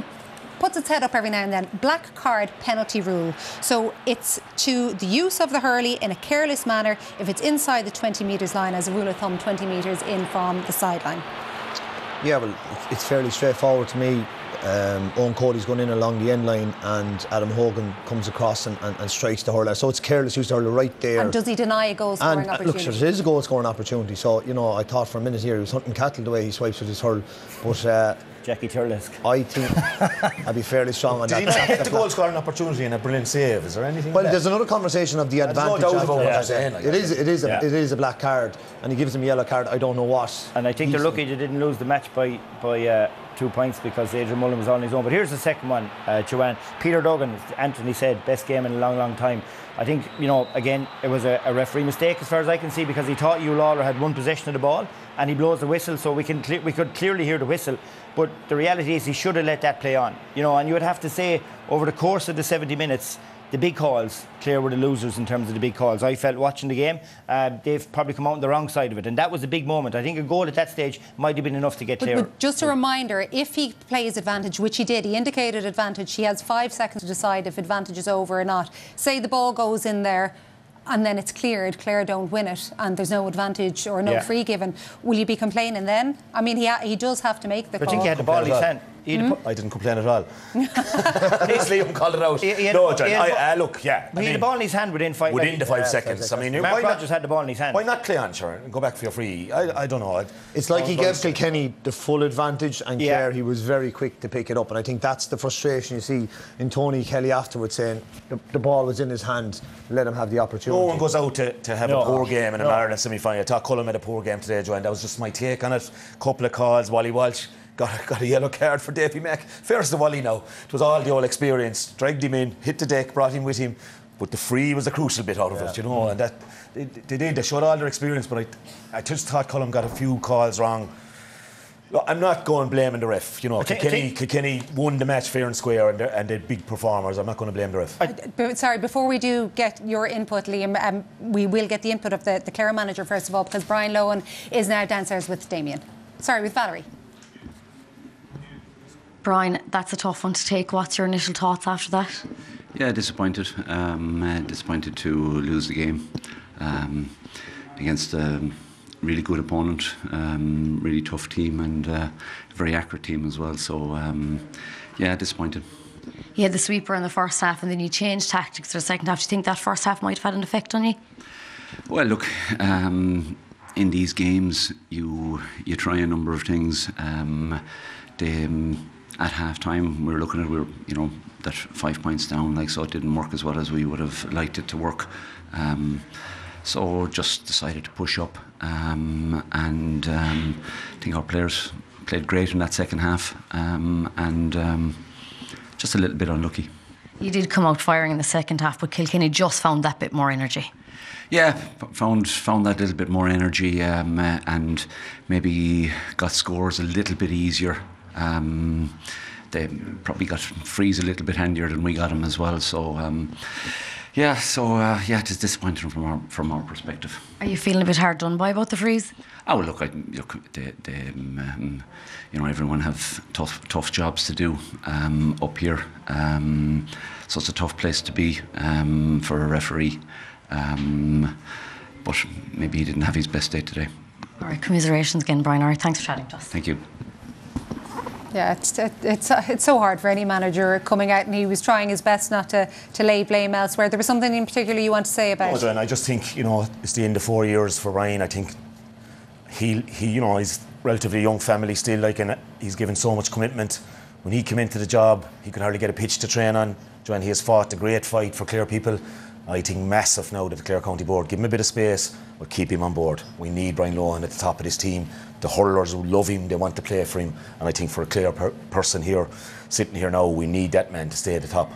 puts its head up every now and then. Black card penalty rule. So it's to the use of the hurley in a careless manner if it's inside the 20 metres line, as a rule of thumb, 20 metres in from the sideline. Yeah, well, it's fairly straightforward to me. Owen Cody's going in along the end line, and Adam Hogan comes across and strikes the hurler. So it's careless use of the hurler right there. And does he deny a goal scoring opportunity? Look, there is a goal scoring opportunity. So, you know, I thought for a minute here he was hunting cattle the way he swipes with his hurl. But Jackie Turlesk. I think I'd be fairly strong on that. Did he not get the goal scoring opportunity and a brilliant save? Is there anything? Well, there's another conversation of the advantage. No doubt about what I'm saying. It is a black card, and he gives him a yellow card. I don't know what. And I think they're lucky they didn't lose the match by 2 points, because Adrian Mullen was on his own. But here's the second one, Joanne. Peter Duggan, Anthony said, best game in a long time. I think, you know, again, it was a referee mistake as far as I can see, because he thought Hugh Lawler had one possession of the ball, and he blows the whistle, so we could clearly hear the whistle. But the reality is he should have let that play on, you know. And you would have to say, over the course of the 70 minutes, the big calls, Clare were the losers in terms of the big calls. I felt watching the game, they've probably come out on the wrong side of it, and that was a big moment. I think a goal at that stage might have been enough to get Clare. But just a reminder, if he plays advantage, which he did, he indicated advantage, he has 5 seconds to decide if advantage is over or not. Say the ball goes in there and then it's cleared, Clare don't win it, and there's no advantage or no free given, will you be complaining then? I mean, he does have to make the call. I think he had the ball in his hand. I didn't complain at all. Please, Liam called it out. No, John, look, yeah. He had the ball in his hand within 5 seconds. Within the 5 seconds. I mean, Mark Rogers had the ball in his hand. Why not play on, sure, and go back for your free? I don't know. It's like he gave Kilkenny the full advantage, and Clare, he was very quick to pick it up. And I think that's the frustration you see in Tony Kelly afterwards, saying the ball was in his hand, let him have the opportunity. No one goes out to have a poor game in an Ireland semi-final. I thought Cullen had a poor game today, Joanne. That was just my take on it. Couple of calls. Wally Walsh got a yellow card for Davy Mack. Fairest to Wally now. It was all the old experience. Dragged him in, hit the deck, brought him with him. But the free was the crucial bit out of it, you know, and that they showed all their experience, but I just thought Cullum got a few calls wrong. I'm not going blaming the ref, you know. Kilkenny won the match fair and square, and they're big performers. I'm not going to blame the ref. Sorry, before we do get your input, Liam, we will get the input of the Clare manager first of all, because Brian Lohan is now downstairs with Damien. Sorry, with Valerie. Brian, that's a tough one to take. What's your initial thoughts after that? Yeah, disappointed. Disappointed to lose the game against a really good opponent, really tough team, and a very accurate team as well. So, yeah, disappointed. You had the sweeper in the first half, and then you changed tactics for the second half. Do you think that first half might have had an effect on you? Well, look, in these games, you try a number of things. At half time, we were looking at that 5 points down, so it didn't work as well as we would have liked it to work. So just decided to push up, and I think our players played great in that second half, and just a little bit unlucky. You did come out firing in the second half, but Kilkenny just found that bit more energy. Yeah, found that little bit more energy, and maybe got scores a little bit easier. They probably got frees a little bit handier than we got them as well. So it is disappointing from our perspective. Are you feeling a bit hard done by about the frees? Oh, look, everyone have tough jobs to do up here. So it's a tough place to be for a referee. But maybe he didn't have his best day today. All right, commiserations again, Brian. All right, thanks for chatting to us. Thank you. Yeah, it's so hard for any manager coming out, and he was trying his best not to lay blame elsewhere. There was something in particular you want to say about it? No, I just think, it's the end of 4 years for Ryan. I think he's relatively young family still, and he's given so much commitment. When he came into the job, he could hardly get a pitch to train on. Joanne, he has fought a great fight for Clare people. I think massive now that the Clare County Board give him a bit of space, but keep him on board. We need Brian Lohan at the top of this team. The hurlers who love him, they want to play for him, and I think for a Clare person here, sitting here now, we need that man to stay at the top.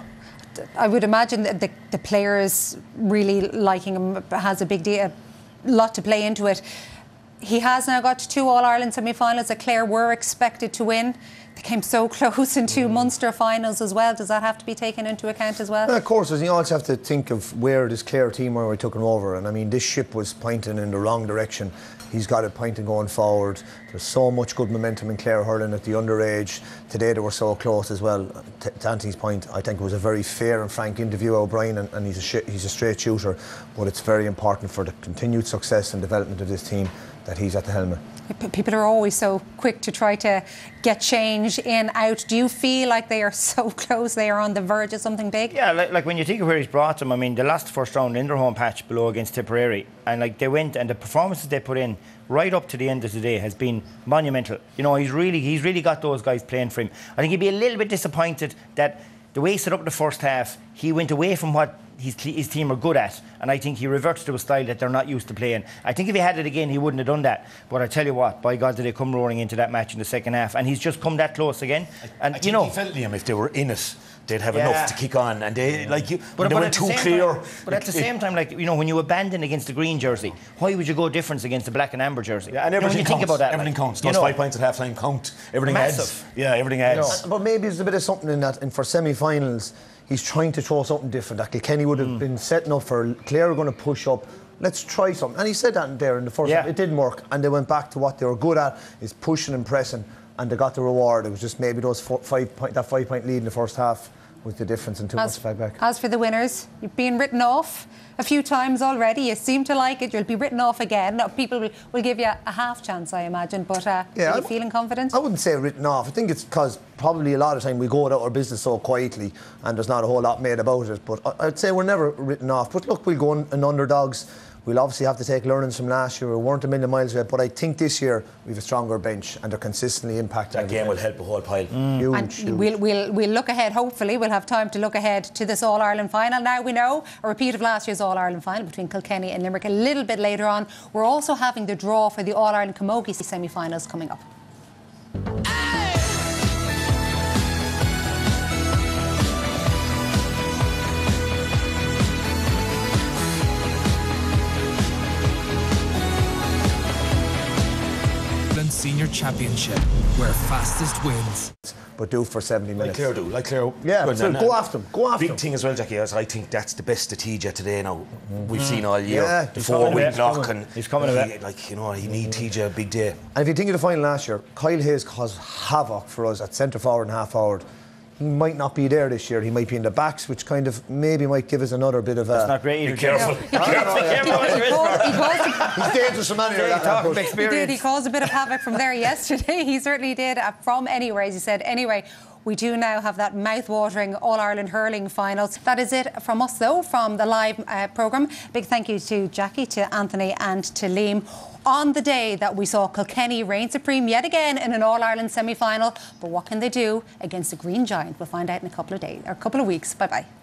I would imagine that the players really liking him has a lot to play into it. He has now got to 2 All-Ireland semi-finals that Clare were expected to win. They came so close in 2 Munster finals as well. Does that have to be taken into account as well? Of course, you also have to think of where this Clare team were when we took him over. And I mean, this ship was pointing in the wrong direction. He's got it pointing going forward. There's so much good momentum in Clare hurling at the underage. Today they were so close as well. To Anthony's point, I think it was a very fair and frank interview of O'Brien, and he's a straight shooter. But it's very important for the continued success and development of this team that he's at the helmet. People are always so quick to try to get change in, out. Do you feel like they are so close, they are on the verge of something big? Yeah, like when you think of where he's brought them, I mean, they lost the first round in their home patch below against Tipperary, and they went, and the performances they put in right up to the end of the day has been monumental. He's really got those guys playing for him. I think he'd be a little bit disappointed that the way he set up the first half, he went away from what his team are good at, and I think he reverts to a style that they're not used to playing. I think if he had it again, he wouldn't have done that. But I tell you what, by God, did they come roaring into that match in the second half, and he's just come that close again. And I think he felt, Liam, if they were in it, they'd have enough to kick on, and they were too clear. But at the same time, when you abandon against the green jersey, why would you go different against the black and amber jersey? Yeah, and everything counts. Think about that, everything counts. Those 5 points at half time count. Everything adds. Yeah, everything adds. But maybe there's a bit of something in that, and for semi-finals, he's trying to throw something different. That Kilkenny would have been setting up for. Clare are going to push up. Let's try something. And he said that there in the first half. It didn't work, and they went back to what they were good at, is pushing and pressing, and they got the reward. It was just maybe those 5 point lead in the first half was the difference, and too much fight back. As for the winners, you've been written off a few times already. You seem to like it. You'll be written off again. Now, people will give you a half chance, I imagine. But are you feeling confident? I wouldn't say written off. I think it's because probably a lot of time we go about our business so quietly, and there's not a whole lot made about it. But I'd say we're never written off. But look, we'll go in underdogs. We'll obviously have to take learnings from last year. We weren't a million miles away, but I think this year we have a stronger bench, and they're consistently impacting. That game will help a whole pile. Huge. We'll look ahead. Hopefully, we'll have time to look ahead to this All-Ireland final. Now we know a repeat of last year's All-Ireland final between Kilkenny and Limerick a little bit later on. We're also having the draw for the All-Ireland Camogie semi-finals coming up. Senior Championship, where fastest wins. But do for 70 minutes. Like Clare. Yeah, so go after them. Go after big them. thing as well, Jackie, is I think that's the best TJ today now. We've seen all year. Yeah, the 4-week knock, and he's coming away. Like, you know, he need TJ a big day. And if you think of the final last year, Kyle Hayes caused havoc for us at centre forward and half forward. He might not be there this year. He might be in the backs, which kind of maybe might give us another bit of a... That's not great either. Be careful. He's dangerous man here. He did. He caused a bit of havoc from there yesterday. He certainly did. From anywhere, as he said. Anyway, we do now have that mouth-watering All-Ireland hurling finals. That is it from us, though, from the live programme. Big thank you to Jackie, to Anthony and to Liam. On the day that we saw Kilkenny reign supreme yet again in an All-Ireland semi-final. But what can they do against the Green Giant? We'll find out in a couple of days, or a couple of weeks. Bye-bye.